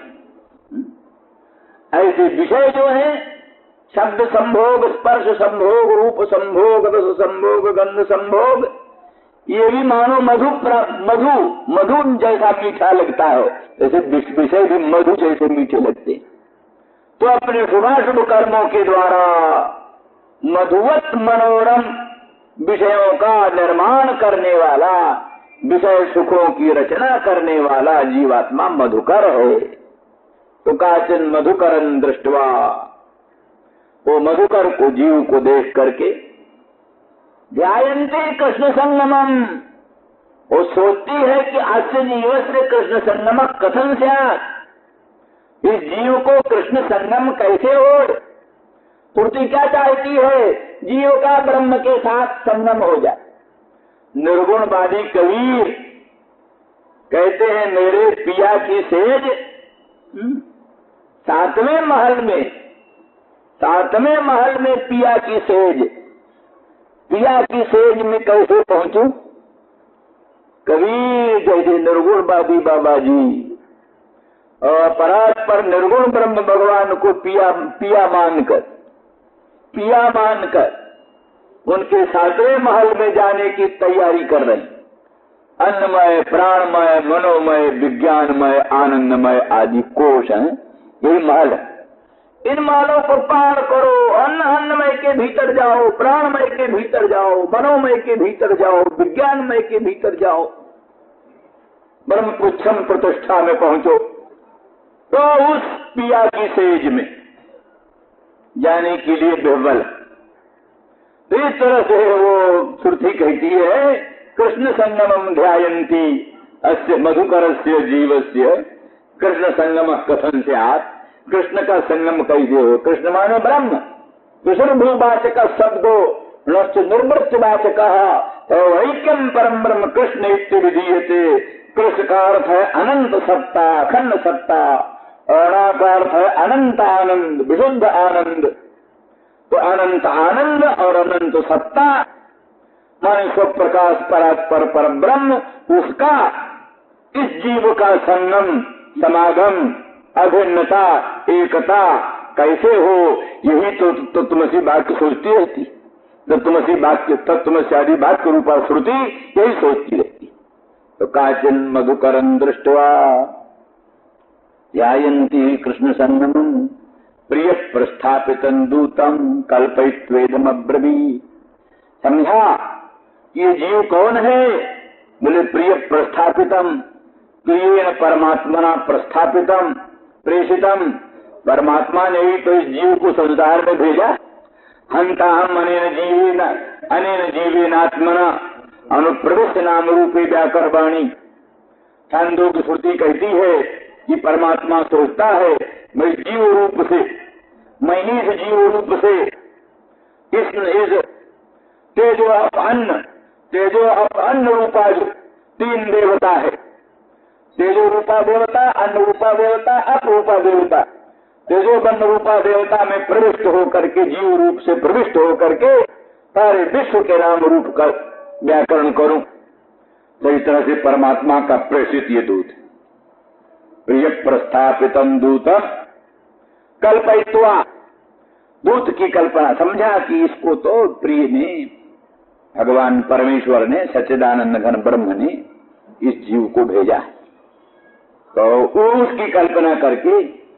ऐसे विषय जो है शब्द संभोग, स्पर्श संभोग, रूप संभोग, रस संभोग, गंध संभोग, ये भी मानो मधु मधु मधु जैसा मीठा लगता है, जैसे विषय भी मधु जैसे मीठे लगते। तो अपने शुभाशुभ कर्मों के द्वारा मधुवत मनोरम विषयों का निर्माण करने वाला, विषय सुखों की रचना करने वाला जीवात्मा मधुकर है। तो काचन मधुकरन दृष्टवा, वो मधुकर को, जीव को देख करके ध्यायन्ते कृष्ण संगमम, वो सोचती है कि अस्य जीव से कृष्ण संगम कथन से, इस जीव को कृष्ण संगम कैसे हो। पूर्ति क्या चाहती है? जीव का ब्रह्म के साथ संगम हो जाए। निर्गुणवादी कबीर कहते हैं मेरे पिया की सेज सातवें महल में, सातवें महल में पिया की सेज, पिया की सेज में कैसे पहुंचूं? कबीर जैसे निर्गुणवादी बाबा जी और परात्पर निर्गुण ब्रह्म भगवान को पिया पिया मानकर, पिया मानकर उनके सातवें महल में जाने की तैयारी कर रहे। अन्नमय, प्राणमय, मनोमय, विज्ञानमय, आनंदमय आदि कोश हैं, यही महल है। इन महलों को पार करो, अन्न अन्नमय के भीतर जाओ, प्राणमय के भीतर जाओ, मनोमय के भीतर जाओ, विज्ञानमय के भीतर जाओ, ब्रह्म पुच्छम प्रतिष्ठा में पहुंचो। तो उस पिया की सेज में जाने के लिए बिहवल। तो इस तरह से वो श्रुति कहती है कृष्ण संगमम ध्यायन्ति अस्य मधुकरस्य जीवस्य, कृष्ण संगम कथन से आप, कृष्ण का संगम कैसे हो? कृष्ण माने ब्रह्म, विष्णु भूवाचक शब्दो नश्च निर्वृत्तवाचक, ऐक्यम परम ब्रह्म कृष्ण इत्युदीयते। कृष्ण का अर्थ है अनंत सत्ता, अखंड सत्ता, अणा का अर्थ है अनंत आनंद, विशुद्ध आनंद। तो अनंत आनंद और अनंत सत्ता माने स्व प्रकाश परात्पर पर ब्रह्म, उसका इस जीव का संगम, समागम, अभिन्नता, एकता कैसे हो? यही तो तत्वमसी वाक्य सोचती रहती, तत्वमसी वाक्य, तत्वमसी आदि वाक्य रूपा श्रुति यही सोचती रहती। तो काचिन मधुकरं दृष्ट्वा ध्यायन्ति कृष्ण संगमं प्रिय प्रस्थापितं दूतं कल्पयित्वेदम अब्रवीत्। समझा ये जीव कौन है? बोले प्रिय प्रस्थापितम, प्रियेण परमात्मना प्रस्थापितम, प्रेषितम, परमात्मा ने ही तो इस जीव को संसार में भेजा। हंता हम अनेन जीवेन अनेन जीवेनात्मना अनुप्रविष्ट नाम रूपे व्याकरवाणी। छांदोग्य श्रुति कहती है कि परमात्मा सोचता है मैं जीव रूप से, मैं इस जीव रूप से इस, इस तेजो अप अन्न, तेजो अप अन्न रूपा जो तीन देवता है, तेजो रूपा देवता, अन्न रूपा देवता, अप रूपा देवता, तेजोबंध रूपा देवता में प्रविष्ट होकर के, जीव रूप से प्रविष्ट होकर के सारे विश्व के नाम रूप का व्याकरण करूं। तो इस तरह से परमात्मा का प्रेषित ये दूत, प्रिय प्रस्थापितम दूतम कल्पयित्वा, दूत की कल्पना, समझा कि इसको तो प्रिय ने, भगवान परमेश्वर ने, सच्चिदानंद घन ब्रह्म ने इस जीव को भेजा। तो उसकी कल्पना करके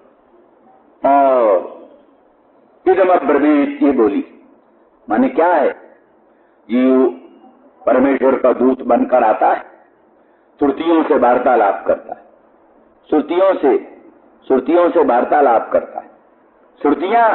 और इदम अब्रवीत ये बोली, माने क्या है, जीव परमेश्वर का दूत बनकर आता है, श्रुतियों से वार्तालाप करता है, श्रुतियों से श्रुतियों से वार्तालाप करता है। श्रुतियां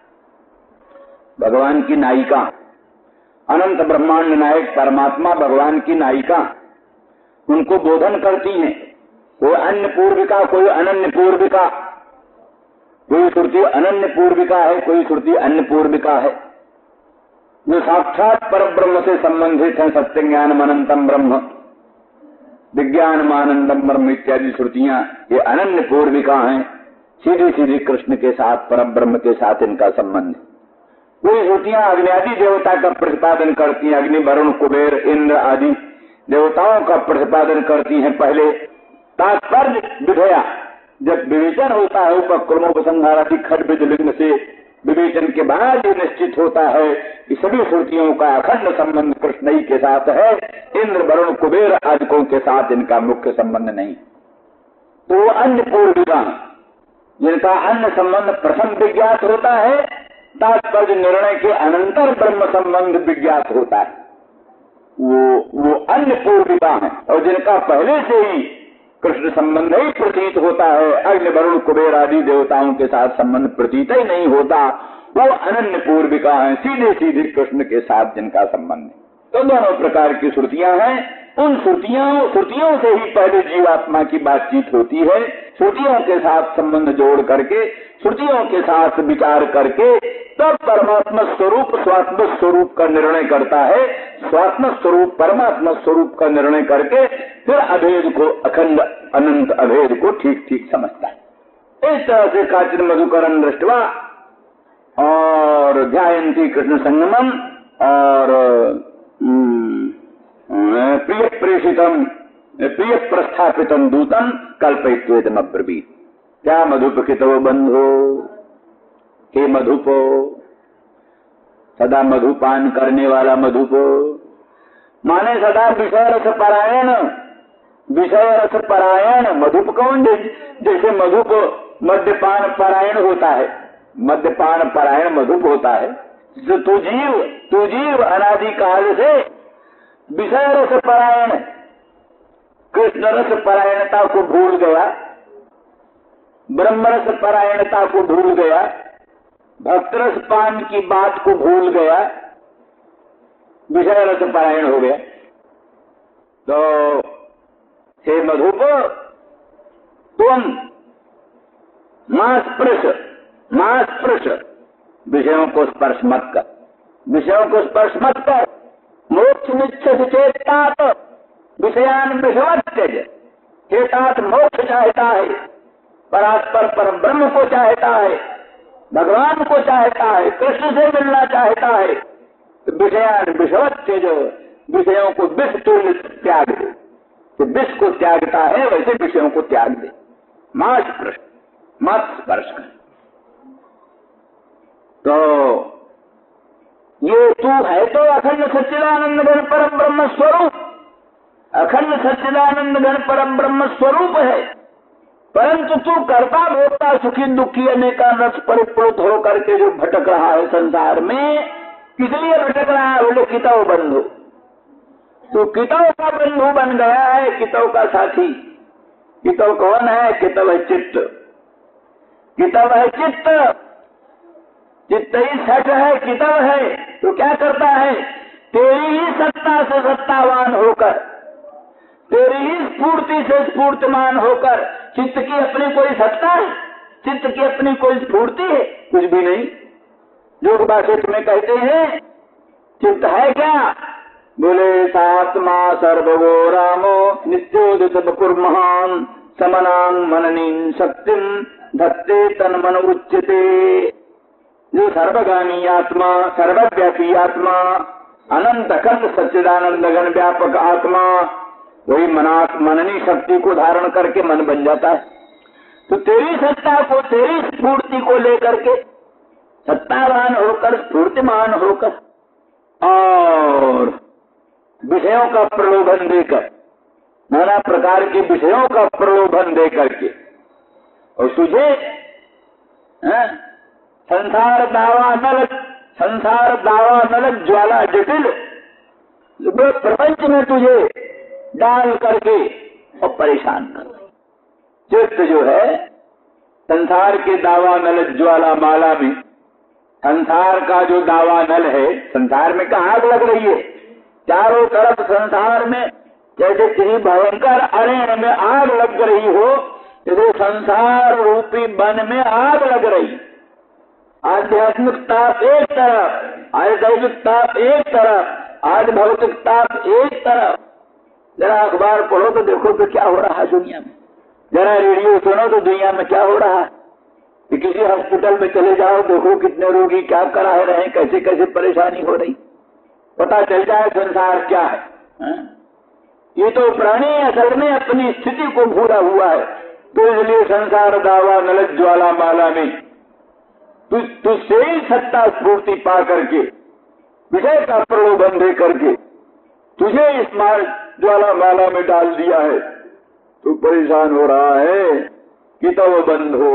भगवान की नायिका, अनंत ब्रह्मांड नायक परमात्मा भगवान की नायिका, उनको बोधन करती हैं। कोई अन्य पूर्विका, कोई अनन्य पूर्विका, कोई श्रुति अनन्य पूर्विका है, कोई श्रुति अन्य पूर्विका है, जो साक्षात पर ब्रह्म से संबंधित है। सत्य ज्ञान अनंतम ब्रह्म, विज्ञान आनंदम ब्रह्म इत्यादि श्रुतियां ये अनन्य पूर्विका हैं। सीधी सीधी कृष्ण के साथ, पर ब्रह्म के साथ इनका संबंध है। कोई श्रुतियां अग्नि देवता का प्रतिपादन करती हैं, अग्नि वरुण कुबेर इंद्र आदि देवताओं का प्रतिपादन करती हैं। पहले तात्पर्य विधया, जब विवेचन होता है उपक्रमोपसंहारादि खड्ड लिंग से विवेचन के बाद ये निश्चित होता है कि सभी श्रुतियों का अखंड संबंध कृष्ण ही के साथ है, इंद्र वरुण कुबेर आदिकों के साथ इनका मुख्य संबंध नहीं। तो अन्य पूर्विका जिनका अन्य संबंध प्रथम विज्ञात होता है, तात्पर्य निर्णय के अनंतर ब्रह्म संबंध विज्ञात होता है, वो वो अन्य पूर्विका है। और जिनका पहले से ही कृष्ण संबंध ही प्रतीत होता है, अग्नि वरुण कुबेर आदि देवताओं के साथ संबंध प्रतीत ही नहीं होता, वो अनन्य पूर्विका है, सीधे सीधे कृष्ण के साथ जिनका संबंध है। तो दोनों प्रकार की श्रुतियां हैं। उन श्रुतियों श्रुतियों से ही पहले जीवात्मा की बातचीत होती है। श्रुतियों के साथ संबंध जोड़ करके, श्रुतियों के साथ विचार करके तब परमात्मा स्वरूप स्वात्म स्वरूप का निर्णय करता है। स्वात्म स्वरूप परमात्मा स्वरूप का निर्णय करके फिर अभेद को, अखंड अनंत अभेद को ठीक ठीक समझता है। इस तरह से काचिन मधुकरन दृष्टवा और ध्यायन्ति कृष्ण संगमम और प्रिय प्रेषितम प्रिय प्रस्थापितम दूतम कल्पयित्वेदम अब्रवीत। क्या मधुप कितव बंधो, हे मधुपो, सदा मधुपान करने वाला मधुपो, माने सदा विषय रस परायण, विषय रस परायण। मधुप कौन? जैसे मधुप मद्यपान परायण होता है, मद्यपान परायण मधुप होता है। तू जीव तू जीव अनादि काल से विषय रस परायण, कृष्ण रस परायणता को भूल गया, ब्रह्म रस परायणता को भूल गया, भक्त रस पान की बात को भूल गया, विषय रस परायण हो गया। तो हे मधुप, तुम मां स्पृश मां स्पृश, विषयों को स्पर्श मत कर, विषयों को स्पर्श मत कर। मोक्ष निच्छस चेतात विषयान विषवत त्यज, चेतात मोक्ष चाहता है, परात्पर पर ब्रह्म को चाहता है, भगवान को चाहता है, कृष्ण से मिलना चाहता है, तो विषयान विषवत त्यज, विषयों को विष तुल्य त्याग दे। तो विष को त्यागता है वैसे विषयों को त्याग दे। मां स्पर्श, मत स्पर्श कर। तो ये तू है तो अखंड सच्चिदानंद घन परम ब्रह्म स्वरूप, अखंड सच्चिदानंद घन परम ब्रह्म स्वरूप है, परंतु तू कर्ता भोक्ता सुखी दुखी अनेका रस परिप्लुत होकर के जो भटक रहा है संसार में, किस लिए भटक रहा है? बोले कितव बंधु, तू कितव का बंधु बन गया है, कितव का साथी। कितव कौन है? कितव है चित्त, कितव है चित्त, चित्त ही सच है, कितव है। तो क्या करता है? तेरी ही सत्ता से सत्तावान होकर, तेरी ही स्फूर्ति से स्फूर्तिमान होकर, चित्त की अपनी कोई सत्ता है, चित्त की अपनी कोई स्फूर्ति है? कुछ भी नहीं। जो भाषा तुम्हें कहते हैं चित्त है क्या? बोले सात्मा सर्वगो रामो नित्योदित बकुर महान समनांग मननीं शक्तिम धत्ते तन्मन उच्यते। जो सर्वगामी आत्मा, सर्वव्यापी आत्मा, अनंत अखंड सच्चिदानंद घन व्यापक आत्मा, वही मना मननी शक्ति को धारण करके मन बन जाता है। तो तेरी सत्ता को, तेरी स्फूर्ति को लेकर के सत्तावान होकर, स्फूर्तिमान होकर और विषयों का प्रलोभन देकर, नाना प्रकार के विषयों का प्रलोभन दे करके, और तुझे है, संसार दावा नलक, संसार दावा नलक ज्वाला जटिल प्रपंच में तुझे डाल करके और परेशान कर। चित्त जो है संसार के दावा नल ज्वाला माला में, संसार का जो दावा नल है, संसार में कहाँ आग लग रही है, चारों तरफ संसार में जैसे किसी भयंकर अरण्य में आग लग रही हो, जैसे संसार रूपी वन में आग लग रही। आध्यात्मिक ताप एक तरफ, आध्यात्मिक ताप एक तरफ, आज भौतिक ताप एक तरफ। जरा अखबार पढ़ो तो देखो तो क्या हो रहा है दुनिया में, जरा रेडियो सुनो तो दुनिया में क्या हो रहा है। कि किसी हॉस्पिटल में चले जाओ, देखो कितने रोगी क्या करा रहे हैं, कैसे कैसे परेशानी हो रही, पता चल जाए संसार क्या है, है? ये तो प्राणी असल में अपनी स्थिति को भूला हुआ है। तो इसलिए संसार दावा नलक ज्वाला माला में तु तुझसे ही सत्ता स्फूर्ति पा करके, विषय का प्रलोभन दे करके तुझे इस मार ज्वाला माला में डाल दिया है। तू परेशान हो रहा है कि तब बंद हो,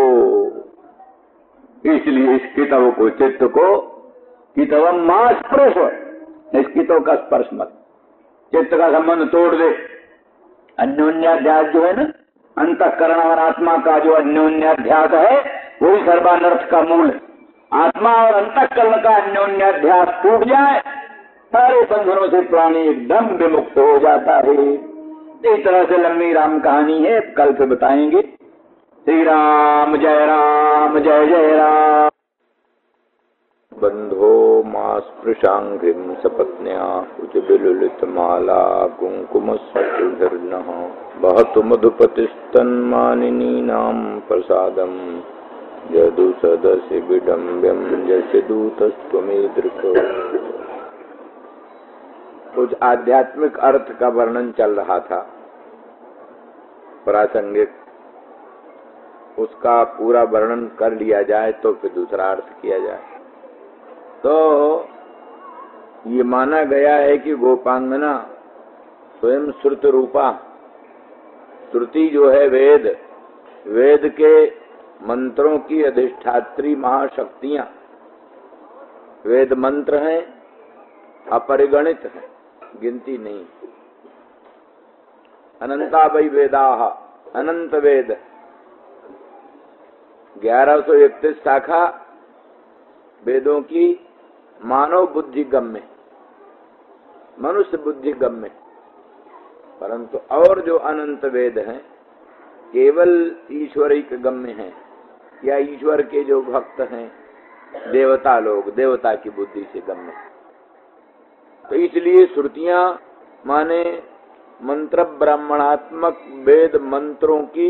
इसलिए इस किताब को, चित्त को कितवम मां स्पर्श, इस किताब का स्पर्श मत, चित्त का संबंध तोड़ दे। अन्योन्याध्यास जो है ना, अंतःकरण और आत्मा का जो अन्योन्याध्यास है, वही सर्वानर्थ का मूल है। आत्मा और अंतःकरण का अन्योन्याध्यास टूट जाए, सारे बंधनों से प्राणी एकदम विमुक्त हो जाता है। इस तरह से लंबी राम कहानी है, कल से बताएंगे। श्री राम जय राम जय जय राम। बंधो मां स्पृशांघ्रिम सपत्न्या उज्ज्वलित माला कुंकुम स्फुटधर्नः बहतु मधुपतिस्तन्मानिनीनां प्रसादम् यदु सदस्य विडम्ब्यं यस्य दूतस्त्वमेदृक्। कुछ आध्यात्मिक अर्थ का वर्णन चल रहा था, प्रासंगिक, उसका पूरा वर्णन कर लिया जाए तो फिर दूसरा अर्थ किया जाए। तो ये माना गया है कि गोपांगना स्वयं श्रुत रूपा, श्रुति जो है वेद, वेद के मंत्रों की अधिष्ठात्री महाशक्तियां, वेद मंत्र हैं, अपरिगणित हैं, गिनती नहीं। अनंता वै वेदाः, अनंत वेद, ग्यारह सौ इकतीस शाखा वेदों की मानव बुद्धि गम्य, मनुष्य बुद्धि गम्य, परंतु और जो अनंत वेद हैं केवल ईश्वरिक गम्य हैं, या ईश्वर के जो भक्त हैं देवता लोग, देवता की बुद्धि से गम्य। तो इसलिए श्रुतियां माने मंत्र ब्राह्मणात्मक वेद मंत्रों की,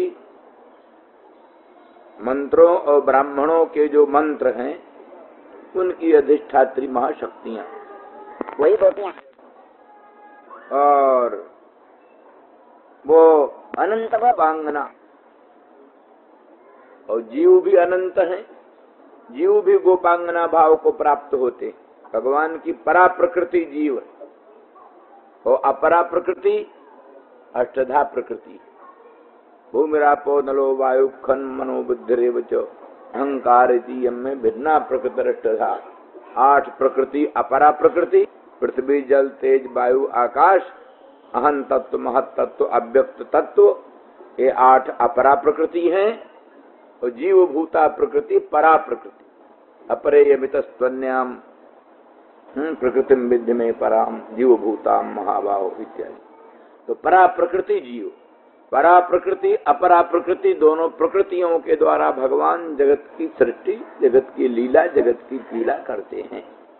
मंत्रों और ब्राह्मणों के जो मंत्र हैं उनकी अधिष्ठात्री महाशक्तियां वही होती हैं। और वो अनंत गोपांगना, और जीव भी अनंत हैं, जीव भी गोपांगना भाव को प्राप्त होते। भगवान की परा प्रकृति जीव और अपरा प्रकृति अष्टधा प्रकृति, भूमिरापो नलो वायु खन मनो बुद्धिरेव च अहंकार में भिन्ना प्रकृति अष्टधा। आठ प्रकृति अपरा प्रकृति, पृथ्वी जल तेज वायु आकाश, अहं तत्व महत तत्व अव्यक्त तत्व, ये आठ अपरा प्रकृति हैं। और जीव भूता प्रकृति परा प्रकृति, अपरेयमित स्तन्याम प्रकृति विद्य में पराम जीव भूताम महाबाहो इत्यादि। तो परा प्रकृति जीव, परा प्रकृति अपरा प्रकृति, दोनों प्रकृतियों के द्वारा भगवान जगत की सृष्टि, जगत की लीला, जगत की पीड़ा करते हैं।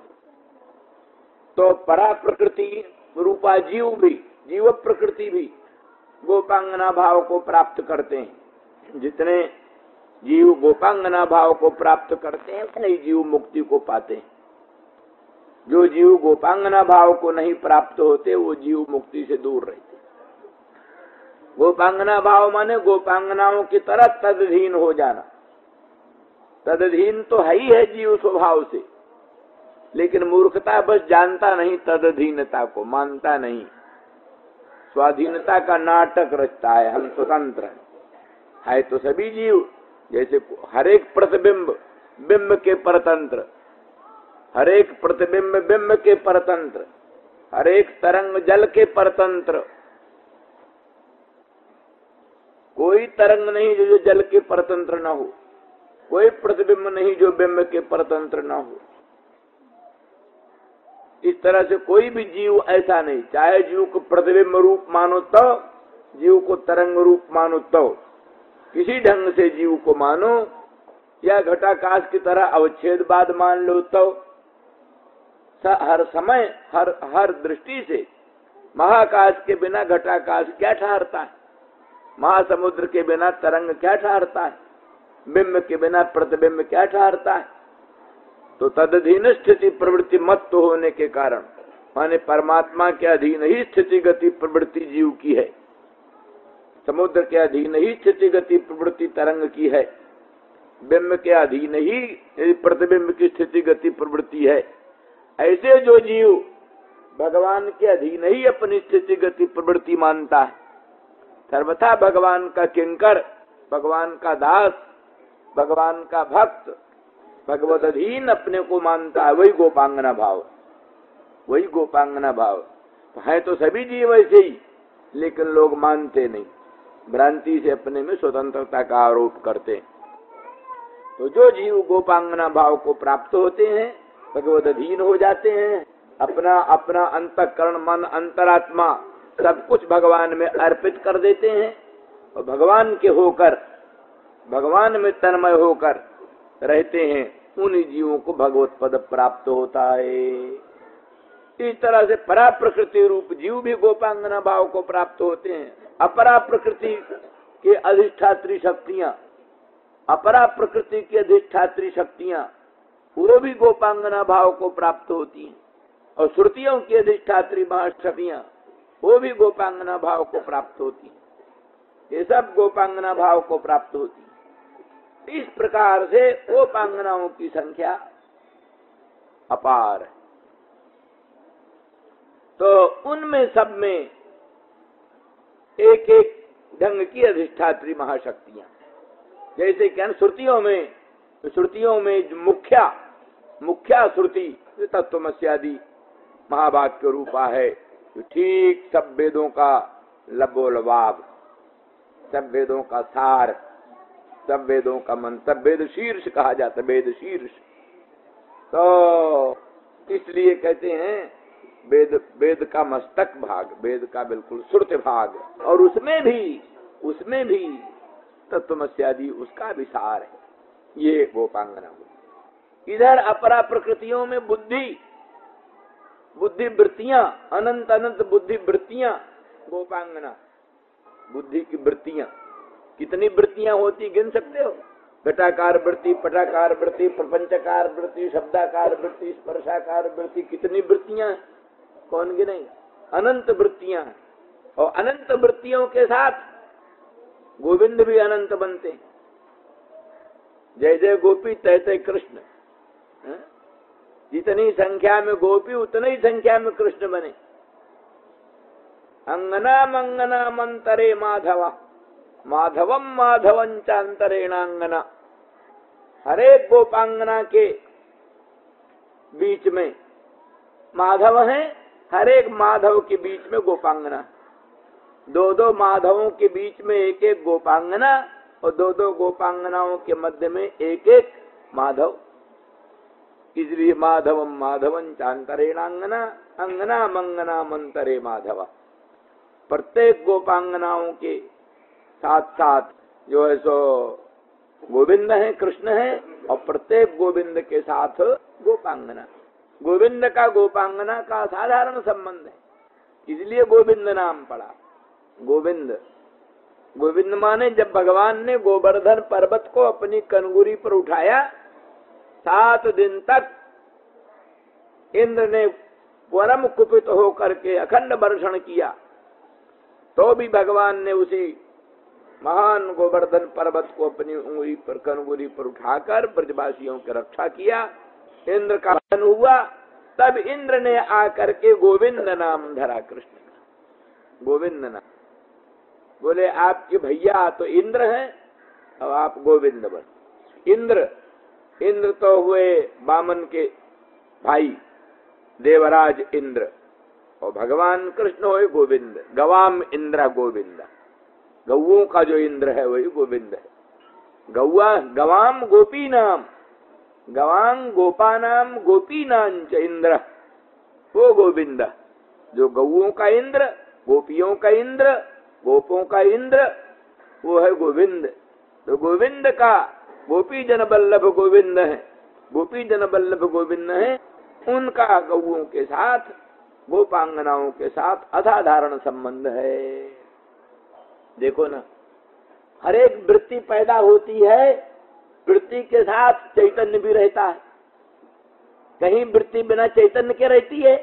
तो परा प्रकृति रूपा जीव भी, जीव प्रकृति भी गोपांगना भाव को प्राप्त करते हैं। जितने जीव गोपांगना भाव को प्राप्त करते हैं, नहीं जीव मुक्ति को पाते हैं। जो जीव गोपांगना भाव को नहीं प्राप्त होते वो जीव मुक्ति से दूर रहते। गोपांगना भाव माने गोपांगनाओं की तरह तदधीन हो जाना। तदधीन तो है ही है जीव स्वभाव से, लेकिन मूर्खता बस जानता नहीं, तदधीनता को मानता नहीं। स्वाधीनता का नाटक रचता है, हम स्वतंत्र हैं। है तो सभी जीव, जैसे हर एक प्रतिबिंब बिंब के परतंत्र, हर एक प्रतिबिंब बिंब के परतंत्र, हर एक तरंग जल के परतंत्र। कोई तरंग नहीं जो, जो जल के परतंत्र न हो, कोई प्रतिबिंब नहीं जो बिंब के परतंत्र न हो। इस तरह से कोई भी जीव ऐसा नहीं, चाहे जीव को प्रतिबिंब रूप मानो तो, जीव को तरंग रूप मानो तो, किसी ढंग से जीव को मानो, या घटाकाश की तरह अवच्छेदवाद मान लो तो, हर समय हर हर दृष्टि से महाकाश के बिना घटाकाश क्या ठहरता है, महासमुद्र के बिना तरंग क्या ठहरता है, बिंब के बिना प्रतिबिंब क्या ठहरता है। तो तदधीन स्थिति प्रवृत्ति मत तो होने के कारण, माने परमात्मा के अधीन ही स्थिति गति प्रवृत्ति जीव की है, समुद्र के अधीन ही स्थिति गति प्रवृत्ति तरंग की है, बिंब के अधीन ही प्रतिबिंब की स्थिति गति प्रवृत्ति है। ऐसे जो जीव भगवान के अधीन ही अपनी स्थिति गति प्रवृत्ति मानता है, सर्वथा भगवान का किंकर, भगवान का दास, भगवान का भक्त, भगवत अधीन अपने को मानता है, वही गोपांगना भाव, वही गोपांगना भाव है। तो सभी जीव ऐसे ही, लेकिन लोग मानते नहीं, भ्रांति से अपने में स्वतंत्रता का आरोप करते। तो जो जीव गोपांगना भाव को प्राप्त होते हैं, भगवत अधीन हो जाते हैं, अपना अपना अंतःकरण मन अंतरात्मा सब कुछ भगवान में अर्पित कर देते हैं, और भगवान के होकर, भगवान में तन्मय होकर रहते हैं, उन्हीं जीवों को भगवत पद प्राप्त होता है। इस तरह से परा प्रकृति रूप जीव भी गोपांगना भाव को प्राप्त होते हैं। अपरा प्रकृति के अधिष्ठात्री शक्तियां, अपरा प्रकृति की अधिष्ठात्री शक्तियां वो भी गोपांगना भाव को प्राप्त होती हैं, और श्रुतियों की अधिष्ठात्री महाशक्तियां वो भी गोपांगना भाव को प्राप्त होती हैं। ये सब गोपांगना भाव को प्राप्त होती है। इस प्रकार से गोपांगनाओं की संख्या अपार है। तो उनमें सब में एक एक ढंग की अधिष्ठात्री महाशक्तियां, जैसे कि श्रुतियों में, श्रुतियों में मुख्या मुख्या श्रुति तत्वमस्यादि महावाक्य रूपा है, तो ठीक सब वेदों का लबोलबाब, सब वेदों का सार, सब वेदों का मन, सब वेद शीर्ष कहा जाता, वेद शीर्ष। तो इसलिए कहते हैं वेद, वेद का मस्तक भाग, वेद का बिल्कुल श्रुत भाग, और उसमें भी उसमें भी तत्वमस्यादि उसका विसार है। ये गोपांगना हुई। इधर अपरा प्रकृतियों में बुद्धि, बुद्धि वृत्तियां, अनंत अनंत बुद्धि वृत्तियां, गोपांगना बुद्धि की वृत्तियां। कितनी वृत्तियां होती गिन सकते हो? घटाकार वृत्ति, पटाकार वृत्ति, प्रपंचकार वृत्ति, शब्दाकार वृत्ति, स्पर्शाकार वृत्ति, कितनी वृत्तियां, कौन गिनेगा? अनंत वृत्तियां। और अनंत वृत्तियों के साथ गोविंद भी अनंत बनते। जय जय गोपी तय तय कृष्ण, जितनी संख्या में गोपी उतनी ही संख्या में कृष्ण बने। अंगना मंगना मंतरे माधवा, माधवम माधवं चांतरेणांगना। हरेक गोपांगना के बीच में माधव है, हरेक माधव के बीच में गोपांगना। दो दो माधवों के बीच में एक एक गोपांगना, और दो दो गोपांगनाओं के मध्य में एक एक माधव। इसलिए माधवम माधवं चांतरेणांगना, अंगना मंगना मंतरे माधवा। प्रत्येक गोपांगनाओं के साथ साथ जो है सो गोविंद है, कृष्ण है, और प्रत्येक गोविंद के साथ गोपांगना। गोविंद का गोपांगना का साधारण संबंध है, इसलिए गोविंद नाम पड़ा। गोविंद गोविंद माने जब भगवान ने गोवर्धन पर्वत को अपनी कनगुरी पर उठाया, सात दिन तक इंद्र ने परम कुपित होकर के अखंड वर्षण किया, तो भी भगवान ने उसी महान गोवर्धन पर्वत को अपनी उंगली पर कनगुरी पर उठाकर ब्रजवासियों की रक्षा किया। इंद्र का वधन हुआ, तब इंद्र ने आकर के गोविंद नाम धरा कृष्ण का। गोविंद नाम बोले आपके भैया तो इंद्र हैं, अब आप गोविंद बन। इंद्र इंद्र तो हुए वामन के भाई देवराज इंद्र, और भगवान कृष्ण हुए गोविंद। गवाम इंद्र गोविंद, गौओं का जो इंद्र है वही गोविंद है। गौआ गवाम गोपी नाम, गवाम गोपा नाम गोपी नाम च इंद्र, वो गोविंद जो गौओं का इंद्र, गोपियों का इंद्र, गोपों का इंद्र, वो है गोविंद। तो गोविंद का गोपी जन बल्लभ गोविंद है, गोपी जन बल्लभ गोविंद है, उनका गौओं के साथ गोपांगनाओं के साथ असाधारण संबंध है। देखो ना, हर एक वृत्ति पैदा होती है, वृत्ति के साथ चैतन्य भी रहता है। कहीं वृत्ति बिना चैतन्य के रहती है?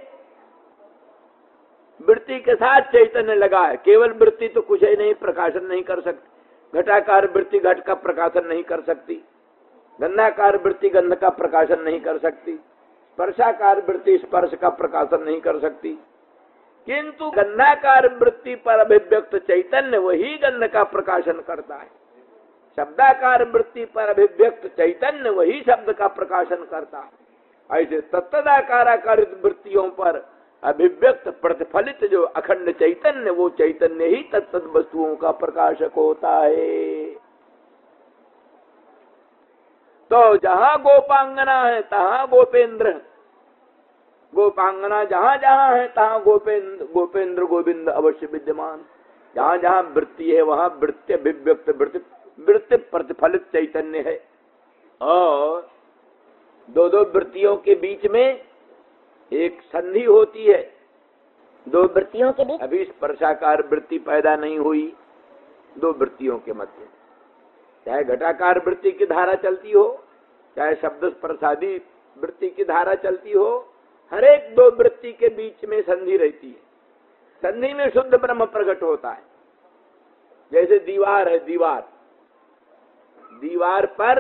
वृत्ति के साथ चैतन्य लगा है। केवल वृत्ति तो कुछ ही नहीं, प्रकाशन नहीं कर सकती। घटाकार वृत्ति घट का प्रकाशन नहीं कर सकती, गंधाकार वृत्ति गंध का प्रकाशन नहीं कर सकती, स्पर्शाकार वृत्ति स्पर्श का प्रकाशन नहीं कर सकती। किंतु गंधाकार वृत्ति पर अभिव्यक्त चैतन्य वही गंध का प्रकाशन करता है। शब्दाकार वृत्ति पर अभिव्यक्त चैतन्य वही शब्द का प्रकाशन करता है। ऐसे तत्तदाकार आकारित वृत्तियों पर अभिव्यक्त प्रतिफलित जो अखंड चैतन्य, वो चैतन्य ही तत्त वस्तुओं का प्रकाशक होता है। तो जहां गोपांगना है तहां गोपेंद्र, गोपांगना जहां जहां है तहां गोपेंद्र गोपेंद्र गोविंद अवश्य विद्यमान। जहां जहां वृत्ति है वहां वृत्ति अभिव्यक्त वृत्ति वृत्ति प्रतिफलित चैतन्य है। और दो दो वृत्तियों के बीच में एक संधि होती है। दो वृत्तियों के बीच अभी स्पर्शाकार वृत्ति पैदा नहीं हुई, दो वृत्तियों के मध्य, चाहे घटाकार वृत्ति की धारा चलती हो, चाहे शब्द स्पर्शादी वृत्ति की धारा चलती हो, हर एक दो वृत्ति के बीच में संधि रहती है। संधि में शुद्ध ब्रह्म प्रकट होता है। जैसे दीवार है, दीवार दीवार पर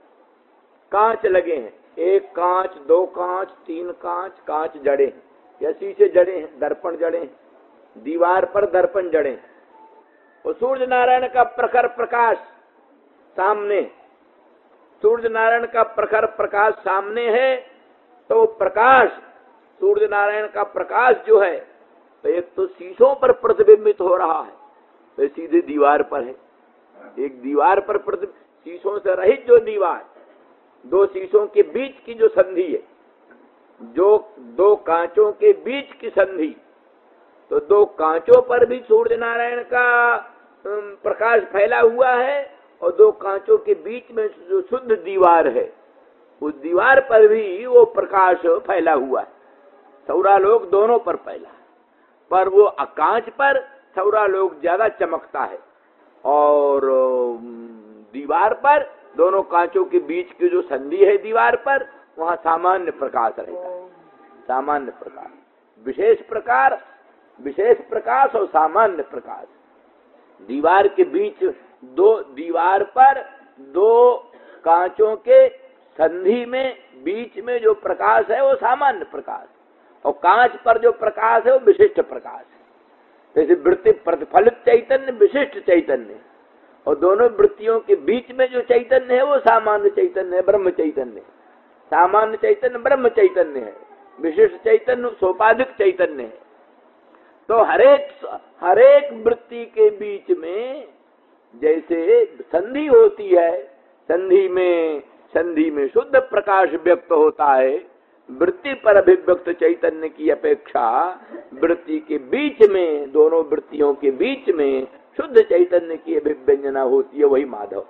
कांच लगे हैं, एक कांच, दो कांच, तीन कांच, कांच जड़े हैं या शीशे जड़े हैं, दर्पण जड़े हैं, दीवार पर दर्पण जड़े हैं। और सूर्य नारायण का प्रखर प्रकाश सामने, सूर्य नारायण का प्रखर प्रकाश सामने है, तो प्रकाश सूर्य नारायण का प्रकाश जो है तो एक तो शीशों पर प्रतिबिंबित हो रहा है, तो सीधे दीवार पर है। एक दीवार पर प्रतिबिंबित, शीशों से रहित जो दीवार, दो शीशों के बीच की जो संधि है, जो दो कांचों के बीच की संधि, तो दो कांचों पर भी सूर्य नारायण का प्रकाश फैला हुआ है, और दो कांचों के बीच में जो शुद्ध दीवार है, उस दीवार पर भी वो प्रकाश फैला हुआ है। सौरालोक दोनों पर फैला है, पर वो कांच पर सौरालोक ज्यादा चमकता है, और दीवार पर, दोनों कांचों के बीच की जो संधि है दीवार पर, वहां सामान्य प्रकाश रहता है। सामान्य प्रकाश, विशेष प्रकार, विशेष प्रकाश और सामान्य प्रकाश। दीवार के बीच दो, दीवार पर दो कांचों के संधि में बीच में जो प्रकाश है वो सामान्य प्रकाश, और कांच पर जो प्रकाश है वो विशिष्ट प्रकाश है। जैसे वृत्ति प्रतिफलित चैतन्य विशिष्ट चैतन्य, और दोनों वृत्तियों के बीच में जो चैतन्य है वो सामान्य चैतन्य है, ब्रह्म चैतन्य। सामान्य चैतन्य ब्रह्म चैतन्य है, विशिष्ट चैतन्य सोपाधिक चैतन्य है। तो हरेक हरेक वृत्ति के बीच में जैसे संधि होती है, संधि में संधि में शुद्ध प्रकाश व्यक्त होता है, वृत्ति पर अभिव्यक्त चैतन्य की अपेक्षा वृत्ति के बीच में, दोनों वृत्तियों के बीच में शुद्ध चैतन्य की अभिव्यंजना होती है, वही माधव।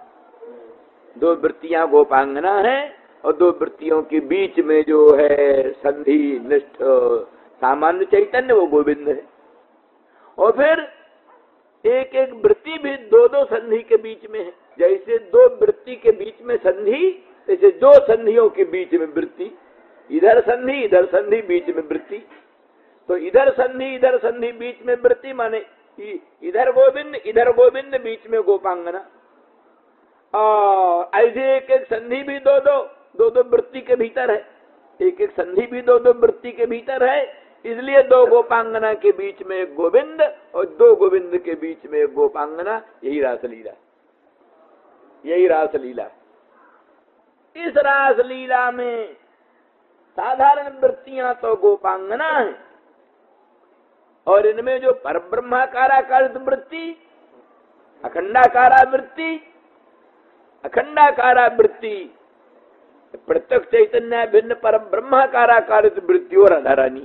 दो वृत्तियां गोपांगना है, और दो वृत्तियों के बीच में जो है संधि निष्ठ सामान्य चैतन्य, वो गोविंद है। और फिर एक एक वृत्ति भी दो दो संधि के बीच में है। जैसे दो वृत्ति के बीच में संधि, जैसे दो संधियों के बीच में वृत्ति, इधर संधि इधर संधि बीच में वृत्ति। तो इधर संधि इधर संधि बीच में वृत्ति माने इधर गोविंद इधर गोविंद बीच में गोपांगना। और ऐसे एक एक संधि भी दो दो दो दो वृत्ति के भीतर है, एक एक संधि भी दो दो वृत्ति के भीतर है। इसलिए दो गोपांगना के बीच में एक गोविंद और दो गोविंद के बीच में एक गोपांगना, यही रासलीला, यही रासलीला। इस रासलीला में साधारण वृत्तियां तो गोपांगना है, और इनमें जो परब्रह्माकाराकारित वृत्ति, अखंडाकारा वृत्ति, अखंडाकारा वृत्ति, प्रत्यक्ष चैतन्य भिन्न पर ब्रह्माकाराकारित वृत्ति और राधा रानी,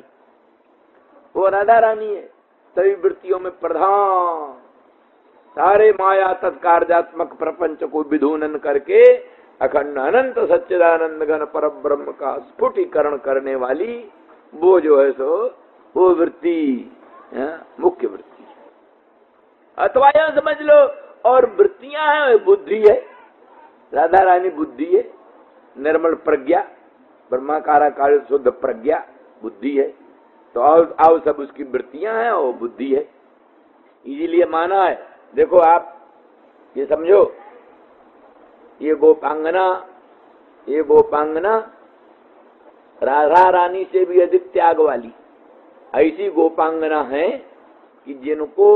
वो राधा रानी है सभी वृत्तियों में प्रधान। सारे माया तत्कार्यात्मक प्रपंच को विधूनन करके अखंड अनंत सच्चिदानंद घन पर ब्रह्म का स्फुटीकरण करने वाली वो जो है सो वो वृत्ति मुख्य वृत्ति, अथवा यह समझ लो। और वृत्तियां हैं, बुद्धि है, राधा रानी बुद्धि है, निर्मल प्रज्ञा, ब्रह्माकाराकार शुद्ध प्रज्ञा बुद्धि है। तो आओ आओ सब उसकी वृत्तियां हैं और बुद्धि है, इसीलिए माना है। देखो आप ये समझो, ये गोपांगना, ये गोपांगना राधा रानी से भी अधिक त्याग वाली ऐसी गोपांगना है कि जिनको,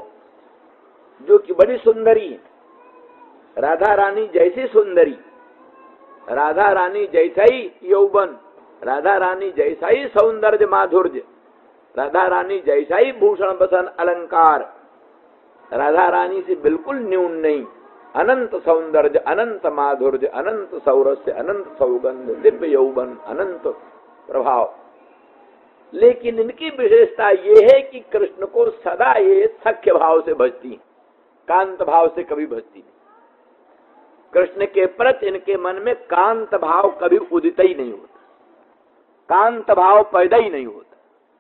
जो कि बड़ी सुंदरी है, राधा रानी जैसी सुंदरी, राधा रानी जैसा ही यौवन, राधा रानी जैसा ही सौंदर्य माधुर्य, राधा रानी जैसा ही भूषण बसन अलंकार, राधा रानी से बिल्कुल न्यून नहीं। अनंत सौंदर्य, अनंत माधुर्य, अनंत सौरस्य, अनंत सौगंध, दिव्य यौवन, अनंत प्रभाव। लेकिन इनकी विशेषता ये है कि कृष्ण को सदा ये सख्य भाव से भजती, कांत भाव से कभी भजती नहीं। कृष्ण के प्रति इनके मन में कांत भाव कभी उदित ही नहीं होता, कांत भाव पैदा ही नहीं होता।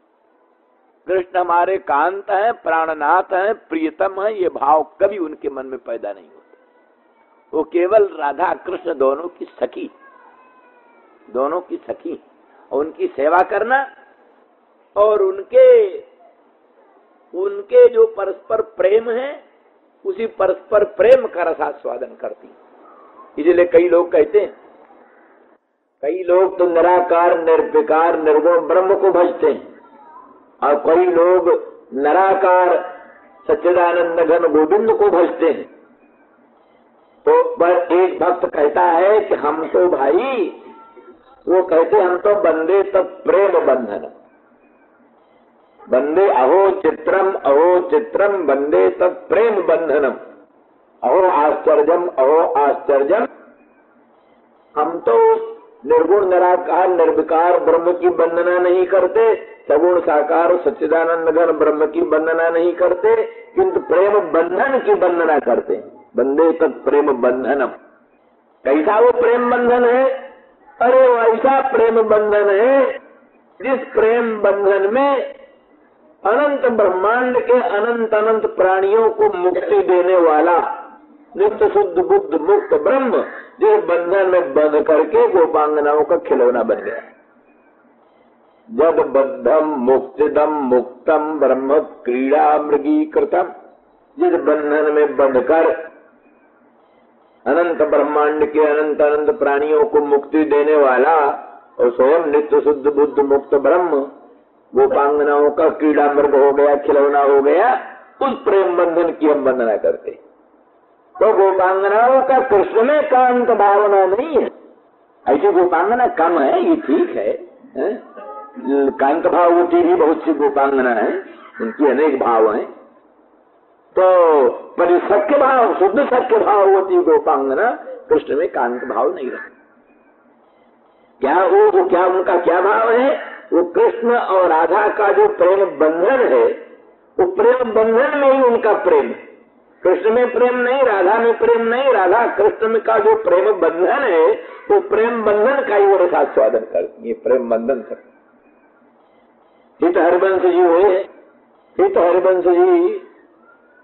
कृष्ण हमारे कांत हैं, प्राणनाथ हैं, प्रियतम हैं, ये भाव कभी उनके मन में पैदा नहीं होता। वो केवल राधा कृष्ण दोनों की सखी, दोनों की सखी, और उनकी सेवा करना और उनके उनके जो परस्पर प्रेम है उसी परस्पर प्रेम का रसास्वादन करती। इसलिए कई लोग कहते हैं, कई लोग तो निराकार निर्विकार निर्गुण ब्रह्म को भजते हैं, और कई लोग निराकार सच्चिदानंद घन गोविंद को भजते हैं। तो पर एक भक्त कहता है कि हम तो भाई, वो कहते हम तो बंदे तब प्रेम बंधन, बंदे अहो चित्रम अहो चित्रम बंदे तब प्रेम बंधनम, अहो आश्चर्यम अहो आश्चर्यम। हम तो निर्गुण निराकार निर्विकार ब्रह्म की वंदना नहीं करते, सगुण साकार सच्चिदानंद घन ब्रह्म की वंदना नहीं करते, किंतु प्रेम बंधन की वंदना करते हैं। बंदे तक प्रेम बंधनम, कैसा वो प्रेम बंधन है? अरे वो ऐसा प्रेम बंधन है जिस प्रेम बंधन में अनंत ब्रह्मांड के अनंत अनंत प्राणियों को मुक्ति देने वाला नित्य शुद्ध बुद्ध मुक्त ब्रह्म जिस बंधन में बंध करके गोपांगनाओं का खिलौना बन गया। जद बद्धम मुक्तिदम मुक्तम ब्रह्म क्रीड़ा मृगी कृतम, जिस बंधन में बंधकर अनंत ब्रह्मांड के अनंत अनंत प्राणियों को मुक्ति देने वाला और स्वयं नित्य शुद्ध बुद्ध मुक्त ब्रह्म गोपांगनाओं का क्रीड़ा मृग हो गया, खिलौना हो गया, उस प्रेम बंधन की हम वंदना करते। तो गोपांगनाओं का कृष्ण में कांत भावना नहीं है। ऐसी गोपांगना कम है, ये ठीक है, है? कांत भाव होती भी बहुत सी गोपांगना है, उनकी अनेक भाव हैं। तो पर सख्य भाव, शुद्ध सख्य भाव होती गोपांगना, कृष्ण में कांत भाव नहीं रखती। क्या वो, वो क्या उनका क्या भाव है? वो कृष्ण और राधा का जो प्रेम बंधन है, वो प्रेम बंधन में ही उनका प्रेम है। कृष्ण में प्रेम नहीं, राधा में प्रेम नहीं, राधा कृष्ण में का जो प्रेम बंधन है, वो प्रेम बंधन का ही वो रसास्वादन करती है, प्रेम बंधन करती। हित हरिवंश जी हुए, हित हरिवंश जी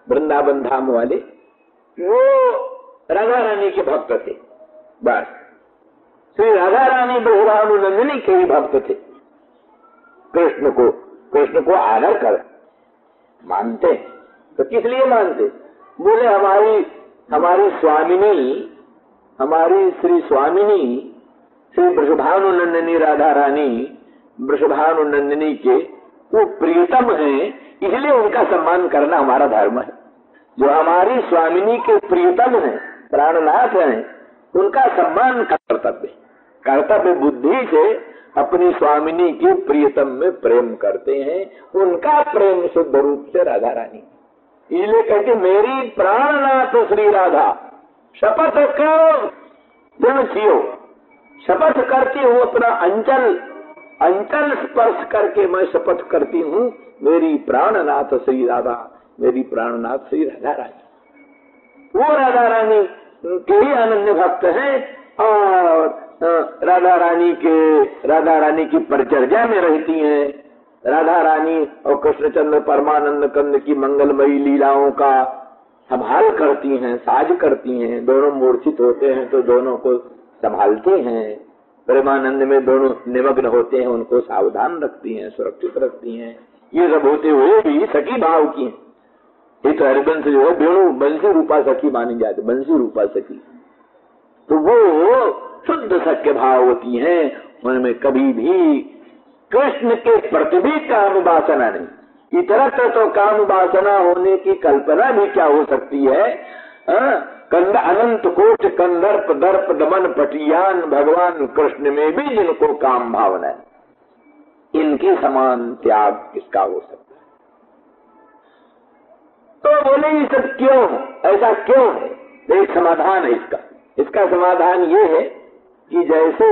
वृंदावन धाम वाले, वो राधा रानी के भक्त थे। बस श्री राधा रानी ब्रजभानुनंदिनी के ही भक्त थे। कृष्ण को कृष्ण को आदर कर मानते, तो किस लिए मानते? बोले हमारी हमारी स्वामिनी, हमारी श्री स्वामिनी श्री ब्रजभानुनंदिनी राधा रानी ब्रजभानुनंदिनी के वो प्रियतम हैं, इसलिए उनका सम्मान करना हमारा धर्म है। जो हमारी स्वामिनी के प्रियतम हैं, प्राणनाथ हैं, उनका सम्मान कर्तव्य कर्तव्य बुद्धि से अपनी स्वामिनी के प्रियतम में प्रेम करते हैं। उनका प्रेम शुद्ध रूप से राधा रानी, इसलिए कहते मेरी प्राणनाथ श्री राधा शपथ करो दृढ़ थियो, शपथ करती हूँ अपना अंचल अंचल स्पर्श करके मैं शपथ करती हूँ मेरी प्राणनाथ श्री राधा, मेरी प्राणनाथ श्री राधा रानी। वो राधा रानी के ही अनन्य भक्त हैं और राधा रानी के राधा रानी की परिचर्या में रहती हैं। राधा रानी और कृष्णचंद्र परमानंद कंद की मंगलमयी लीलाओं का संभाल करती हैं, साज करती हैं। दोनों मूर्छित होते हैं तो दोनों को संभालती हैं, प्रेमानंद में दोनों निमग्न होते हैं, उनको सावधान रखती हैं, सुरक्षित रखती हैं। ये सब होते हुए भी सखी भाव की हैं। ये तो हरिवंश जो है वेणु बंसी रूपा सखी मानी जाती, बंसी रूपा सखी, तो वो शुद्ध सख्य भाव होती हैं। उनमें कभी भी कृष्ण के प्रति भी काम वासना नहीं। इतरत्र तो काम वासना होने की कल्पना भी क्या हो सकती है? आ? कंद अनंत कोट कंदर्प दर्प दमन पटियान भगवान कृष्ण में भी जिनको काम भावना है, इनके समान त्याग किसका हो सकता है? तो बोले ये सब क्यों, ऐसा क्यों है? तो एक समाधान है इसका। इसका समाधान ये है कि जैसे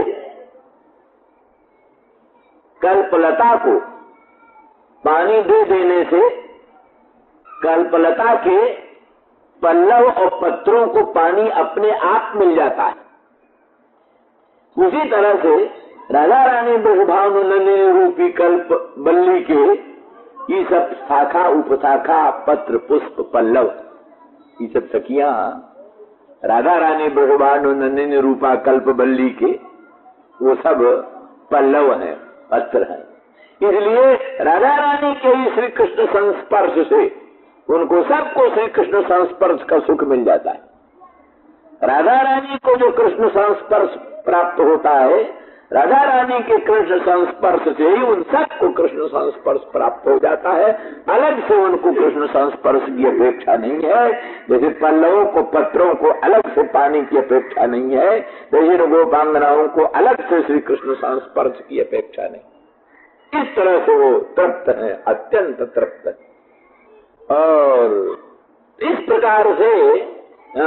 कल्पलता को पानी दे देने से कल्पलता के पल्लव और पत्रों को पानी अपने आप मिल जाता है, उसी तरह से राधा रानी ब्रजभानुनंदिनी रूपी कल्प बल्ली के ये सब शाखा उपशाखा पत्र पुष्प पल्लव, ये सब सखियां राधा रानी ब्रजभानुनंदिनी रूपा कल्प बल्ली के वो सब पल्लव हैं, पत्र हैं। इसलिए राधा रानी के ही श्री कृष्ण संस्पर्श से उनको सबको श्री कृष्ण संस्पर्श का सुख मिल जाता है। राधा रानी को जो कृष्ण संस्पर्श प्राप्त होता है, राधा रानी के कृष्ण संस्पर्श से ही उन सबको कृष्ण संस्पर्श प्राप्त हो जाता है। अलग से उनको कृष्ण संस्पर्श की अपेक्षा नहीं है। जैसे पल्लवों को पत्रों को अलग से पानी की अपेक्षा नहीं है, जैसे गोपांगनाओं को अलग से श्री कृष्ण संस्पर्श की अपेक्षा नहीं। इस तरह से वो तृप्त है, अत्यंत तृप्त है। और इस प्रकार से आ,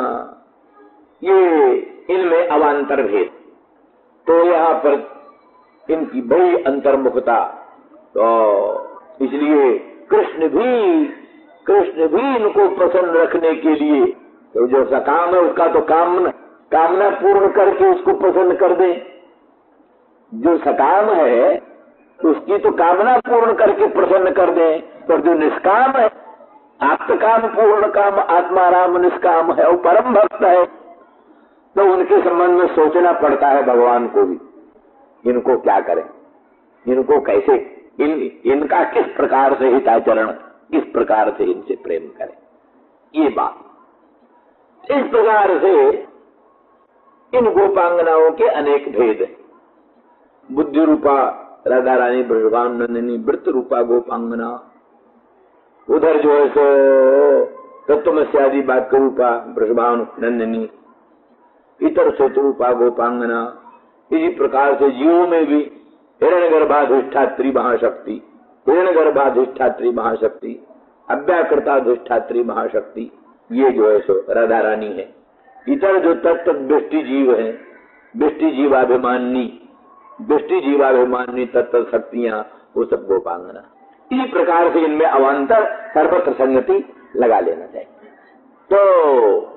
ये इनमें अवान्तर भेद, तो यहाँ पर इनकी बड़ी अंतर्मुखता, तो इसलिए कृष्ण भी कृष्ण भी इनको प्रसन्न रखने के लिए तो जो सकाम है उसका तो कामना कामना पूर्ण करके उसको प्रसन्न कर दें। जो सकाम है उसकी तो कामना पूर्ण करके प्रसन्न कर दें, पर जो निष्काम है, आत्मकाम पूर्ण काम आत्मा राम निष्काम है और परम भक्त है, तो उनके संबंध में सोचना पड़ता है भगवान को भी, इनको क्या करें, इनको कैसे इन इनका किस प्रकार से हिताचरण, किस प्रकार से इनसे प्रेम करें, ये बात। इस प्रकार से इन गोपांगनाओं के अनेक भेद हैं। बुद्धि रूपा राधा रानी ब्रजभानुनंदिनी, वृत्त रूपा गोपांगना, उधर जो है सो तत्वमस्यादि वाक्य रूपा ब्रजभानुनंदिनी, इतर शत्रुपा गोपांगना। इसी प्रकार से जीवों में भी हिरण्यगर्भाधिष्ठात्री महाशक्ति, हिरण्यगर्भाधिष्ठात्री महाशक्ति, अव्याकृताधिष्ठात्री महाशक्ति, ये जो है सो राधा रानी है। इतर जो तत्त दृष्टि जीव है, दृष्टि जीवाभिमानी, दृष्टि जीवाभिमानी तत्त शक्तियां, वो सब गोपांगना। इसी प्रकार से इनमें अवान्तर सर्वत्र संगति लगा लेना चाहिए। तो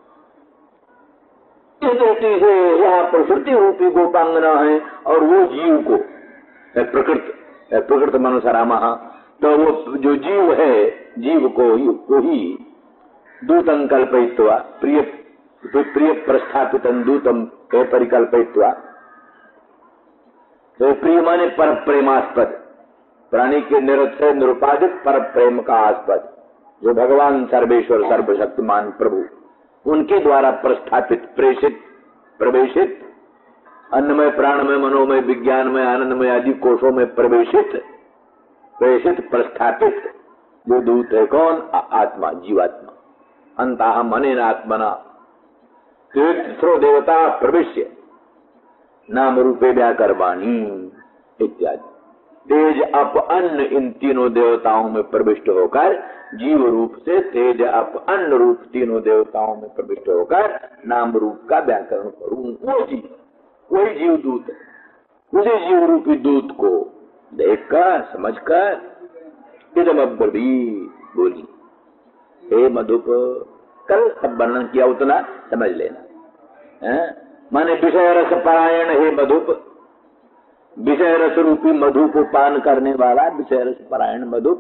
इस दृष्टि से यहाँ प्रकृति रूपी गोपांगना है और वो जीव को प्रकृत प्रकृत मनुष्यरामा, तो वो जो जीव है जीव को ही को ही दूतं कल्पयित्वा प्रिय प्रिय प्रस्थापितं दूतं परिकल्पयित्वा। तो प्रिय माने पर प्रेमास्पद, प्राणी के निरक्षय निरुपाधिक पर प्रेम का आस्पद, जो भगवान सर्वेश्वर सर्वशक्तिमान प्रभु उनके द्वारा प्रस्थापित प्रेषित प्रवेशित अन्नमय प्राणमय मनोमय विज्ञानमय आनंदमय आदि कोशों में प्रवेशित प्रेषित प्रस्थापित जो दूत है कौन? आत्मा, जीवात्मा। अंतः मनेन आत्मना तीर्थो देवता प्रविश्य नाम रूपे व्याकर्माणी इत्यादि। तेज अप अन्न इन तीनों देवताओं में प्रविष्ट होकर जीव रूप से तेज अप अन्न रूप तीनों देवताओं में प्रविष्ट होकर नाम रूप का व्याकरण करूं। वो जीव, वही जीव दूत है। उसी जीव रूपी दूत को देखकर समझकर इदम अब्रवीत बोली, हे मधुप, कल सब वर्णन किया उतना समझ लेना है। माने विषय रस परायण हे मधुप, विषय रस रूपी मधु को पान करने वाला विषय रस परायण मधुप।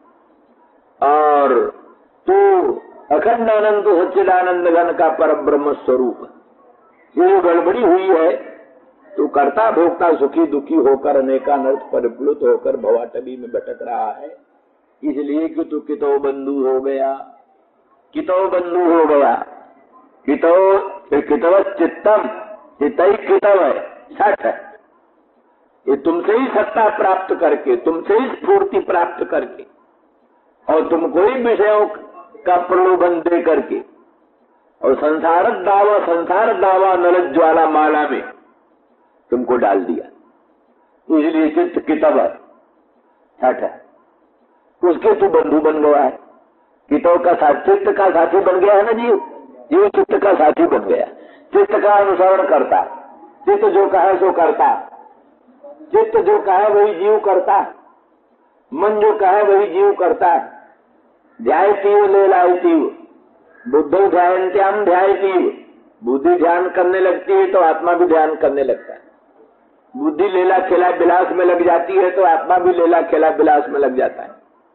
और तू अखंड आनंद सच्चिदानंद घन का पर ब्रह्म स्वरूप। ये जो गड़बड़ी हुई है, तू करता भोगता सुखी दुखी होकर अनेकानर्थ परिप्लुत होकर भवाटवी में भटक रहा है, इसलिए कि तू कितो बंधु हो गया, कितो बंधु हो गया। कितो कितव चित्तम, चित्तई कितव है, सठ है। ये तुमसे ही सत्ता प्राप्त करके, तुमसे ही स्फूर्ति प्राप्त करके और तुमको ही विषयों का प्रलोभन दे करके और संसार दावा संसार दावा नल ज्वाला माला में तुमको डाल दिया, इसलिए चित्त कितव है, छठ है। उसके तू बंधु बन गया है। कितव का साथ चित्त का साथी बन गया है ना जीव, जीव चित्त का साथी बन गया। चित्त का अनुसरण करता, चित्त जो कहे सो करता, चित्त जो कहे वही जीव करता, मन जो कहे वही जीव करता। ध्यायतीव ले लायतीव, बुद्धो ध्यायन्त्याम ध्यायतीव। बुद्धि ध्यान करने लगती है तो आत्मा भी ध्यान करने लगता है। बुद्धि लीला खेला विलास में लग जाती है तो आत्मा भी लीला खेला विलास में लग जाता है।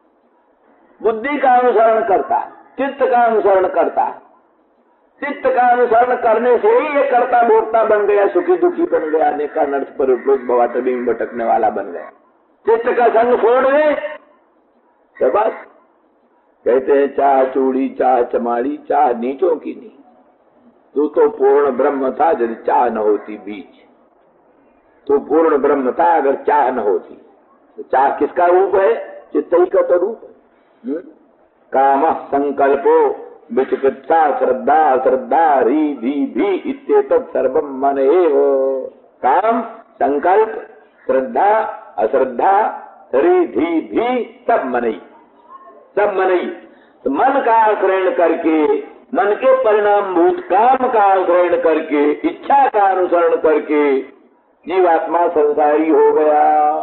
बुद्धि का अनुसरण करता, चित्त का अनुसरण करता, चित्त का अनुसरण करने से ही ये कर्ता भोक्ता बन गया, सुखी दुखी बन गया, अनेका नर्थ पर भवाटवी में भटकने वाला बन गया। चित्त का संग छोड़ दे तो बस कहते हैं चाह चूड़ी चाह चमाड़ी चाह नीचों की नी, तू तो पूर्ण ब्रह्म था यदि चाह न होती बीच। तो पूर्ण ब्रह्म था अगर चाह न होती। तो चाह किसका रूप है? चित्त ही का तो रूप है। काम संकल्पो विचिकित्सा श्रद्धा श्रद्धा री धी भी इत्येतत् सर्वं मन एव। काम संकल्प श्रद्धा अश्रद्धा री धी भी सब मन ही, सब मन ही। तो मन का आश्रय करके, मन के परिणाम भूत काम का आश्रय करके, इच्छा का अनुसरण करके जीवात्मा संसारी हो गया।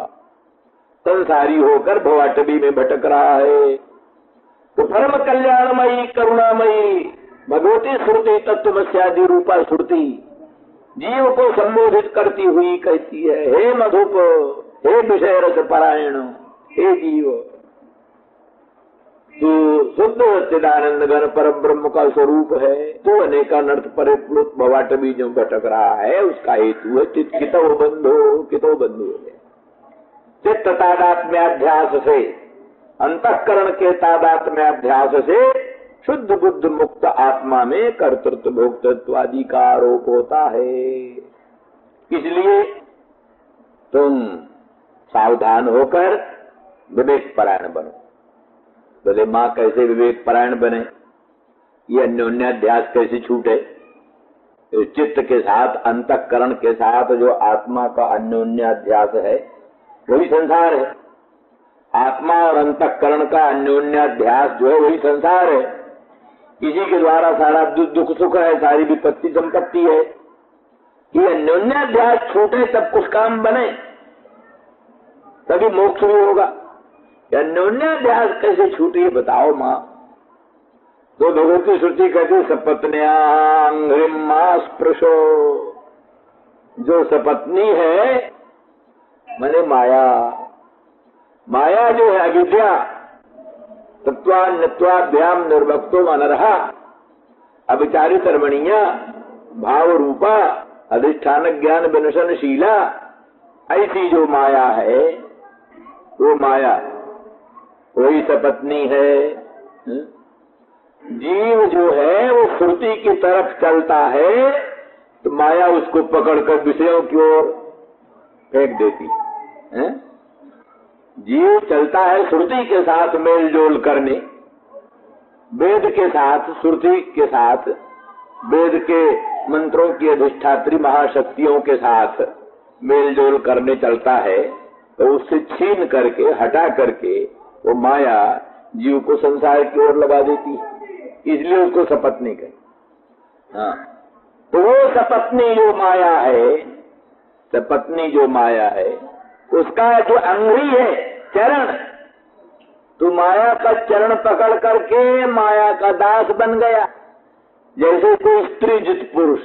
संसारी होकर भवाटवी में भटक रहा है। तो परम कल्याणमयी करुणामयी भगवती श्रुति तत्वमस्यादि रूपा श्रुति जीव को संबोधित करती हुई कहती है, हे मधुप, हे विषय रस परायण, हे जीव, तू शुद्ध सच्चिदानंद घन पर ब्रह्म का स्वरूप है। तू अनेकानर्थ परिप्लुत भवाटवी जो भटक रहा है उसका हेतु है चित्त कितो बंधो, कितो बंधु हो गया। चित्त तादात्म्याध्यास से, अंतःकरण के तादात्म्याध्यास से शुद्ध बुद्ध मुक्त आत्मा में कर्तृत्व भोक्तृत्वादि का आरोप होता है। इसलिए तुम सावधान होकर विवेक परायण बनो। बोले माँ कैसे विवेक परायण बने? ये अन्योन्याध्यास कैसे छूटे? चित्त के साथ अंतःकरण के साथ जो आत्मा का अन्योन्याध्यास है वही संसार है। आत्मा और अंतःकरण का अन्योन्याध्यास जो है वही संसार है। इसी के द्वारा सारा दुख सुख है, सारी विपत्ति संपत्ति है। ये अन्योन्याध्यास छूटे तब कुछ काम बने, तभी मोक्ष भी होगा। अन्योन्याध्यास कैसे छूटे बताओ माँ? तो भगवती श्रुति कहती सपत्न्यांघ्रिमा स्पृशो। जो सपत्नी है माने माया, माया जो है अविद्या, तत्वान्यत्वाभ्याम निर्भक्तो अनरहा अविचारित रमणीया भाव रूपा अधिष्ठान ज्ञान विनशनशीला, ऐसी जो माया है वो माया वही सपत्नी है। जीव जो है वो श्रुति की तरफ चलता है तो माया उसको पकड़कर विषयों की ओर फेंक देती है। जीव चलता है श्रुति के साथ मेल जोल करने, वेद के साथ, श्रुति के साथ, वेद के मंत्रों की अधिष्ठात्री महाशक्तियों के साथ मेल जोल करने चलता है, तो उससे छीन करके हटा करके वो माया जीव को संसार की ओर लगा देती है, इसलिए उसको सपत्नी कहे। हाँ, तो वो सपत्नी जो माया है, सपत्नी जो माया है, उसका जो अंगरी है चरण, तो माया का चरण पकड़ करके माया का दास बन गया। जैसे कोई स्त्री जित पुरुष,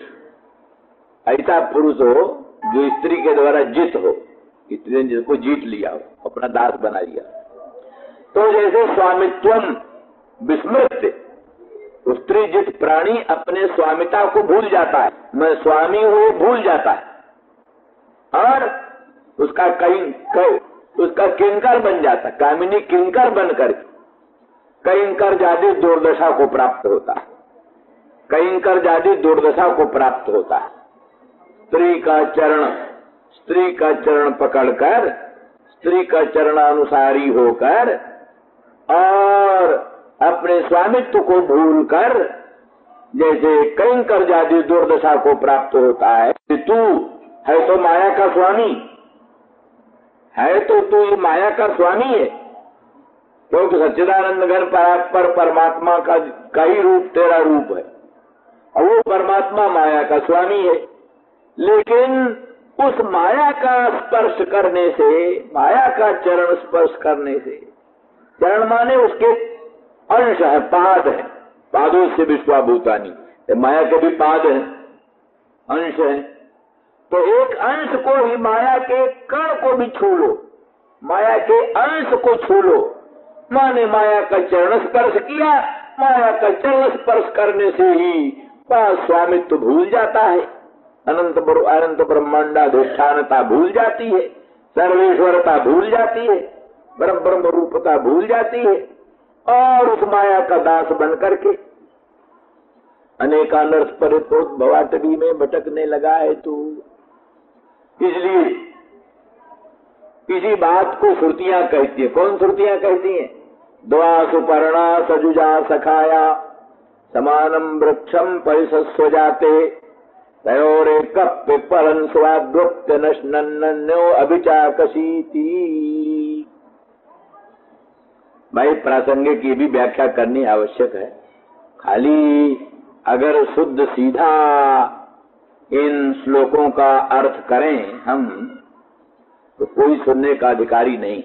ऐसा पुरुष हो जो स्त्री के द्वारा जित हो, स्त्री ने जिसको जीत लिया हो, अपना दास बना लिया। तो जैसे स्वामित्वम विस्मृत, स्त्री जित प्राणी अपने स्वामिता को भूल जाता है, मैं स्वामी हूँ भूल जाता है, और उसका कहीं कई उसका किंकर बन जाता, कामिनी किंकर बनकर कईंकर जाति दुर्दशा को प्राप्त होता है, कईंकर जाति दुर्दशा को प्राप्त होता है। स्त्री का चरण, स्त्री का चरण पकड़कर, स्त्री का चरणानुसारी होकर और अपने स्वामित्व को भूलकर जैसे कईंकर जाति दुर्दशा को प्राप्त होता है। तू है तो माया का स्वामी है, तो तू ये माया का स्वामी है, क्योंकि तो सच्चिदानंद घन परात्पर परमात्मा का कई रूप तेरा रूप है, और वो परमात्मा माया का स्वामी है। लेकिन उस माया का स्पर्श करने से, माया का चरण स्पर्श करने से, चरण माने उसके अंश है, पाद है, पादों से विश्वाभूतानी, माया के भी पाद है, अंश है। तो एक अंश को ही, माया के कण को भी छू लो, माया के अंश को छू लो, माने माया का चरण स्पर्श किया, माया का चरण स्पर्श करने से ही पास स्वामित्व भूल जाता है, अनंत अनंत ब्रह्मांडाधिष्ठानता भूल जाती है, सर्वेश्वरता भूल जाती है, ब्रह्म ब्रह्म रूपता भूल जाती है, और उस माया का दास बन करके अनेकानर्थ परितोष भवाटवी में भटकने लगा है। तो इसलिए किसी बात को श्रुतियां कहती है। कौन श्रुतियां कहती हैं? द्वा सुपर्णा सजुजा सखाया समानम वृक्षम परिसस्व जाते तयोरेक पिप्पलं स्वाद्वप्त नश्नन्यो अभिचाकशीति। भाई प्रासंगिक की भी व्याख्या करनी आवश्यक है। खाली अगर शुद्ध सीधा इन श्लोकों का अर्थ करें हम, तो कोई सुनने का अधिकारी नहीं,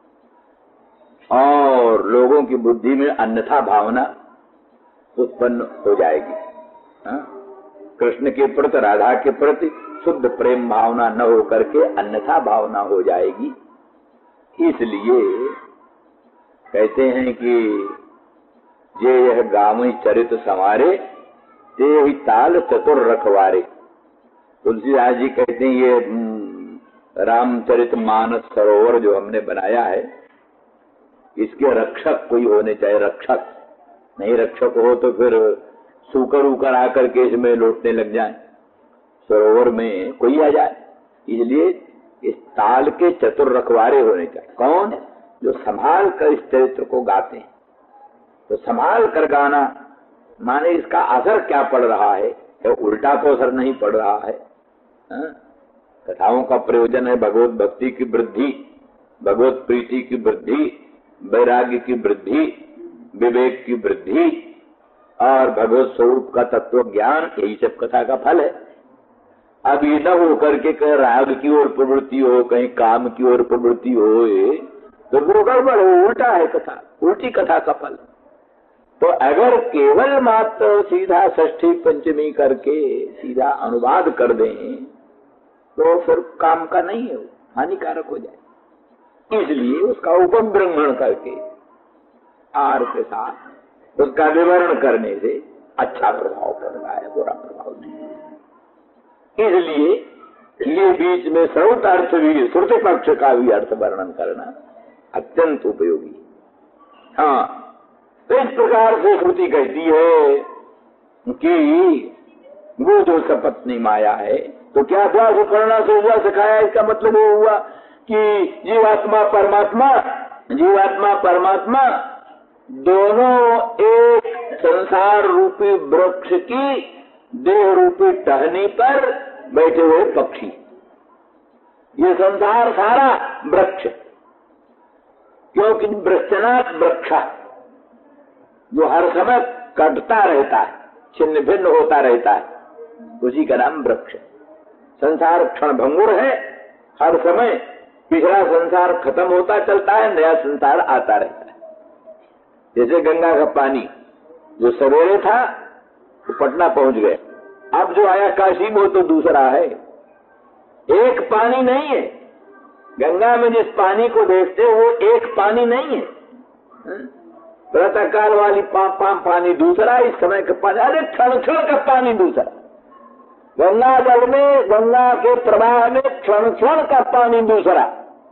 और लोगों की बुद्धि में अन्यथा भावना उत्पन्न हो जाएगी। हा? कृष्ण के प्रति, राधा के प्रति शुद्ध प्रेम भावना न हो करके अन्यथा भावना हो जाएगी। इसलिए कहते हैं कि ये यह गावई चरित संवारे ते ही ताल चतुर रखवारे। तुलसीदास जी कहते हैं ये रामचरित मानस सरोवर जो हमने बनाया है, इसके रक्षक कोई होने चाहिए। रक्षक नहीं, रक्षक हो तो फिर सूकर उकर आकर के इसमें लौटने लग जाए, सरोवर में कोई आ जाए। इसलिए इस ताल के चतुर रखवारे होने चाहिए। कौन? जो संभाल कर इस चरित्र को गाते हैं। तो संभाल कर गाना माने इसका असर क्या पड़ रहा है, तो उल्टा तो असर नहीं पड़ रहा है। हा? कथाओं का प्रयोजन है भगवत भक्ति की वृद्धि, भगवत प्रीति की वृद्धि, वैराग्य की वृद्धि, विवेक की वृद्धि और भगवत स्वरूप का तत्व ज्ञान, यही सब कथा का फल है। अब ये न हो करके कहीं राग की ओर प्रवृत्ति हो, कहीं काम की ओर प्रवृत्ति हो, तो वो गड़बड़ हो, उल्टा है कथा, उल्टी कथा का फल। तो अगर केवल मात्र सीधा षष्ठी पंचमी करके सीधा अनुवाद कर दें तो फिर काम का नहीं है, हानिकारक हो जाए। इसलिए उसका उपब्रह्मण करके आहार के साथ उसका विवरण करने से अच्छा प्रभाव पड़ता है, बुरा प्रभाव नहीं। इसलिए ये बीच में श्रुत अर्थ भी, श्रुति पक्ष का भी अर्थ वर्णन करना अत्यंत उपयोगी। हाँ, तो इस प्रकार से श्रुति कहती है कि वो जो सपत्नी माया है, तो क्या हुआ, सुपर्णा से हुआ सिखाया। इसका मतलब ये हुआ कि जीवात्मा परमात्मा, जीवात्मा परमात्मा दोनों एक संसार रूपी वृक्ष की देह रूपी टहनी पर बैठे हुए पक्षी। ये संसार सारा वृक्ष, क्योंकि वृक्षनाथ वृक्षा जो हर समय कटता रहता है, छिन्न भिन्न होता रहता है, उसी का नाम वृक्ष। संसार क्षण भंगुर है, हर समय पिछला संसार खत्म होता चलता है, नया संसार आता रहता है। जैसे गंगा का पानी जो सवेरे था तो पटना पहुंच गए, अब जो आया काशी में तो दूसरा है, एक पानी नहीं है। गंगा में जिस पानी को देखते हो वो एक पानी नहीं है। प्रातःकाल वाली पाम पाम पानी दूसरा, इस समय का पानी, अरे क्षण क्षण का पानी दूसरा। गंगा जल में, गंगा के प्रवाह में क्षण क्षण का पानी दूसरा।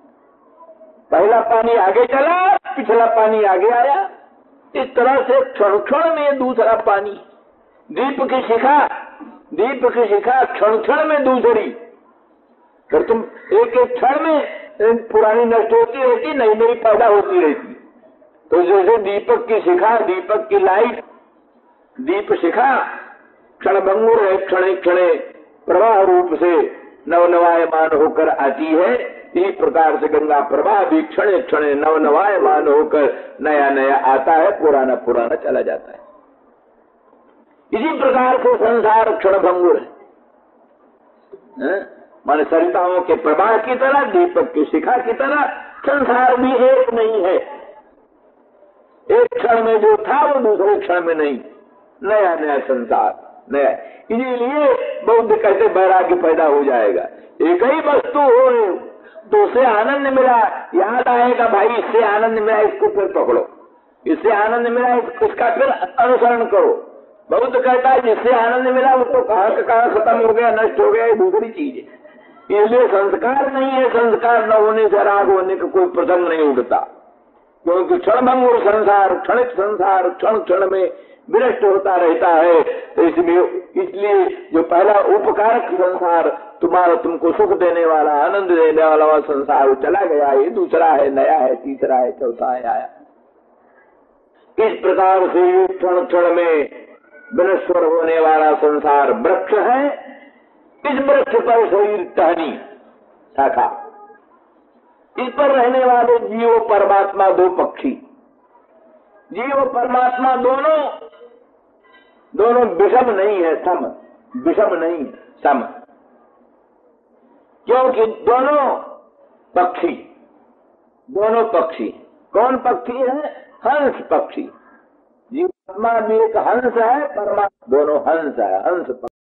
पहला पानी आगे चला, पिछला पानी आगे आया, इस तरह से क्षण क्षण में दूसरा पानी। दीप की शिखा, दीप की शिखा क्षण क्षण में दूसरी। फिर तुम एक एक क्षण में पुरानी नष्ट होती रहती, नई नई पैदा होती रहती। तो जैसे दीपक की शिखा, दीपक की लाइट, दीप शिखा क्षण भंगुर है, क्षणे क्षणे प्रवाह रूप से नवनवायमान होकर आती है। इसी प्रकार से गंगा प्रवाह भी क्षणे क्षणे नवनवायमान होकर नया नया आता है, पुराना पुराना चला जाता है। इसी प्रकार से संसार क्षण भंगुर है। माने सरिताओं के प्रवाह की तरह, दीपक की शिखा की तरह संसार भी एक नहीं है। एक क्षण में जो था वो दूसरे क्षण में नहीं, नया नया संसार नया। इसीलिए बौद्ध कहते वैराग्य पैदा हो जाएगा। एक ही वस्तु हो तो उससे आनंद मिला, याद आएगा भाई इससे आनंद मिला, इसको फिर पकड़ो, इससे आनंद मिला, इसका फिर अनुसरण करो। बौद्ध कहता है जिससे आनंद मिला वो तो कहाँ का कहाँ खत्म हो गया, नष्ट हो गया, ये दूसरी चीज है। इसलिए संस्कार नहीं है, संस्कार न होने से राग होने का कोई प्रसंग नहीं उठता, क्योंकि क्षण भंगुर संसार, क्षणिक संसार क्षण क्षण में विनष्ट होता रहता है। तो इसलिए इसलिए जो पहला उपकारक संसार, तुम्हारा तुमको सुख देने वाला, आनंद देने वाला वह संसार चला गया, ये दूसरा है, नया है, तीसरा है, चौथा है, आया। इस प्रकार से क्षण क्षण में विनश्वर होने वाला संसार वृक्ष है। इस वृक्ष पर शरीर टहनी शाखा, इस पर रहने वाले जीव परमात्मा दो पक्षी। जीव परमात्मा दोनों दोनों विषम नहीं है, सम, विषम नहीं, सम। क्योंकि दोनों पक्षी, दोनों पक्षी कौन पक्षी है? हंस पक्षी। जीवात्मा भी एक हंस है, परमात्मा दोनों हंस है, हंस पक्षी।